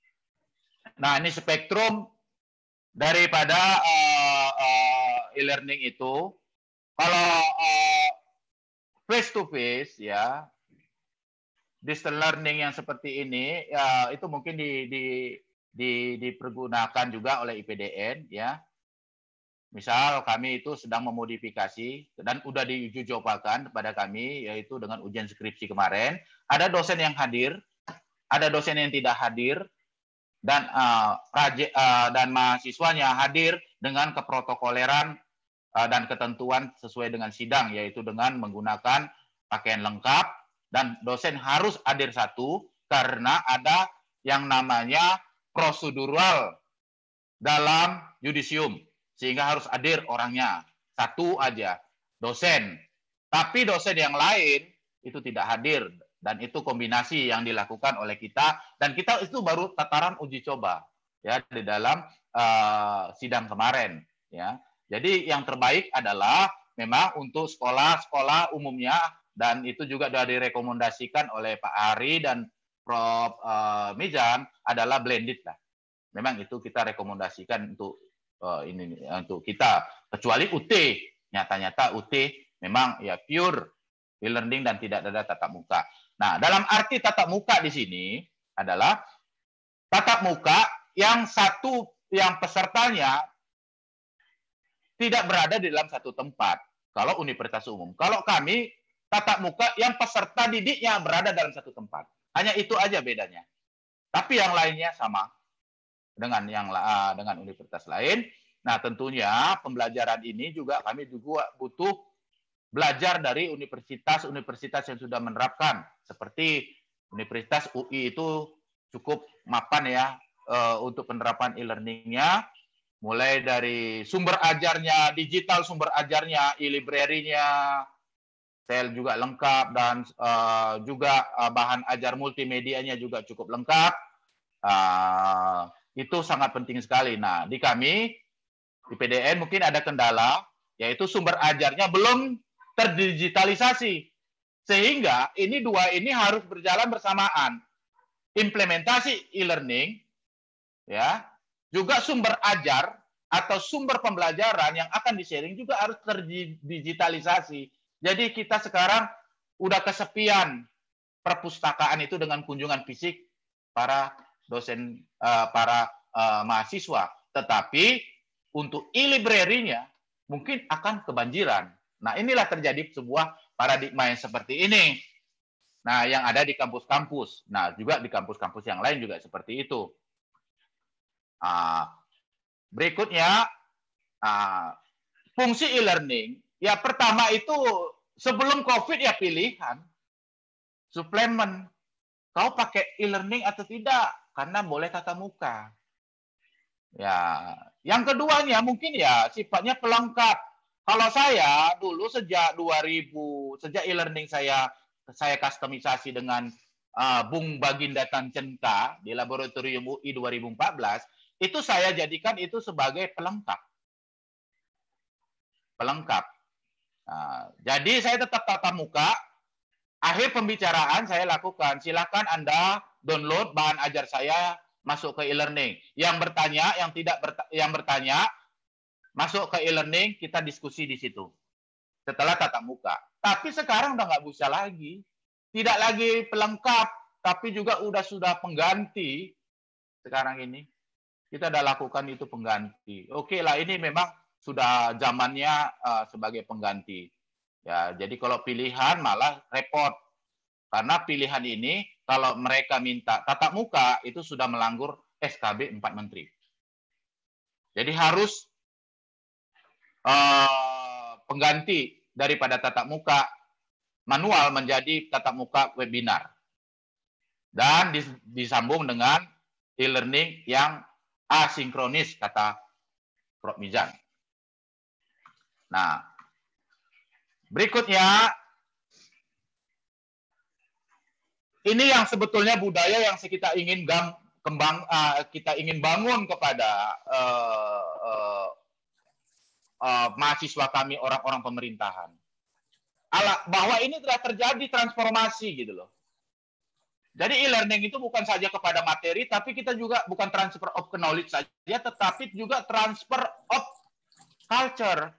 nah ini spektrum daripada uh, uh, e-learning itu, kalau uh, face to face, ya, distance learning yang seperti ini, ya, itu mungkin di, di, di, dipergunakan juga oleh I P D N, ya. Misal kami itu sedang memodifikasi dan udah diuji cobakan kepada kami, yaitu dengan ujian skripsi kemarin. Ada dosen yang hadir, ada dosen yang tidak hadir, dan uh, raja, uh, dan mahasiswanya hadir dengan keprotokoleran uh, dan ketentuan sesuai dengan sidang, yaitu dengan menggunakan pakaian lengkap, dan dosen harus hadir satu karena ada yang namanya prosedural dalam yudisium. Sehingga harus hadir orangnya. Satu aja, dosen. Tapi dosen yang lain itu tidak hadir. Dan itu kombinasi yang dilakukan oleh kita. Dan kita itu baru tataran uji coba ya di dalam uh, sidang kemarin. Ya. Jadi yang terbaik adalah memang untuk sekolah-sekolah umumnya. Dan itu juga sudah direkomendasikan oleh Pak Ari dan Prof Uh, Mizan adalah blended lah. Memang itu kita rekomendasikan untuk Uh, ini untuk kita, kecuali U T, nyata-nyata U T memang ya pure e-learning dan tidak ada tatap muka. Nah, dalam arti tatap muka di sini adalah tatap muka yang satu yang pesertanya tidak berada di dalam satu tempat. Kalau universitas umum, kalau kami tatap muka yang peserta didiknya berada dalam satu tempat. Hanya itu aja bedanya. Tapi yang lainnya sama. dengan yang uh, dengan universitas lain. Nah, tentunya pembelajaran ini juga kami juga butuh belajar dari universitas-universitas yang sudah menerapkan, seperti Universitas U I itu cukup mapan ya uh, untuk penerapan e-learningnya, mulai dari sumber ajarnya, digital sumber ajarnya, e-library-nya, Tel juga lengkap, dan uh, juga uh, bahan ajar multimedianya juga cukup lengkap. Uh, itu sangat penting sekali. Nah, di kami, di P D N mungkin ada kendala, yaitu sumber ajarnya belum terdigitalisasi. Sehingga ini dua ini harus berjalan bersamaan. Implementasi e-learning, ya, juga sumber ajar atau sumber pembelajaran yang akan di-sharing juga harus terdigitalisasi. Jadi kita sekarang udah kesepian perpustakaan itu dengan kunjungan fisik para dosen, uh, para uh, mahasiswa. Tetapi untuk e-library-nya mungkin akan kebanjiran. Nah, inilah terjadi sebuah paradigma yang seperti ini. Nah, yang ada di kampus-kampus. Nah, juga di kampus-kampus yang lain juga seperti itu. Uh, berikutnya, uh, fungsi e-learning. Ya, pertama itu sebelum COVID ya pilihan. Suplemen. Kau pakai e-learning atau tidak? Karena boleh tatap muka. Ya, yang keduanya mungkin ya sifatnya pelengkap. Kalau saya dulu sejak dua ribu, sejak e-learning saya saya kustomisasi dengan uh, Bung Baginda Tancenta di Laboratorium U I dua ribu empat belas, itu saya jadikan itu sebagai pelengkap. Pelengkap. Nah, jadi saya tetap tatap muka. Akhir pembicaraan saya lakukan. Silakan Anda download bahan ajar saya masuk ke e-learning. Yang bertanya, yang tidak berta yang bertanya masuk ke e-learning, kita diskusi di situ. Setelah tatap muka. Tapi sekarang udah nggak bisa lagi. Tidak lagi pelengkap, tapi juga udah sudah pengganti. Sekarang ini kita udah lakukan itu pengganti. Oke lah, ini memang sudah zamannya uh, sebagai pengganti. Ya, jadi kalau pilihan malah repot. Karena pilihan ini kalau mereka minta tatap muka itu sudah melanggar S K B empat Menteri. Jadi harus uh, pengganti daripada tatap muka manual menjadi tatap muka webinar. Dan dis disambung dengan e-learning yang asinkronis, kata Prof Mizan. Nah, berikutnya, ini yang sebetulnya budaya yang kita ingin gam, kembang, uh, kita ingin bangun kepada uh, uh, uh, mahasiswa kami, orang-orang pemerintahan. Ala, bahwa ini telah terjadi transformasi gitu loh. Jadi e-learning itu bukan saja kepada materi, tapi kita juga bukan transfer of knowledge saja, tetapi juga transfer of culture.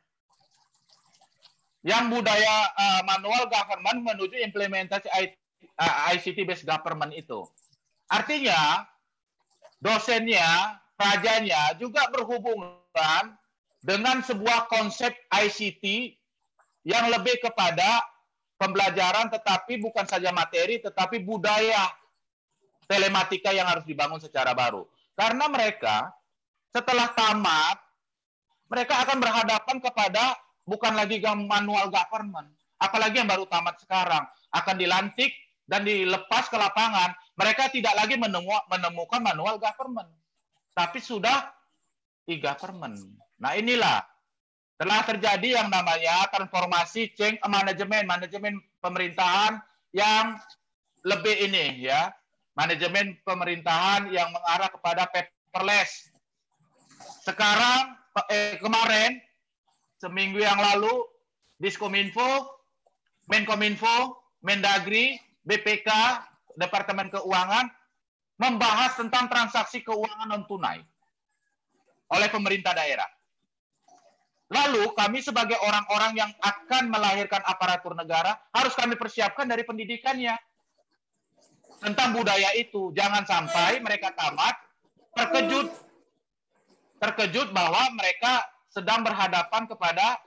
Yang budaya uh, manual government menuju implementasi I C T based government itu. Artinya dosennya, rajanya juga berhubungan dengan sebuah konsep I C T yang lebih kepada pembelajaran, tetapi bukan saja materi, tetapi budaya telematika yang harus dibangun secara baru. Karena mereka setelah tamat, mereka akan berhadapan kepada bukan lagi manual government. Apalagi yang baru tamat sekarang. Akan dilantik dan dilepas ke lapangan. Mereka tidak lagi menemukan manual government. Tapi sudah e-government. Nah inilah. Telah terjadi yang namanya transformasi change management. Manajemen pemerintahan yang lebih ini ya. Manajemen pemerintahan yang mengarah kepada paperless. Sekarang, eh, kemarin, seminggu yang lalu, Diskominfo, Menkominfo, Mendagri, B P K, Departemen Keuangan, membahas tentang transaksi keuangan non-tunai oleh pemerintah daerah. Lalu kami sebagai orang-orang yang akan melahirkan aparatur negara, harus kami persiapkan dari pendidikannya. Tentang budaya itu. Jangan sampai mereka tamat, terkejut, terkejut bahwa mereka sedang berhadapan kepada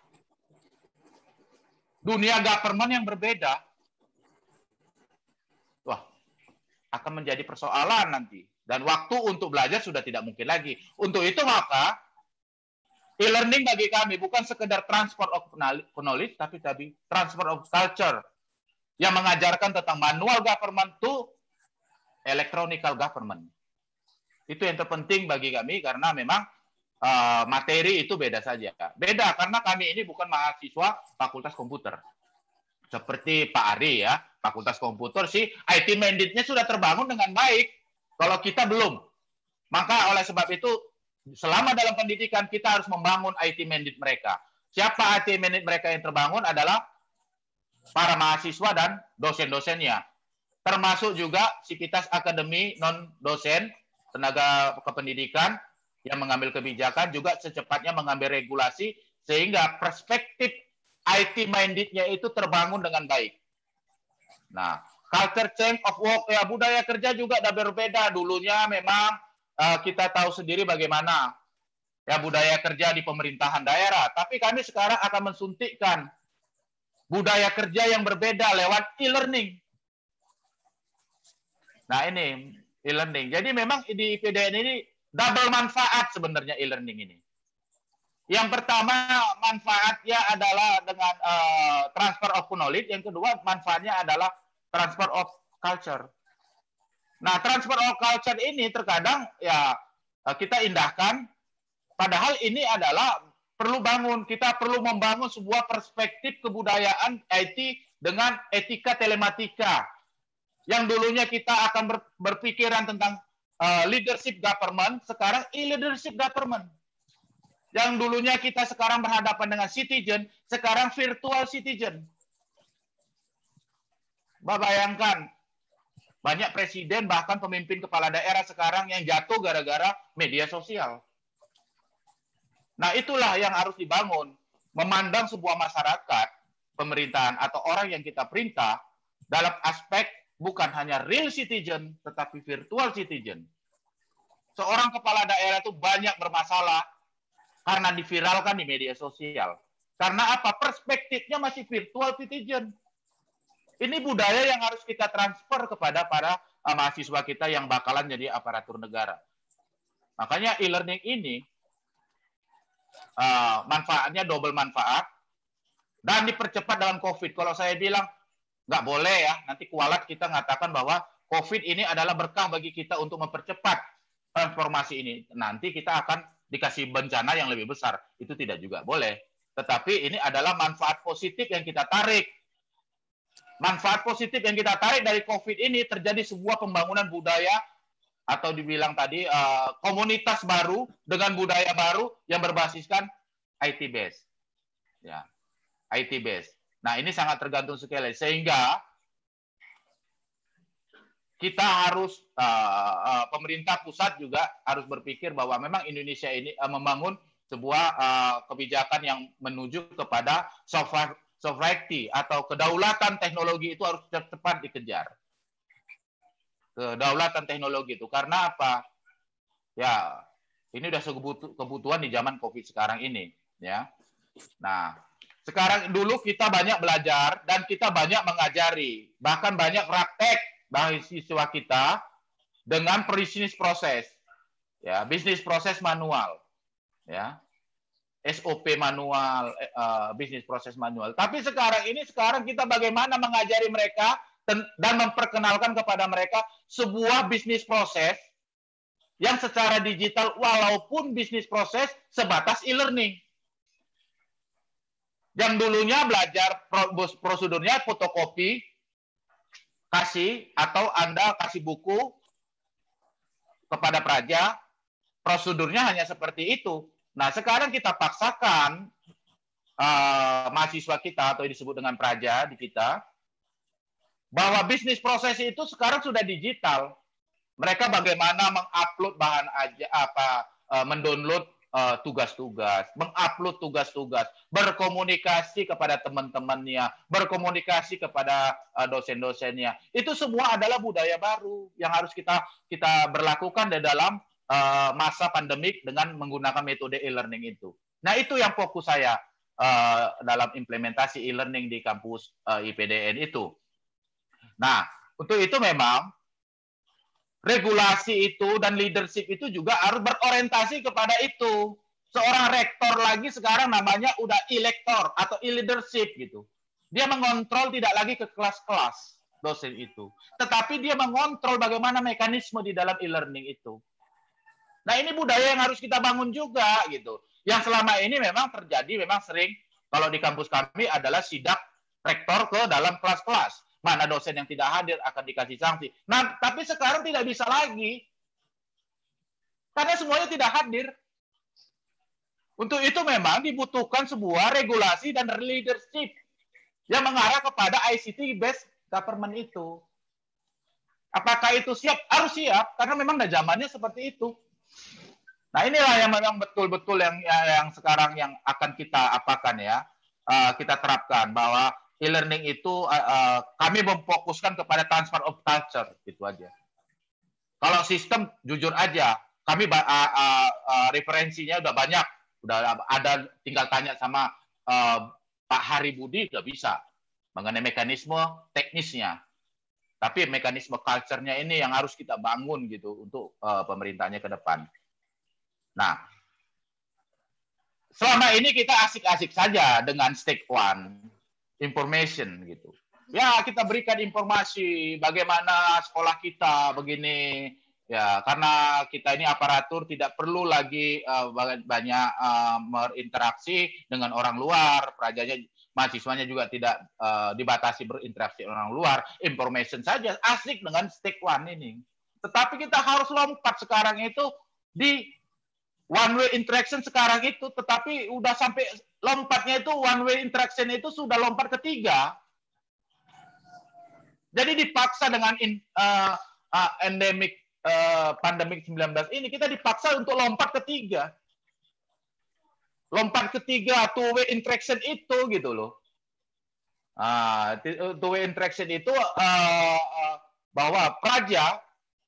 dunia government yang berbeda. Wah, akan akan menjadi persoalan nanti. Dan waktu untuk belajar sudah tidak mungkin lagi. Untuk itu maka e-learning bagi kami bukan sekedar transfer of knowledge, tapi tapi transfer of culture yang mengajarkan tentang manual government to electronical government. Itu yang terpenting bagi kami karena memang uh, materi itu beda saja. Beda karena kami ini bukan mahasiswa Fakultas Komputer. Seperti Pak Ari ya, Fakultas Komputer sih I T mandate-nya sudah terbangun dengan baik. Kalau kita belum, maka oleh sebab itu selama dalam pendidikan kita harus membangun I T mandate mereka. Siapa I T mandate mereka yang terbangun adalah para mahasiswa dan dosen-dosennya. Termasuk juga Sivitas Akademi non-dosen, tenaga kependidikan yang mengambil kebijakan juga secepatnya mengambil regulasi sehingga perspektif I T mandate-nya itu terbangun dengan baik. Nah, culture change of work, ya budaya kerja juga ada berbeda. Dulunya memang uh, kita tahu sendiri bagaimana ya budaya kerja di pemerintahan daerah. Tapi kami sekarang akan mensuntikkan budaya kerja yang berbeda lewat e-learning. Nah ini e-learning. Jadi memang di I P D N ini double manfaat sebenarnya e-learning ini. Yang pertama manfaatnya adalah dengan uh, transfer of knowledge. Yang kedua manfaatnya adalah transfer of culture. Nah, transfer of culture ini terkadang ya kita indahkan, padahal ini adalah perlu bangun, kita perlu membangun sebuah perspektif kebudayaan I T dengan etika telematika. Yang dulunya kita akan ber, berpikiran tentang uh, leadership government, sekarang e-leadership government. Yang dulunya kita sekarang berhadapan dengan citizen, sekarang virtual citizen. Bayangkan, banyak presiden bahkan pemimpin kepala daerah sekarang yang jatuh gara-gara media sosial. Nah itulah yang harus dibangun. Memandang sebuah masyarakat, pemerintahan atau orang yang kita perintah dalam aspek bukan hanya real citizen, tetapi virtual citizen. Seorang kepala daerah itu banyak bermasalah karena diviralkan di media sosial. Karena apa? Perspektifnya masih virtual citizen. Ini budaya yang harus kita transfer kepada para uh, mahasiswa kita yang bakalan jadi aparatur negara. Makanya e-learning ini uh, manfaatnya double manfaat dan dipercepat dalam COVID. Kalau saya bilang nggak boleh ya, nanti kualat kita mengatakan bahwa COVID ini adalah berkah bagi kita untuk mempercepat transformasi ini. Nanti kita akan dikasih bencana yang lebih besar. Itu tidak juga boleh. Tetapi ini adalah manfaat positif yang kita tarik. Manfaat positif yang kita tarik dari COVID ini terjadi sebuah pembangunan budaya atau dibilang tadi uh, komunitas baru dengan budaya baru yang berbasiskan I T base. Ya, I T base. Nah, ini sangat tergantung sekali sehingga kita harus uh, uh, pemerintah pusat juga harus berpikir bahwa memang Indonesia ini uh, membangun sebuah uh, kebijakan yang menuju kepada software sovereignty atau kedaulatan teknologi itu harus cepat dikejar. Kedaulatan teknologi itu karena apa? Ya, ini udah kebutuhan di zaman COVID sekarang ini, ya. Nah, sekarang dulu kita banyak belajar dan kita banyak mengajari, bahkan banyak praktek mahasiswa kita dengan bisnis proses, ya, bisnis proses manual, ya. S O P manual, uh, bisnis proses manual. Tapi sekarang ini, sekarang kita bagaimana mengajari mereka dan memperkenalkan kepada mereka sebuah bisnis proses yang secara digital, walaupun bisnis proses sebatas e-learning. Yang dulunya belajar prosedurnya fotokopi, kasih, atau Anda kasih buku kepada praja, prosedurnya hanya seperti itu. Nah, sekarang kita paksakan uh, mahasiswa kita atau yang disebut dengan praja di kita bahwa bisnis proses itu sekarang sudah digital. Mereka bagaimana mengupload bahan aja apa uh, mendownload uh, tugas-tugas, mengupload tugas-tugas, berkomunikasi kepada teman-temannya, berkomunikasi kepada uh, dosen-dosennya. Itu semua adalah budaya baru yang harus kita kita berlakukan di dalam Uh, masa pandemik dengan menggunakan metode e-learning itu. Nah, itu yang fokus saya uh, dalam implementasi e-learning di kampus uh, I P D N itu. Nah, untuk itu memang regulasi itu dan leadership itu juga harus berorientasi kepada itu. Seorang rektor lagi sekarang namanya udah e-lektor atau e-leadership gitu. Dia mengontrol tidak lagi ke kelas-kelas dosen itu, tetapi dia mengontrol bagaimana mekanisme di dalam e-learning itu. Nah, ini budaya yang harus kita bangun juga gitu. Yang selama ini memang terjadi, memang sering kalau di kampus kami adalah sidak rektor ke dalam kelas-kelas. Mana dosen yang tidak hadir akan dikasih sanksi. Nah, tapi sekarang tidak bisa lagi. Karena semuanya tidak hadir. Untuk itu memang dibutuhkan sebuah regulasi dan leadership yang mengarah kepada I C T-based government itu. Apakah itu siap? Harus siap, karena memang dah zamannya seperti itu. Nah, inilah yang memang betul-betul yang, yang yang sekarang yang akan kita apakan ya, uh, kita terapkan bahwa e-learning itu uh, uh, kami memfokuskan kepada transfer of culture, gitu aja. Kalau sistem, jujur aja, kami uh, uh, uh, referensinya udah banyak, udah ada, tinggal tanya sama uh, Pak Hari Budi udah bisa mengenai mekanisme teknisnya. Tapi mekanisme culture-nya ini yang harus kita bangun gitu untuk uh, pemerintahnya ke depan. Nah, selama ini kita asik-asik saja dengan step one, information gitu. Ya, kita berikan informasi bagaimana sekolah kita begini. Ya, karena kita ini aparatur tidak perlu lagi uh, banyak uh, berinteraksi dengan orang luar, pelajarnya, mahasiswanya juga tidak uh, dibatasi berinteraksi dengan orang luar, information saja, asik dengan step one ini. Tetapi kita harus lompat sekarang itu di one way interaction sekarang itu, tetapi udah sampai lompatnya itu one way interaction itu sudah lompat ketiga. Jadi dipaksa dengan in, uh, uh, endemic Uh, pandemik sembilan belas ini kita dipaksa untuk lompat ketiga. Lompat ketiga two way interaction itu gitu loh. Uh, two way interaction itu uh, uh, bahwa praja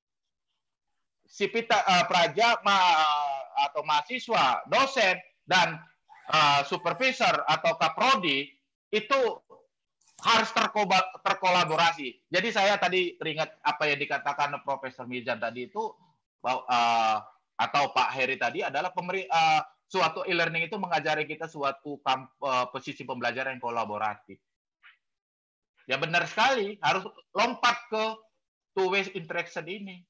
si pita, uh, praja ma, atau mahasiswa, dosen dan uh, supervisor atau kaprodi itu harus terkolaborasi. Jadi saya tadi teringat apa yang dikatakan Profesor Mizan tadi itu, uh, atau Pak Heri tadi adalah pemberi, uh, suatu e-learning itu mengajari kita suatu kamp, uh, posisi pembelajaran yang kolaboratif. Ya benar sekali, harus lompat ke two way interaction ini.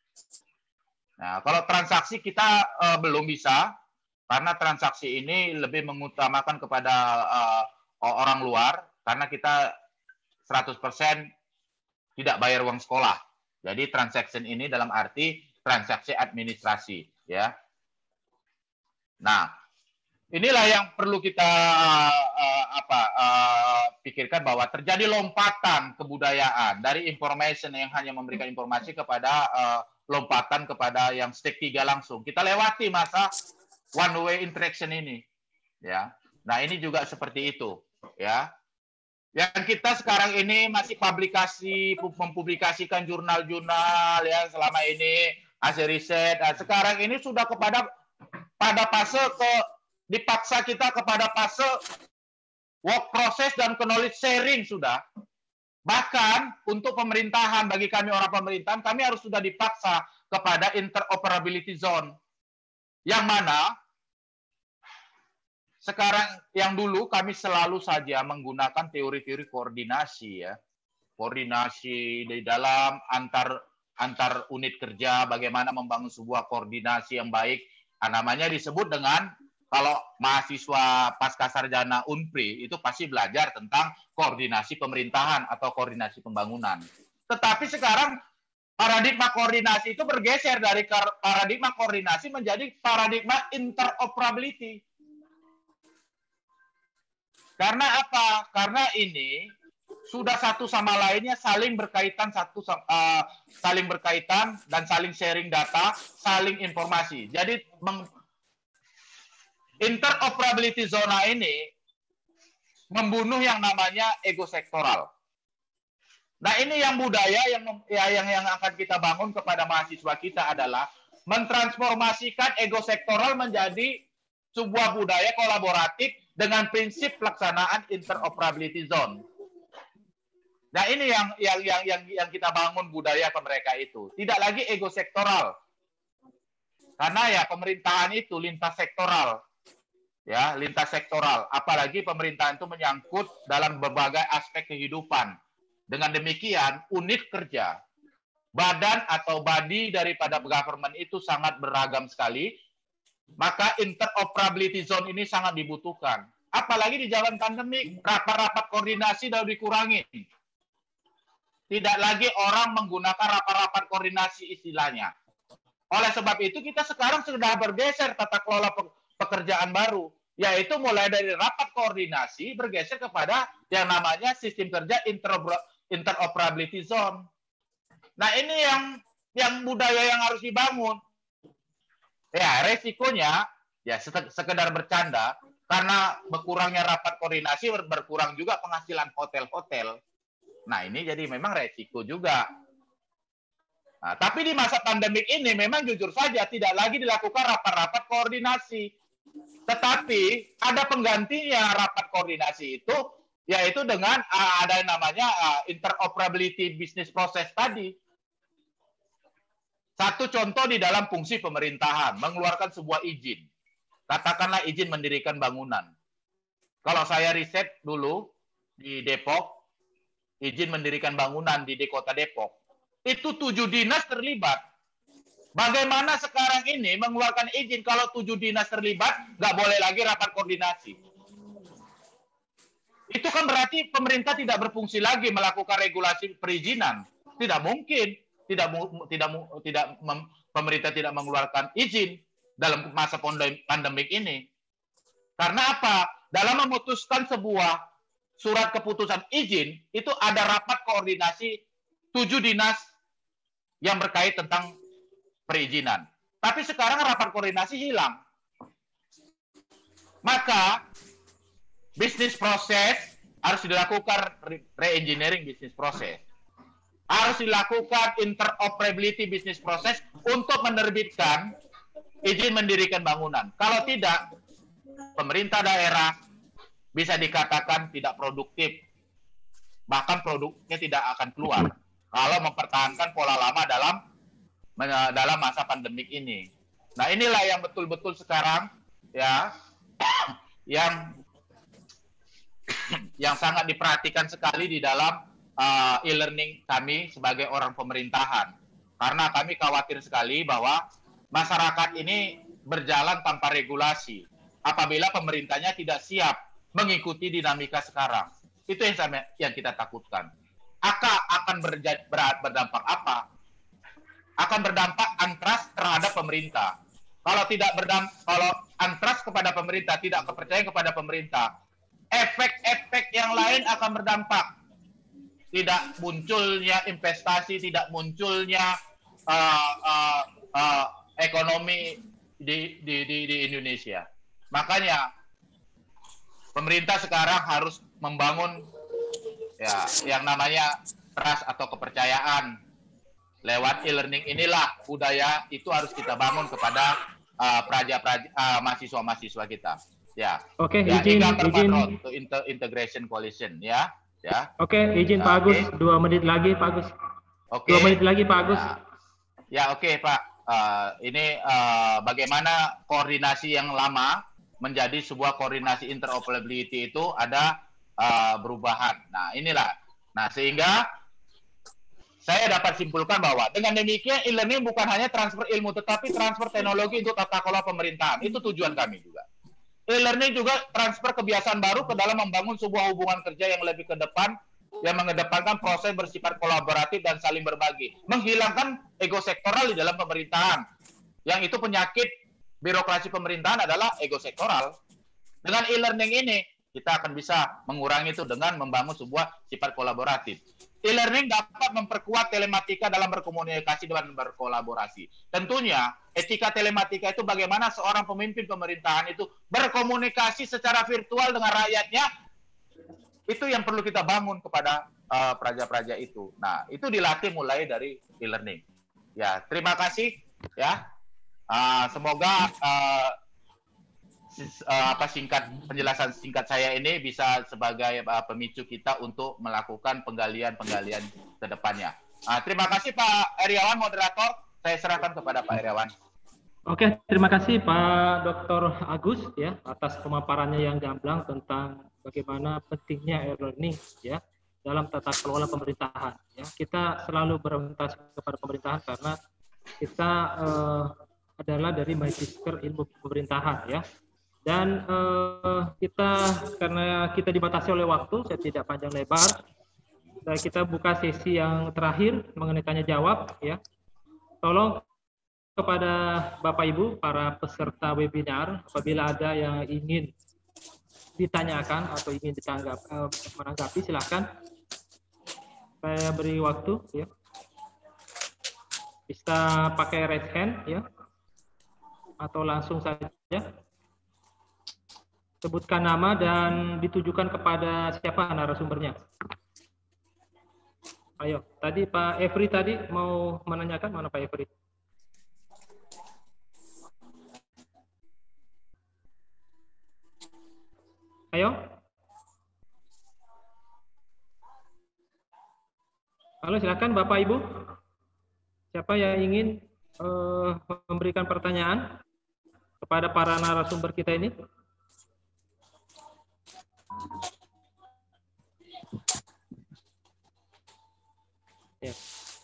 Nah, kalau transaksi kita uh, belum bisa, karena transaksi ini lebih mengutamakan kepada uh, orang luar, karena kita seratus persen tidak bayar uang sekolah. Jadi transaction ini dalam arti transaksi administrasi, ya. Nah, inilah yang perlu kita uh, apa uh, pikirkan, bahwa terjadi lompatan kebudayaan dari information yang hanya memberikan informasi kepada uh, lompatan kepada yang step tiga langsung. Kita lewati masa one way interaction ini, ya. Nah, ini juga seperti itu, ya. Yang kita sekarang ini masih publikasi, mempublikasikan jurnal-jurnal ya selama ini, hasil riset. Nah, sekarang ini sudah kepada pada fase ke dipaksa kita kepada fase work process dan knowledge sharing sudah. Bahkan untuk pemerintahan, bagi kami orang pemerintahan, kami harus sudah dipaksa kepada interoperability zone. Yang mana sekarang, yang dulu kami selalu saja menggunakan teori-teori koordinasi ya, koordinasi di dalam antar antar unit kerja, bagaimana membangun sebuah koordinasi yang baik. Nah, namanya disebut dengan, kalau mahasiswa pasca sarjana Unpri itu pasti belajar tentang koordinasi pemerintahan atau koordinasi pembangunan. Tetapi sekarang paradigma koordinasi itu bergeser dari paradigma koordinasi menjadi paradigma interoperability. Karena apa? Karena ini sudah satu sama lainnya saling berkaitan, satu uh, saling berkaitan dan saling sharing data, saling informasi. Jadi interoperability zona ini membunuh yang namanya ego sektoral. Nah, ini yang budaya yang ya, yang yang akan kita bangun kepada mahasiswa kita adalah mentransformasikan ego sektoral menjadi sebuah budaya kolaboratif dengan prinsip pelaksanaan interoperability zone. Nah ini yang yang yang yang yang kita bangun budaya ke mereka itu. Tidak lagi ego sektoral. Karena ya pemerintahan itu lintas sektoral. Ya, lintas sektoral. Apalagi pemerintahan itu menyangkut dalam berbagai aspek kehidupan. Dengan demikian, unit kerja, badan atau body daripada government itu sangat beragam sekali. Maka interoperability zone ini sangat dibutuhkan. Apalagi di zaman pandemik, rapat-rapat koordinasi sudah dikurangi. Tidak lagi orang menggunakan rapat-rapat koordinasi istilahnya. Oleh sebab itu kita sekarang sudah bergeser tata kelola pekerjaan baru, yaitu mulai dari rapat koordinasi bergeser kepada yang namanya sistem kerja interoperability zone. Nah ini yang yang budaya yang harus dibangun. Ya resikonya ya sekedar bercanda karena berkurangnya rapat koordinasi berkurang juga penghasilan hotel-hotel. Nah, ini jadi memang resiko juga. Nah, tapi di masa pandemik ini memang jujur saja tidak lagi dilakukan rapat-rapat koordinasi. Tetapi ada penggantinya rapat koordinasi itu, yaitu dengan uh, ada yang namanya uh, interoperability business process tadi. Satu contoh di dalam fungsi pemerintahan, mengeluarkan sebuah izin. Katakanlah izin mendirikan bangunan. Kalau saya riset dulu di Depok, izin mendirikan bangunan di Kota Depok, itu tujuh dinas terlibat. Bagaimana sekarang ini mengeluarkan izin kalau tujuh dinas terlibat, nggak boleh lagi rapat koordinasi. Itu kan berarti pemerintah tidak berfungsi lagi melakukan regulasi perizinan. Tidak mungkin, tidak tidak tidak mem, pemerintah tidak mengeluarkan izin dalam masa pandemik ini. Karena apa? Dalam memutuskan sebuah surat keputusan izin, itu ada rapat koordinasi tujuh dinas yang berkait tentang perizinan. Tapi sekarang rapat koordinasi hilang. Maka, bisnis proses harus dilakukan re-engineering bisnis proses. Harus dilakukan interoperability bisnis proses untuk menerbitkan izin mendirikan bangunan. Kalau tidak, pemerintah daerah bisa dikatakan tidak produktif. Bahkan produknya tidak akan keluar kalau mempertahankan pola lama dalam dalam masa pandemik ini. Nah, inilah yang betul-betul sekarang ya yang yang sangat diperhatikan sekali di dalam uh, e-learning kami sebagai orang pemerintahan. Karena kami khawatir sekali bahwa masyarakat ini berjalan tanpa regulasi apabila pemerintahnya tidak siap mengikuti dinamika sekarang. Itu yang, sama, yang kita takutkan. Akan akan berja, ber, berdampak apa? Akan berdampak antras terhadap pemerintah. Kalau tidak berdampak, kalau antras kepada pemerintah, tidak kepercayaan kepada pemerintah, efek-efek yang lain akan berdampak. Tidak munculnya investasi, tidak munculnya uh, uh, uh, ekonomi di, di, di, di Indonesia. Makanya pemerintah sekarang harus membangun ya yang namanya trust atau kepercayaan. Lewat e-learning inilah budaya itu harus kita bangun kepada uh, praja-praja uh, mahasiswa-mahasiswa kita. Ya. Oke, ya, izin izin to inter integration coalition ya. Ya. Oke, izin Pak Agus, okay. dua menit lagi Pak Agus. Oke. Dua menit lagi Pak Agus. Ya, ya oke okay, Pak. Uh, ini uh, bagaimana koordinasi yang lama menjadi sebuah koordinasi interoperability itu ada uh, perubahan. Nah, inilah. Nah, sehingga saya dapat simpulkan bahwa dengan demikian e-learning bukan hanya transfer ilmu, tetapi transfer teknologi untuk tata kelola pemerintahan. Itu tujuan kami juga. E-learning juga transfer kebiasaan baru ke dalam membangun sebuah hubungan kerja yang lebih ke depan, yang mengedepankan proses bersifat kolaboratif dan saling berbagi. Menghilangkan ego sektoral di dalam pemerintahan. Yang itu penyakit birokrasi pemerintahan adalah ego sektoral. Dengan e-learning ini, kita akan bisa mengurangi itu dengan membangun sebuah sifat kolaboratif. E-learning dapat memperkuat telematika dalam berkomunikasi dan berkolaborasi. Tentunya, etika telematika itu bagaimana seorang pemimpin pemerintahan itu berkomunikasi secara virtual dengan rakyatnya, itu yang perlu kita bangun kepada uh, praja-praja itu. Nah, itu dilatih mulai dari e-learning. Ya, terima kasih. Ya, uh, semoga uh, uh, apa singkat penjelasan singkat saya ini bisa sebagai uh, pemicu kita untuk melakukan penggalian-penggalian ke depannya. Uh, terima kasih Pak Heriawan, moderator. Saya serahkan kepada Pak Heriawan. Oke, terima kasih Pak Doktor Agus ya atas pemaparannya yang gamblang tentang bagaimana pentingnya e-learning ya dalam tata kelola pemerintahan. Ya, kita selalu berorientasi kepada pemerintahan karena kita eh, adalah dari Magister Ilmu Pemerintahan ya. Dan eh, kita karena kita dibatasi oleh waktu, saya tidak panjang lebar. Dan kita buka sesi yang terakhir mengenai tanya jawab ya. Tolong kepada Bapak Ibu para peserta webinar apabila ada yang ingin ditanyakan atau ingin ditanggap eh, menanggapi silakan. Saya beri waktu ya. Bisa pakai raise hand ya. Atau langsung saja. Sebutkan nama dan ditujukan kepada siapa narasumbernya. Ayo, tadi Pak Efri tadi mau menanyakan, mana Pak Efri? Ayo. Halo, silakan Bapak Ibu. Siapa yang ingin uh, memberikan pertanyaan kepada para narasumber kita ini? Ya.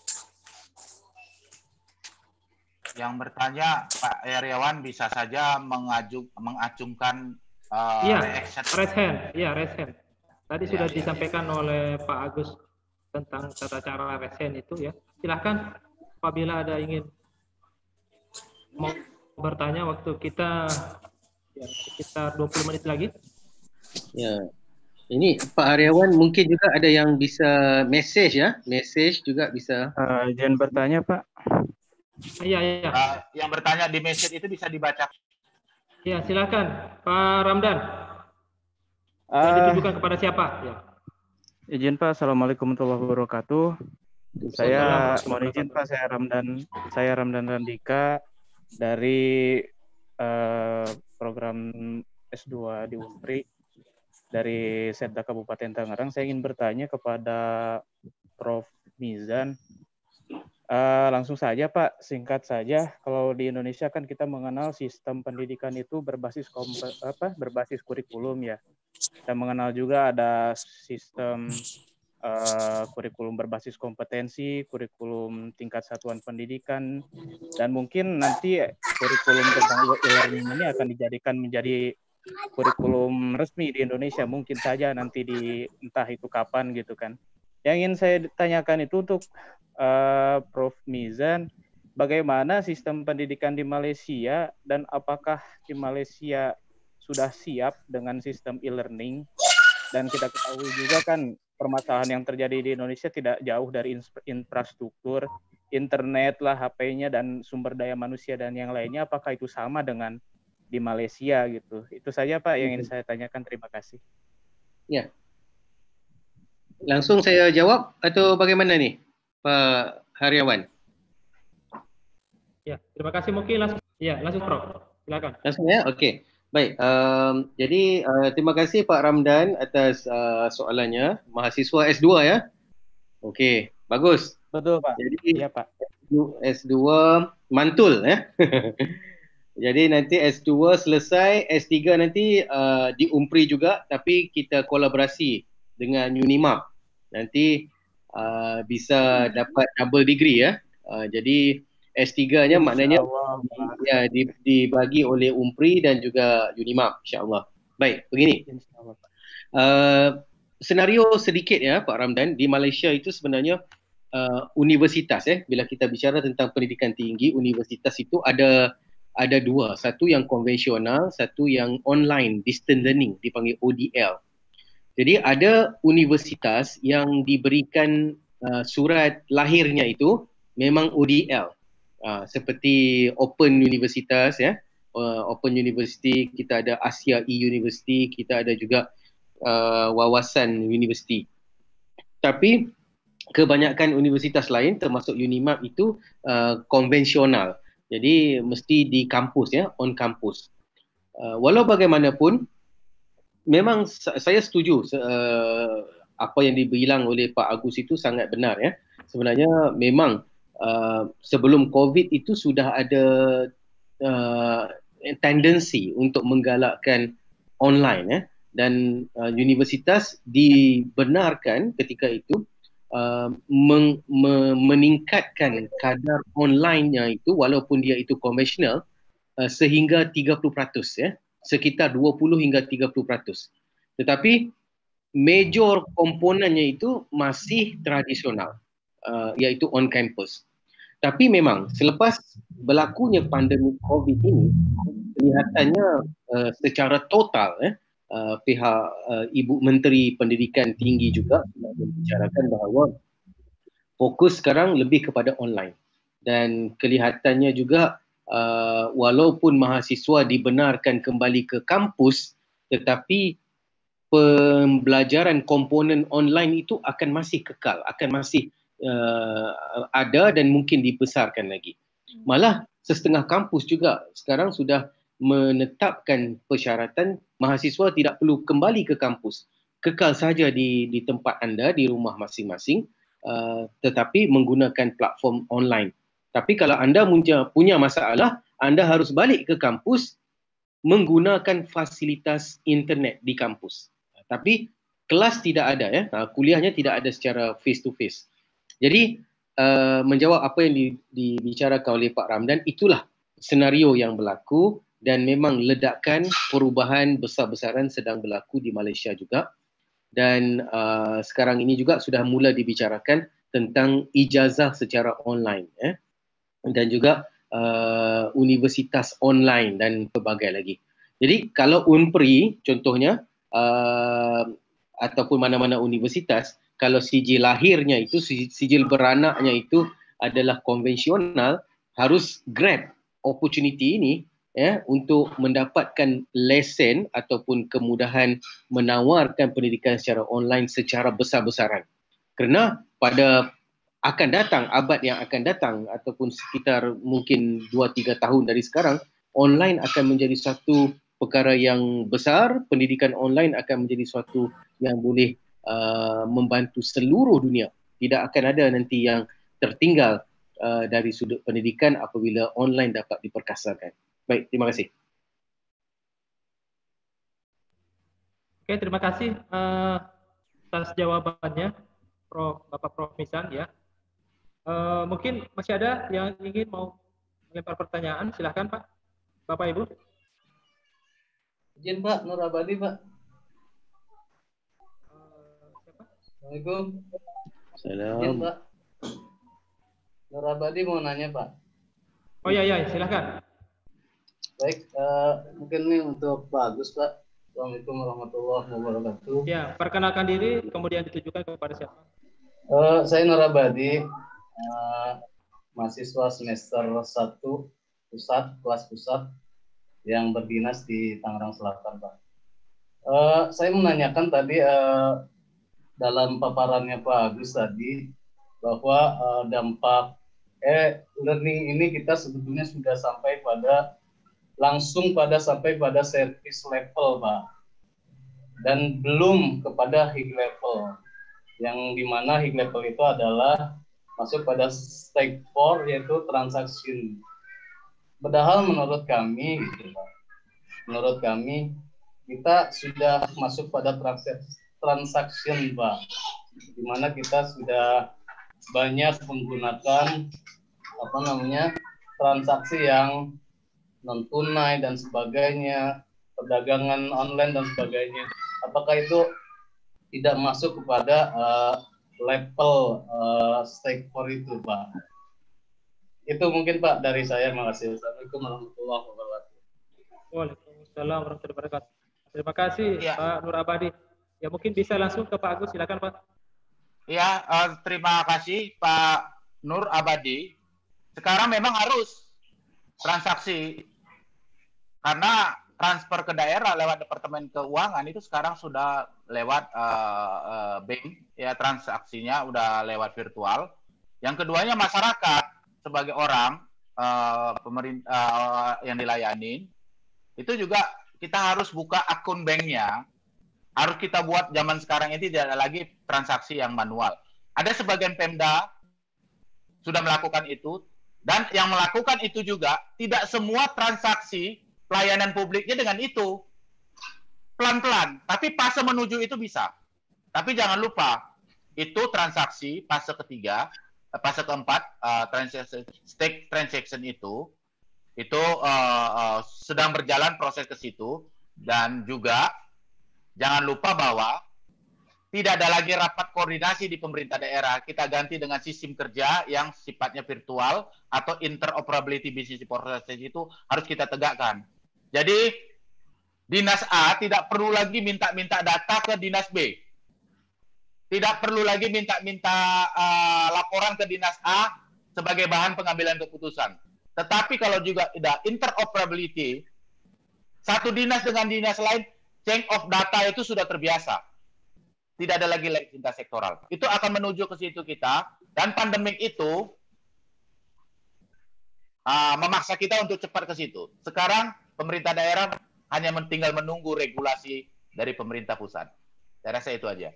Yang bertanya Pak Heriawan bisa saja mengajuk, mengacungkan uh, ya, reaction. raise hand. Ya, raise hand. Tadi Ya, sudah ya, disampaikan ya. oleh Pak Agus tentang tata cara raise hand itu ya. Silahkan apabila ada ingin mau bertanya, waktu kita ya, sekitar dua puluh menit lagi. Ya. Ini Pak Heriawan mungkin juga ada yang bisa message ya. Message juga bisa. Uh, jangan bertanya Pak. Iya, iya. Uh, yang bertanya di message itu bisa dibaca. Ya, silakan Pak Ramdan. Yang Uh, ditujukan kepada siapa? Ya. Izin Pak, Assalamualaikum warahmatullahi wabarakatuh. Saya mohon izin Pak, saya Ramdan, saya Ramdan Randika dari uh, program S dua di Unpri dari Setda Kabupaten Tangerang. Saya ingin bertanya kepada Prof Mizan. Uh, langsung saja Pak, singkat saja. Kalau di Indonesia kan kita mengenal sistem pendidikan itu berbasis kompe, apa berbasis kurikulum ya. Kita mengenal juga ada sistem uh, kurikulum berbasis kompetensi, kurikulum tingkat satuan pendidikan, dan mungkin nanti kurikulum tentang e-learning ini akan dijadikan menjadi kurikulum resmi di Indonesia. Mungkin saja nanti di entah itu kapan gitu kan. Yang ingin saya tanyakan itu untuk uh, Prof Mizan, bagaimana sistem pendidikan di Malaysia dan apakah di Malaysia sudah siap dengan sistem e-learning? Dan kita ketahui juga kan permasalahan yang terjadi di Indonesia tidak jauh dari infrastruktur, internet lah, H P-nya dan sumber daya manusia dan yang lainnya. Apakah itu sama dengan di Malaysia gitu? Itu saja Pak yang ingin saya tanyakan. Terima kasih. Ya. Langsung saya jawab atau bagaimana nih Pak Heriawan? Ya, terima kasih. Mungkin langsung. Ya, langsung Prof. Silakan. Langsung ya, oke. Okay. Baik, um, jadi uh, terima kasih Pak Ramdan atas uh, soalannya. Mahasiswa S dua ya? Okey, bagus. Betul Pak. Jadi ya, Pak. S dua mantul ya. Jadi nanti S dua selesai, S tiga nanti uh, di Unpri juga, tapi kita kolaborasi dengan Unimap. Nanti uh, bisa dapat double degree ya. Uh, jadi S tiga-nya maknanya ya dibagi oleh Unpri dan juga Unimap, insya-Allah. Baik, begini. Uh, senario sedikit ya Pak Ramdan, di Malaysia itu sebenarnya uh, universitas ya. Bila kita bicara tentang pendidikan tinggi, universitas itu ada ada dua, satu yang konvensional, satu yang online distance learning dipanggil O D L. Jadi ada universitas yang diberikan uh, surat lahirnya itu memang O D L. Uh, seperti Open Universitas ya, uh, Open University, kita ada Asia E-University, kita ada juga uh, Wawasan University. Tapi kebanyakan universitas lain termasuk Unimap itu uh, konvensional. Jadi mesti di kampus ya, on campus. uh, walau bagaimanapun memang saya setuju uh, apa yang dibilang oleh Pak Agus itu sangat benar ya. Sebenarnya memang uh, sebelum COVID itu sudah ada uh, tendensi untuk menggalakkan online ya, dan uh, universitas dibenarkan ketika itu uh, meng, me, meningkatkan kadar online-nya itu walaupun dia itu konvensional uh, sehingga tiga puluh peratus ya, sekitar dua puluh hingga tiga puluh peratus. Tetapi major komponennya itu masih tradisional, uh, iaitu on campus. Tapi memang selepas berlakunya pandemik COVID ini, kelihatannya uh, secara total eh, uh, pihak uh, Ibu Menteri Pendidikan Tinggi juga membicarakan bahawa fokus sekarang lebih kepada online. Dan kelihatannya juga uh, walaupun mahasiswa dibenarkan kembali ke kampus, tetapi pembelajaran komponen online itu akan masih kekal, akan masih uh, ada dan mungkin dibesarkan lagi. Malah setengah kampus juga sekarang sudah menetapkan persyaratan mahasiswa tidak perlu kembali ke kampus, kekal saja di di tempat anda, di rumah masing-masing, uh, tetapi menggunakan platform online. Tapi kalau anda punya, punya masalah, anda harus balik ke kampus menggunakan fasilitas internet di kampus. Tapi kelas tidak ada ya, kuliahnya tidak ada secara face to face. Jadi uh, menjawab apa yang dibicarakan oleh Pak Ramdan, itulah senario yang berlaku dan memang ledakan perubahan besar-besaran sedang berlaku di Malaysia juga. Dan uh, sekarang ini juga sudah mula dibicarakan tentang ijazah secara online eh? dan juga uh, universitas online dan pelbagai lagi. Jadi kalau Unpri contohnya, Uh, ataupun mana-mana universitas, kalau sijil lahirnya itu, sijil beranaknya itu adalah konvensional, harus grab opportunity ini ya, untuk mendapatkan lesen ataupun kemudahan menawarkan pendidikan secara online secara besar-besaran. Kerana pada akan datang, abad yang akan datang ataupun sekitar mungkin dua tiga tahun dari sekarang, online akan menjadi satu perkara yang besar. Pendidikan online akan menjadi suatu yang boleh uh, membantu seluruh dunia. Tidak akan ada nanti yang tertinggal uh, dari sudut pendidikan apabila online dapat diperkasakan. Baik, terima kasih. Oke, terima kasih uh, atas jawabannya, Prof Bapak Prof Misan ya. Uh, mungkin masih ada yang ingin mau melempar pertanyaan, silahkan Pak, Bapak Ibu. Izin Pak, Nur Abadi Pak. Assalamualaikum. Salam. Izin Pak. Nur Abadi mau nanya Pak. Oh iya iya, silakan. Baik, uh, mungkin ini untuk Pak Agus Pak. Assalamualaikum warahmatullahi wabarakatuh. Ya, perkenalkan diri kemudian ditujukan kepada siapa? Uh, saya Nur Abadi, uh, mahasiswa semester satu pusat, kelas pusat, yang berdinas di Tangerang Selatan, Pak. Uh, saya menanyakan tadi uh, dalam paparannya Pak Agus tadi bahwa uh, dampak eh learning ini kita sebetulnya sudah sampai pada langsung pada sampai pada service level, Pak, dan belum kepada high level, yang dimana high level itu adalah masuk pada step four yaitu transaction. Padahal menurut kami, gitu, Pak, menurut kami kita sudah masuk pada transaction, Pak, di mana kita sudah banyak menggunakan apa namanya transaksi yang non tunai dan sebagainya, perdagangan online dan sebagainya. Apakah itu tidak masuk kepada uh, level uh, stake for itu, Pak? Itu mungkin Pak dari saya. Terima kasih. Assalamualaikum warahmatullahi wabarakatuh. Waalaikumsalam warahmatullahi wabarakatuh. Terima kasih ya, Pak Nur Abadi. Ya mungkin bisa langsung ke Pak Agus, silakan Pak. Ya, uh, terima kasih Pak Nur Abadi. Sekarang memang harus transaksi karena transfer ke daerah lewat Departemen Keuangan itu sekarang sudah lewat uh, uh, bank, ya transaksinya udah lewat virtual. Yang keduanya masyarakat sebagai orang uh, pemerintah uh, yang dilayani itu juga kita harus buka akun banknya. Harus kita buat zaman sekarang ini tidak ada lagi transaksi yang manual. Ada sebagian Pemda sudah melakukan itu, dan yang melakukan itu juga tidak semua transaksi pelayanan publiknya dengan itu. Pelan-pelan, tapi fase menuju itu bisa. Tapi jangan lupa, itu transaksi fase ketiga, fase keempat, uh, transaction, stake transaction itu, itu uh, uh, sedang berjalan proses ke situ, dan juga jangan lupa bahwa tidak ada lagi rapat koordinasi di pemerintah daerah. Kita ganti dengan sistem kerja yang sifatnya virtual atau interoperability business process itu harus kita tegakkan. Jadi Dinas A tidak perlu lagi minta-minta data ke Dinas B. Tidak perlu lagi minta-minta uh, laporan ke Dinas A sebagai bahan pengambilan keputusan. Tetapi kalau juga tidak interoperability, satu dinas dengan dinas lain, change of data itu sudah terbiasa. Tidak ada lagi lintas sektoral. Itu akan menuju ke situ kita, dan pandemik itu uh, memaksa kita untuk cepat ke situ. Sekarang pemerintah daerah hanya tinggal menunggu regulasi dari pemerintah pusat. Saya rasa itu aja.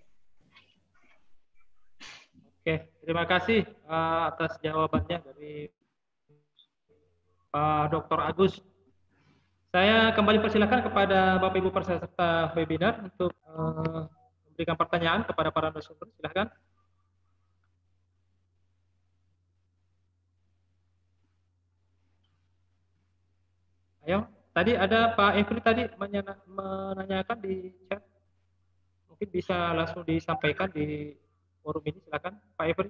Oke, terima kasih uh, atas jawabannya dari Pak Doktor Agus. Saya kembali persilakan kepada Bapak Ibu peserta webinar untuk uh, memberikan pertanyaan kepada para narasumber. Silakan. Ayo. Tadi ada Pak Efri tadi menanyakan di chat. Mungkin bisa langsung disampaikan di forum ini. Silakan Pak Efri.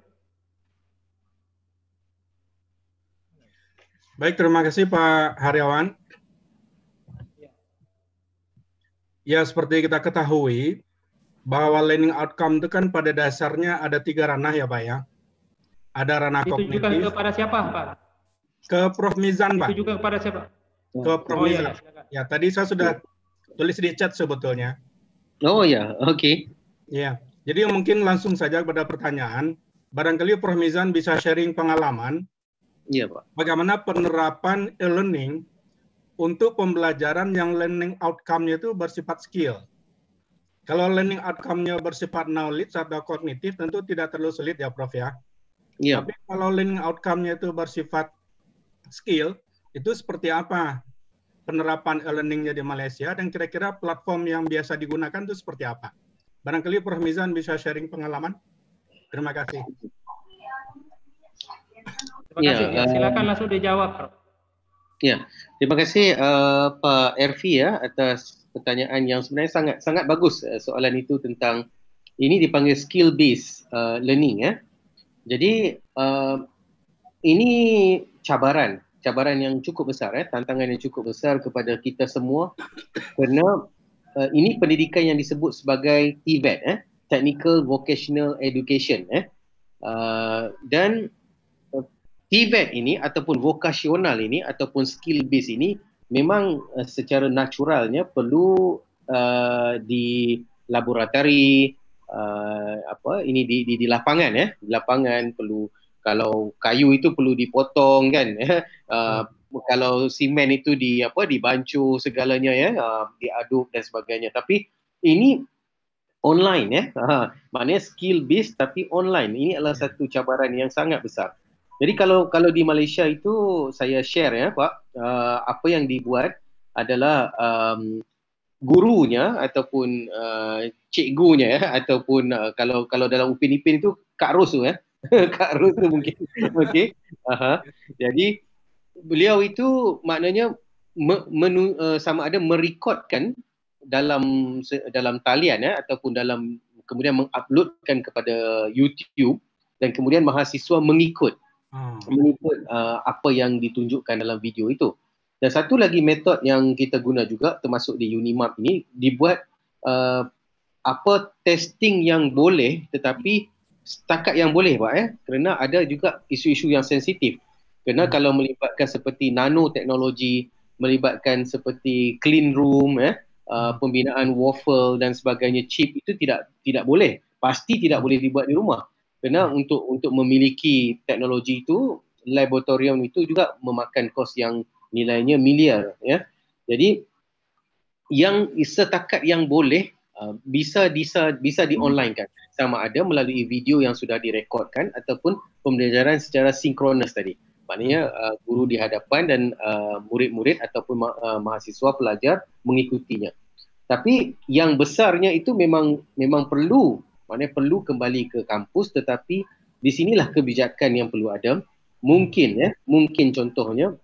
Baik, terima kasih Pak Haryawan. Ya, ya seperti kita ketahui bahwa learning outcome itu kan pada dasarnya ada tiga ranah ya Pak ya. Ada ranah kognitif. Ditujukan kepada siapa Pak? Ke Prof Mizan Pak. Ditujukan kepada siapa? Ke Prof Oh, Mizan. Ya, ya, tadi saya sudah tulis di chat sebetulnya. Oh ya, oke. Okay. Ya, jadi mungkin langsung saja pada pertanyaan. Barangkali Prof Mizan bisa sharing pengalaman. Iya Pak. Bagaimana penerapan e-learning untuk pembelajaran yang learning outcome-nya itu bersifat skill. Kalau learning outcome-nya bersifat knowledge atau kognitif tentu tidak terlalu sulit ya Prof ya. Iya. Tapi kalau learning outcome-nya itu bersifat skill, itu seperti apa penerapan e-learning-nya di Malaysia dan kira-kira platform yang biasa digunakan itu seperti apa? Barangkali Prof Mizan bisa sharing pengalaman. Terima kasih. Terima kasih. Ya, silakan langsung dijawab, Prof. Ya, terima kasih uh, Pak Ervi ya atas pertanyaan yang sebenarnya sangat sangat bagus. Uh, soalan itu tentang ini dipanggil skill based uh, learning ya. Jadi uh, ini cabaran, cabaran yang cukup besar ya, tantangan yang cukup besar kepada kita semua kerana uh, ini pendidikan yang disebut sebagai T V E T eh, Technical Vocational Education eh. Uh, dan T V E T ini ataupun vokasional ini ataupun skill base ini memang uh, secara naturalnya perlu uh, di laboratori uh, apa ini di, di di lapangan ya, di lapangan perlu. Kalau kayu itu perlu dipotong kan, uh, hmm. kalau simen itu di apa dibancuh segalanya ya, uh, diaduk dan sebagainya. Tapi ini online ya, uh, maknanya skill based tapi online. Ini adalah satu cabaran yang sangat besar. Jadi kalau kalau di Malaysia itu saya share ya Pak, uh, apa yang dibuat adalah um, gurunya ataupun uh, cikgunya ya, ataupun uh, kalau kalau dalam Upin Ipin itu Kak Ros tu ya. Kak Ros tu mungkin. Okey. Aha. Jadi beliau itu maknanya me, menu, uh, sama ada merekodkan dalam dalam talian ya ataupun dalam kemudian menguploadkan kepada YouTube dan kemudian mahasiswa mengikut hmm. mengikut uh, apa yang ditunjukkan dalam video itu. Dan satu lagi metod yang kita guna juga termasuk di Unimap ini dibuat uh, apa testing yang boleh tetapi setakat yang boleh Pak eh kerana ada juga isu-isu yang sensitif. Kerana hmm. kalau melibatkan seperti nanoteknologi, melibatkan seperti clean room eh uh, pembinaan waffle dan sebagainya, chip itu tidak tidak boleh. Pasti tidak boleh dibuat di rumah. Kerana hmm. untuk untuk memiliki teknologi itu, laboratorium itu juga memakan kos yang nilainya miliar ya. Jadi yang setakat yang boleh uh, bisa bisa bisa di online kan, sama ada melalui video yang sudah direkodkan ataupun pembelajaran secara sinkronis tadi. Maknanya uh, guru di hadapan dan uh, murid-murid ataupun ma- uh, mahasiswa pelajar mengikutinya. Tapi yang besarnya itu memang memang perlu, maknanya perlu kembali ke kampus, tetapi di sinilah kebijakan yang perlu ada. Mungkin ya, mungkin contohnya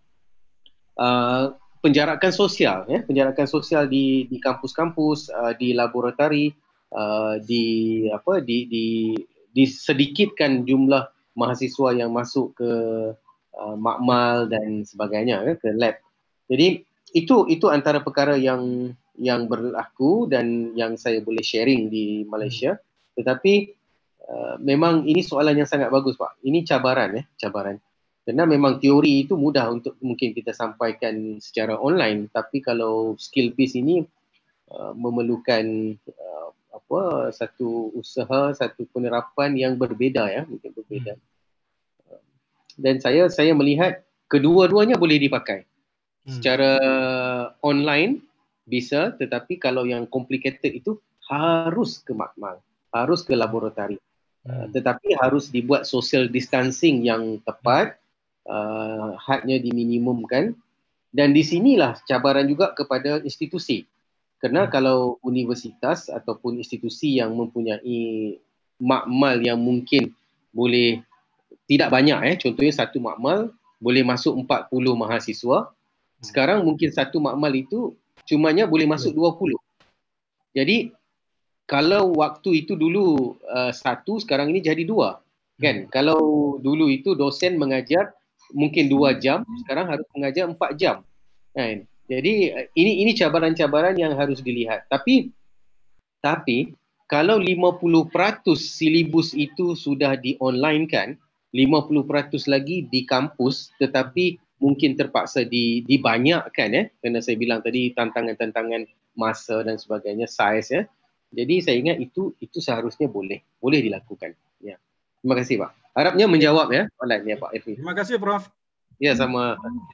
uh, penjarakan sosial ya, penjarakan sosial di di kampus-kampus, uh, di laboratori, uh, di apa di di disedikitkan jumlah mahasiswa yang masuk ke uh, makmal dan sebagainya ya, ke lab. Jadi itu itu antara perkara yang yang berlaku dan yang saya boleh sharing di Malaysia. Tetapi uh, memang ini soalan yang sangat bagus, Pak. Ini cabaran ya, cabaran. Karena memang teori itu mudah untuk mungkin kita sampaikan secara online, tapi kalau skill piece ini uh, memerlukan uh, apa satu usaha, satu penerapan yang berbeza ya, mungkin berbeza. Uh, dan saya saya melihat kedua-duanya boleh dipakai. Hmm. Secara online bisa, tetapi kalau yang complicated itu harus ke makmal, harus ke laboratori. Hmm. Uh, tetapi harus dibuat social distancing yang tepat. Uh, hadnya diminimumkan, dan di sinilah cabaran juga kepada institusi. Kerana hmm. kalau universitas ataupun institusi yang mempunyai makmal yang mungkin boleh tidak banyak, eh, contohnya satu makmal boleh masuk empat puluh mahasiswa, sekarang mungkin satu makmal itu cumanya boleh masuk dua puluh. Jadi kalau waktu itu dulu uh, satu, sekarang ini jadi dua. Kan? Hmm. Kalau dulu itu dosen mengajar mungkin dua jam, sekarang harus mengajar empat jam. Kan? Jadi ini ini cabaran-cabaran yang harus dilihat. Tapi tapi kalau lima puluh peratus silibus itu sudah di-online kan, lima puluh peratus lagi di kampus, tetapi mungkin terpaksa di, dibanyakkan ya, kerana saya bilang tadi tantangan-tantangan masa dan sebagainya, size ya. Jadi saya ingat itu itu seharusnya boleh, boleh dilakukan. Ya. Terima kasih Pak. Harapnya menjawab ya soalannya Pak Irfan. Terima kasih Prof. Ya sama.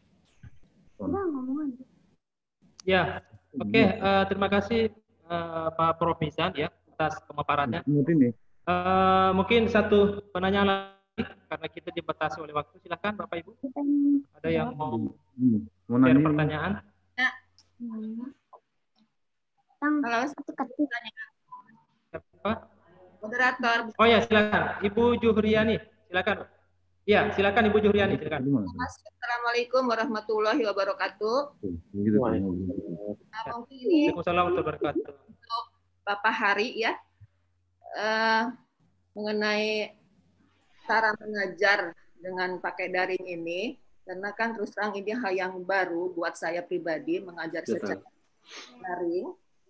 Ya, oke. Okay, uh, terima kasih uh, Pak Prof Mizan ya atas pemaparannya. Uh, mungkin satu penanya lagi karena kita dibatasi oleh waktu. Silakan Bapak Ibu. Ada yang mau share pertanyaan? Ya. Kalau satu pertanyaan. Siapa? Moderator. Oh ya, silakan. Ibu Juhriani, silakan. Iya, silakan Ibu Juhriani, silakan. Assalamualaikum warahmatullahi wabarakatuh. Waalaikumsalam warahmatullahi wabarakatuh. Untuk Bapak Hari ya, uh, mengenai cara mengajar dengan pakai daring ini, karena kan terus terang ini hal yang baru buat saya pribadi mengajar secara daring.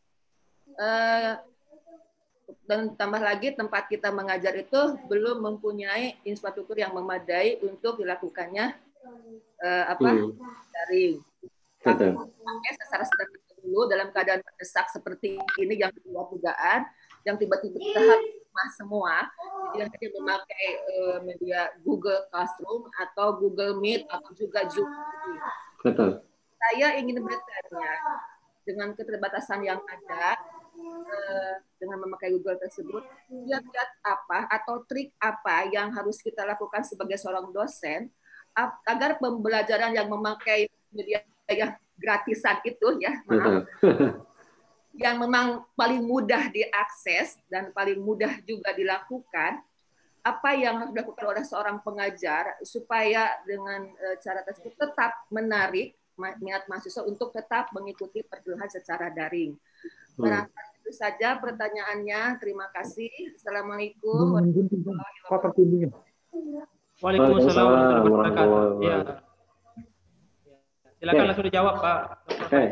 Uh, dan tambah lagi tempat kita mengajar itu belum mempunyai infrastruktur yang memadai untuk dilakukannya uh, apa hmm. daring. Pakai secara sederhana dulu dalam keadaan mendesak seperti ini yang luar dugaan, yang tiba-tiba kita harus rumah semua, jadi hanya memakai uh, media Google Classroom atau Google Meet atau juga Zoom. Betul. Saya ingin bertanya, dengan keterbatasan yang ada, dengan memakai Google tersebut, kiat-kiat apa atau trik apa yang harus kita lakukan sebagai seorang dosen agar pembelajaran yang memakai media yang gratisan itu ya, maaf, yang memang paling mudah diakses dan paling mudah juga dilakukan, apa yang harus dilakukan oleh seorang pengajar supaya dengan cara tersebut tetap menarik minat mahasiswa untuk tetap mengikuti perkuliahan secara daring. Barangkali itu saja pertanyaannya. Terima kasih. Assalamualaikum warahmatullahi wabarakatuh. Waalaikumsalam warahmatullahi wabarakatuh. Ya. Silakan ya. Langsung dijawab Pak. Okay.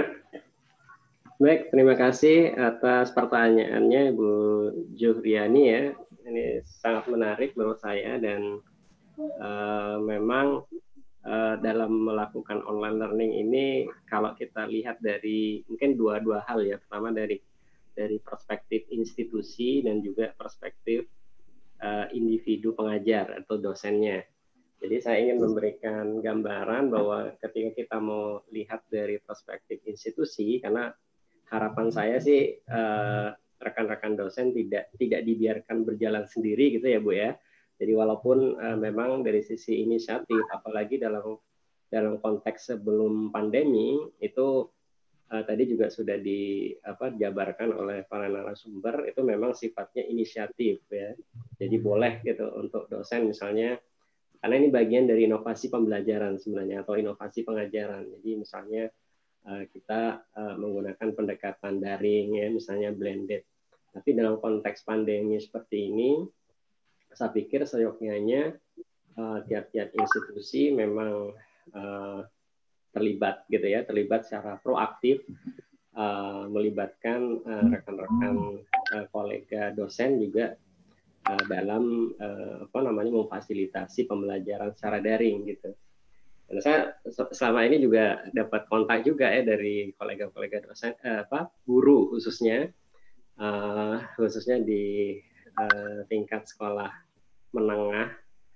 Baik, terima kasih atas pertanyaannya Ibu Juhriani ya. Ini sangat menarik menurut saya dan uh, memang Uh, dalam melakukan online learning ini kalau kita lihat dari mungkin dua-dua hal ya, pertama dari dari perspektif institusi dan juga perspektif uh, individu pengajar atau dosennya. Jadi saya ingin memberikan gambaran bahwa ketika kita mau lihat dari perspektif institusi, karena harapan saya sih uh, rekan-rekan dosen tidak tidak dibiarkan berjalan sendiri gitu ya Bu ya. Jadi walaupun uh, memang dari sisi inisiatif, apalagi dalam dalam konteks sebelum pandemi itu uh, tadi juga sudah di apa dijabarkan oleh para narasumber, itu memang sifatnya inisiatif ya. Jadi boleh gitu untuk dosen misalnya, karena ini bagian dari inovasi pembelajaran sebenarnya atau inovasi pengajaran. Jadi misalnya uh, kita uh, menggunakan pendekatan daring ya, misalnya blended. Tapi dalam konteks pandemi seperti ini, saya pikir seyogyanya uh, tiap-tiap institusi memang uh, terlibat gitu ya, terlibat secara proaktif, uh, melibatkan uh, rekan-rekan uh, kolega dosen juga uh, dalam uh, apa namanya memfasilitasi pembelajaran secara daring gitu. Dan saya selama ini juga dapat kontak juga ya dari kolega-kolega dosen, uh, apa guru khususnya. Uh, khususnya di uh, tingkat sekolah menengah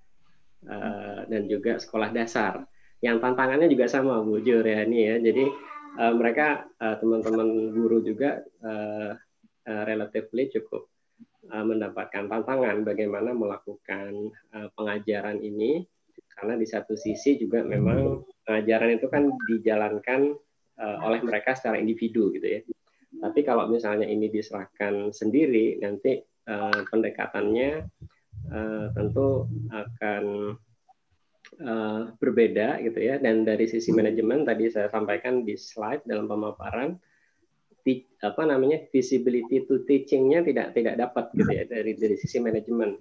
uh, dan juga sekolah dasar. Yang tantangannya juga sama, Bu Jur ya ini ya. Jadi uh, mereka uh, teman-teman guru juga uh, uh, relatively cukup uh, mendapatkan tantangan bagaimana melakukan uh, pengajaran ini, karena di satu sisi juga memang pengajaran itu kan dijalankan uh, oleh mereka secara individu gitu ya. Tapi kalau misalnya ini diserahkan sendiri, nanti uh, pendekatannya uh, tentu akan uh, berbeda gitu ya. Dan dari sisi manajemen tadi saya sampaikan di slide dalam pemaparan, di, apa namanya visibility to teaching-nya tidak tidak dapat gitu ya dari dari sisi manajemen.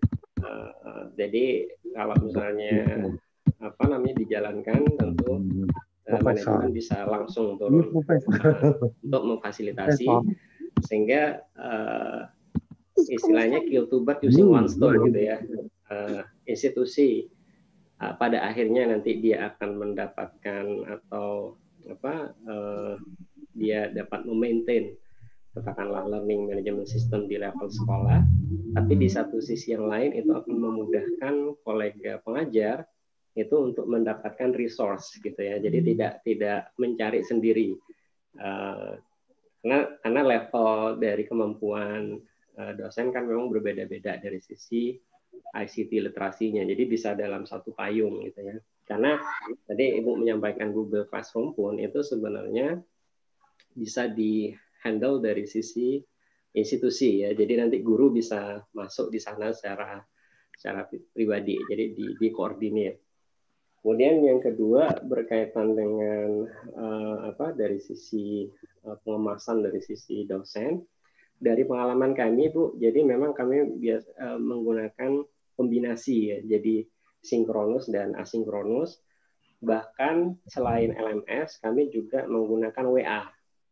Uh, jadi kalau misalnya apa namanya dijalankan, tentu Uh, manajemen bisa langsung turun uh, untuk memfasilitasi sehingga uh, istilahnya kill two birds using one stone gitu ya. Uh, institusi uh, pada akhirnya nanti dia akan mendapatkan atau apa uh, dia dapat memaintain katakanlah learning management system di level sekolah, tapi di satu sisi yang lain itu akan memudahkan kolega pengajar itu untuk mendapatkan resource gitu ya, jadi tidak tidak mencari sendiri uh, karena karena level dari kemampuan uh, dosen kan memang berbeda-beda dari sisi I C T literasinya, jadi bisa dalam satu payung gitu ya. Karena tadi Ibu menyampaikan Google Classroom pun itu sebenarnya bisa di handle dari sisi institusi ya, jadi nanti guru bisa masuk di sana secara secara pribadi, jadi di, di koordinir. Kemudian yang kedua berkaitan dengan uh, apa dari sisi uh, pengemasan dari sisi dosen. Dari pengalaman kami Bu, jadi memang kami biasa uh, menggunakan kombinasi ya, jadi sinkronus dan asinkronus. Bahkan selain L M S kami juga menggunakan W A.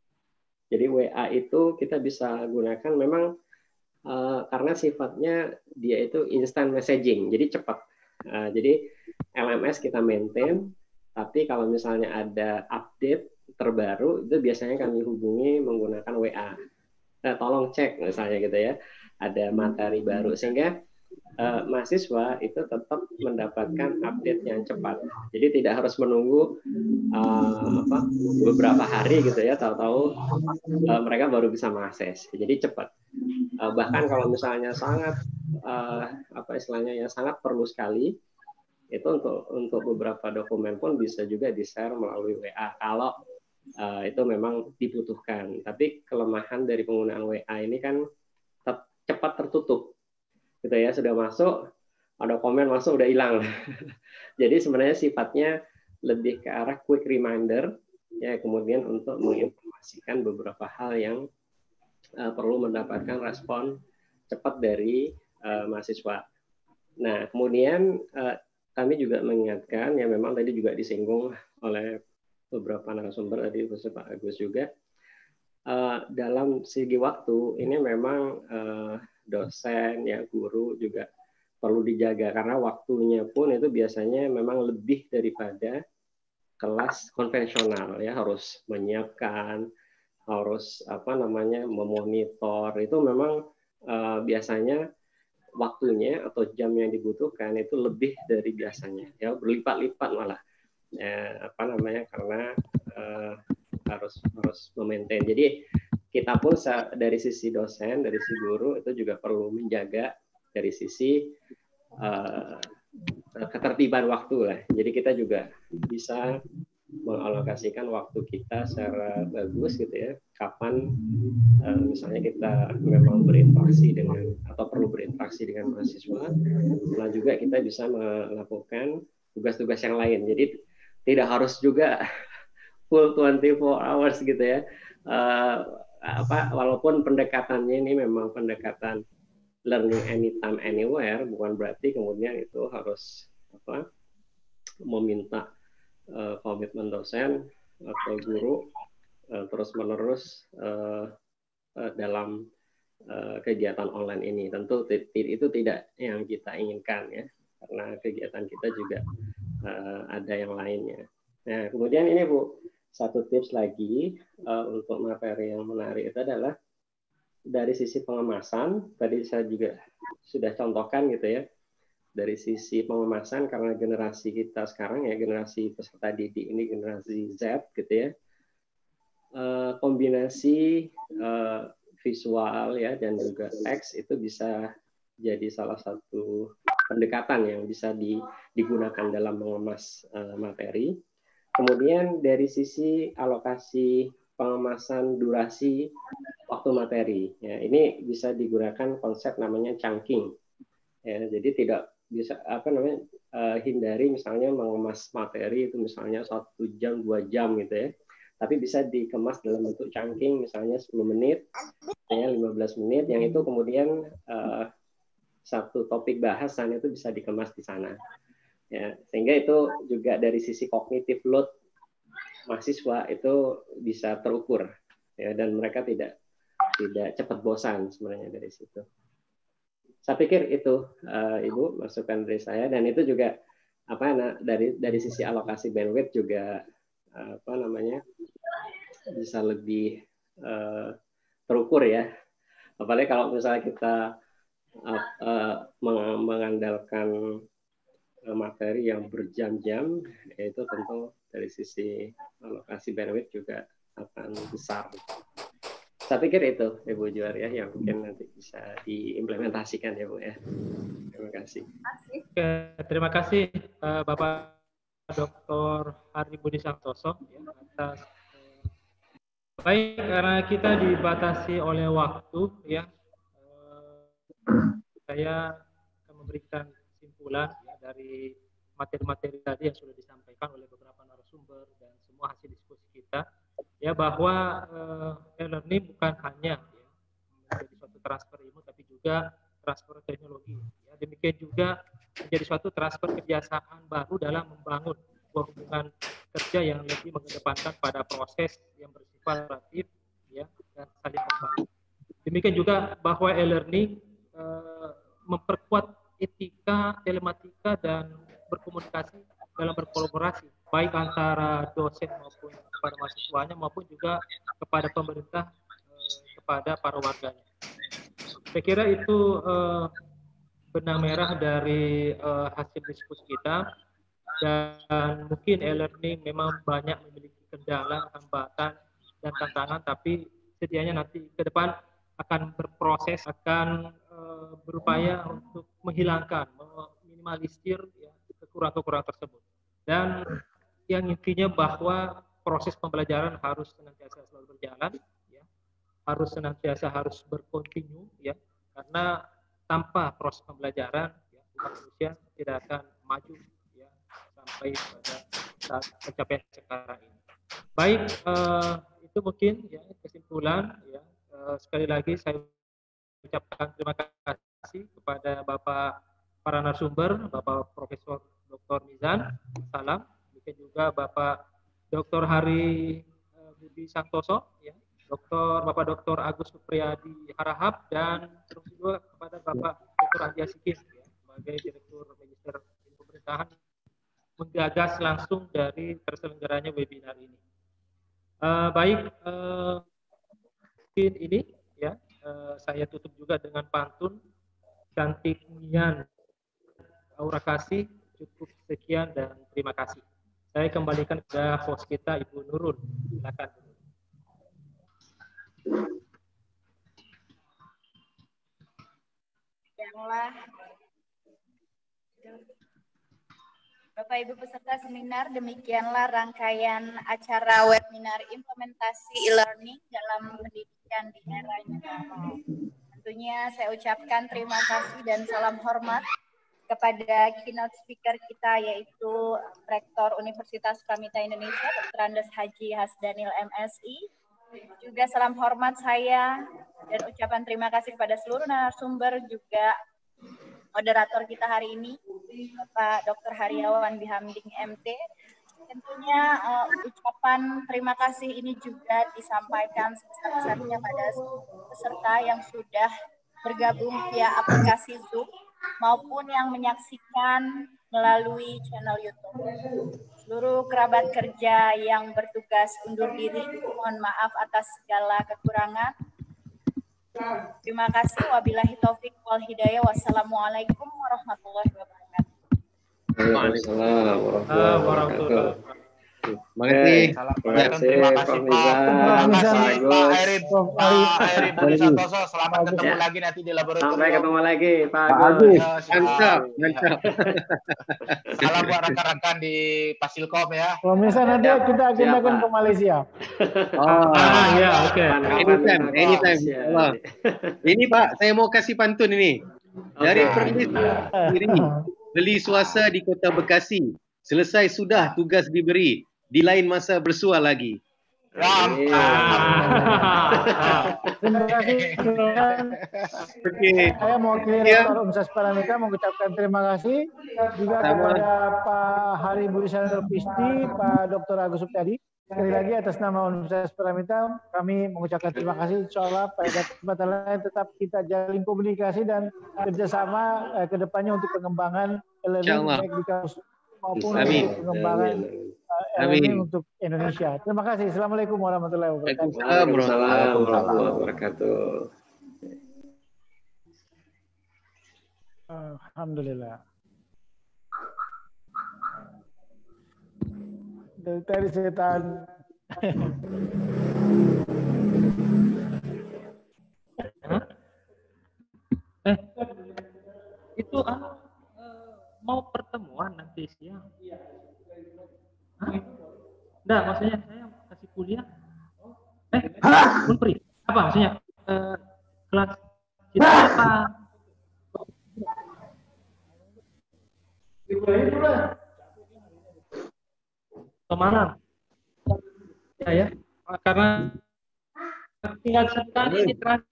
Jadi W A itu kita bisa gunakan memang uh, karena sifatnya dia itu instant messaging, jadi cepat. Uh, jadi L M S kita maintain, tapi kalau misalnya ada update terbaru itu biasanya kami hubungi menggunakan W A. Nah, tolong cek misalnya gitu ya, ada materi baru sehingga uh, mahasiswa itu tetap mendapatkan update yang cepat. Jadi tidak harus menunggu uh, apa, beberapa hari gitu ya, tahu-tahu uh, mereka baru bisa mengakses. Jadi cepat. Uh, bahkan kalau misalnya sangat uh, apa istilahnya ya sangat perlu sekali, itu untuk untuk beberapa dokumen pun bisa juga di-share melalui W A kalau uh, itu memang dibutuhkan. Tapi kelemahan dari penggunaan W A ini kan tetap cepat tertutup, gitu ya, sudah masuk, ada komen masuk udah hilang. Jadi sebenarnya sifatnya lebih ke arah quick reminder, ya kemudian untuk menginformasikan beberapa hal yang uh, perlu mendapatkan respon cepat dari uh, mahasiswa. Nah kemudian uh, kami juga mengingatkan, ya memang tadi juga disinggung oleh beberapa narasumber tadi, khusus Pak Agus juga, uh, dalam segi waktu ini memang uh, dosen, ya guru juga perlu dijaga karena waktunya pun itu biasanya memang lebih daripada kelas konvensional ya, harus menyiapkan, harus apa namanya memonitor, itu memang uh, biasanya waktunya atau jam yang dibutuhkan itu lebih dari biasanya ya, berlipat-lipat malah ya, apa namanya karena uh, harus harus memaintain. Jadi kita pun dari sisi dosen, dari sisi guru itu juga perlu menjaga dari sisi uh, ketertiban waktu lah. Jadi kita juga bisa mengalokasikan waktu kita secara bagus gitu ya. Kapan uh, misalnya kita memang berinteraksi dengan atau perlu berinteraksi dengan mahasiswa, nah juga kita bisa melakukan tugas-tugas yang lain. Jadi tidak harus juga full dua puluh empat hours gitu ya. Uh, apa walaupun pendekatannya ini memang pendekatan learning anytime anywhere, bukan berarti kemudian itu harus apa meminta uh, komitmen dosen atau guru uh, terus menerus uh, uh, dalam uh, kegiatan online ini. Tentu itu tidak yang kita inginkan ya, karena kegiatan kita juga uh, ada yang lainnya. Nah kemudian ini Bu, satu tips lagi uh, untuk materi yang menarik itu adalah dari sisi pengemasan. Tadi saya juga sudah contohkan gitu ya, dari sisi pengemasan karena generasi kita sekarang ya, generasi peserta didik ini generasi Z gitu ya, uh, kombinasi uh, visual ya dan juga teks itu bisa jadi salah satu pendekatan yang bisa digunakan dalam mengemas uh, materi. Kemudian dari sisi alokasi pengemasan durasi waktu materi, ya ini bisa digunakan konsep namanya chunking. Ya, jadi tidak bisa apa namanya uh, hindari misalnya mengemas materi itu misalnya satu jam dua jam gitu ya, tapi bisa dikemas dalam bentuk chunking misalnya sepuluh menit, ya lima belas menit, yang itu kemudian uh, satu topik bahasan itu bisa dikemas di sana. Ya, sehingga itu juga dari sisi kognitif load mahasiswa itu bisa terukur ya, dan mereka tidak tidak cepat bosan sebenarnya dari situ. Saya pikir itu uh, Ibu masukan dari saya, dan itu juga apa nah, dari dari sisi alokasi bandwidth juga uh, apa namanya bisa lebih uh, terukur ya. Apalagi kalau misalnya kita uh, uh, mengandalkan materi yang berjam-jam, yaitu tentu dari sisi alokasi bandwidth juga akan besar. Saya pikir itu, Ibu Juar ya, yang mungkin nanti bisa diimplementasikan ya Bu ya. Terima kasih. Oke, terima kasih uh, Bapak Doktor Hari Budi Santoso ya, atas uh, baik karena kita dibatasi oleh waktu ya, uh, saya akan memberikan kesimpulan ya, dari materi-materi tadi yang sudah disampaikan oleh beberapa narasumber dan semua hasil diskusi kita ya, bahwa uh, e-learning bukan hanya ya, menjadi suatu transfer ilmu tapi juga transfer teknologi ya. Demikian juga menjadi suatu transfer kebiasaan baru dalam membangun sebuah hubungan kerja yang lebih mengedepankan pada proses yang bersifat kreatif ya dan saling membangun. Demikian juga bahwa e-learning uh, memperkuat etika, telematika, dan berkomunikasi dalam berkolaborasi, baik antara dosen maupun kepada mahasiswanya, maupun juga kepada pemerintah, kepada para warganya. Saya kira itu eh, benang merah dari eh, hasil diskusi kita, dan mungkin e-learning memang banyak memiliki kendala, hambatan, dan tantangan, tapi setidaknya nanti ke depan akan berproses, akan uh, berupaya untuk menghilangkan, meminimalisir ya, kekurangan-kekurangan tersebut. Dan yang intinya bahwa proses pembelajaran harus senantiasa selalu berjalan, ya, harus senantiasa harus berkontinu, ya, karena tanpa proses pembelajaran, ya, umat manusia tidak akan maju, ya, sampai pada saat pencapaian sekarang ini. Baik, uh, itu mungkin ya kesimpulan, ya. Sekali lagi saya ucapkan terima kasih kepada Bapak para narasumber, Bapak Profesor Doktor Mizan, salam. Demikian juga Bapak Doktor Hari Budi Santoso, ya, Doktor Bapak Doktor Agus Supriyadi Harahap, dan terus juga kepada Bapak Doktor Andi Asikin, ya, sebagai Direktur Magister Ilmu Pemerintahan, menggagas langsung dari terselenggaranya webinar ini. Uh, baik. Uh, Mungkin ini ya eh, saya tutup juga dengan pantun cantik nian aura kasih, cukup sekian dan terima kasih. Saya kembalikan ke host kita Ibu Nurul, silakan. Demikianlah Bapak Ibu peserta seminar, demikianlah rangkaian acara webinar implementasi e-learning dalam pendidikan di era new normal. Tentunya saya ucapkan terima kasih dan salam hormat kepada keynote speaker kita yaitu Rektor Universitas Pramita Indonesia, Doktor Andes Haji Hasdanil M Si. Juga salam hormat saya dan ucapan terima kasih kepada seluruh narasumber juga moderator kita hari ini, Bapak Doktor Haryawan Bihamding M T. Tentunya uh, ucapan terima kasih ini juga disampaikan sebesar-besarnya pada peserta yang sudah bergabung via aplikasi Zoom maupun yang menyaksikan melalui channel YouTube. Seluruh kerabat kerja yang bertugas undur diri, mohon maaf atas segala kekurangan. Terima kasih. Wabillahi taufik wal hidayah. Wassalamualaikum warahmatullahi wabarakatuh. Waalaikumsalam warahmatullahi wabarakatuh. Terima kasih. Terima kasih Pak. Terima kasih Pak Heri, Pak Heri Budi Santoso. Selamat ketemu lagi nanti di laboratorium. Sampai ketemu lagi Pak Agus. Mantap, mantap. Salam buat rekan-rekan di Pasilkom ya. Kalau misalnya nanti kita agendakan ke Malaysia. Oh, Ah, ya, oke. anytime, anytime. Allah. Ini Pak, saya mau kasih pantun ini. Dari Perlis sendiri, beli swasta di Kota Bekasi. Selesai sudah tugas diberi. Di lain masa bersua lagi. Terima kasih. Oke. Saya mau kirim Rektor Universitas Pramita mengucapkan terima kasih juga kepada Pak Hari Budi Santoso Pisti, Pak Doktor Agus Supyadi. Sekali lagi atas nama Universitas Pramita kami mengucapkan terima kasih. Insya Allah pada kesempatan lain tetap kita jalin komunikasi dan kerjasama eh, ke depannya untuk pengembangan e-learning baik di kampus maupun Amin. untuk pengembangan uh, e-learning untuk Indonesia. Terima kasih. Assalamualaikum warahmatullahi wabarakatuh. Waalaikumsalam warahmatullahi wabarakatuh. Alhamdulillah. Dari tadi setan. Eh, itu ah, mau pertemuan nanti siang. Hah? Enggak, maksudnya saya kasih kuliah. Eh, Unpri. Apa maksudnya? Eh, kelas kita apa? Malam. Ya ya. Karena tinggal sekali ini terakhir.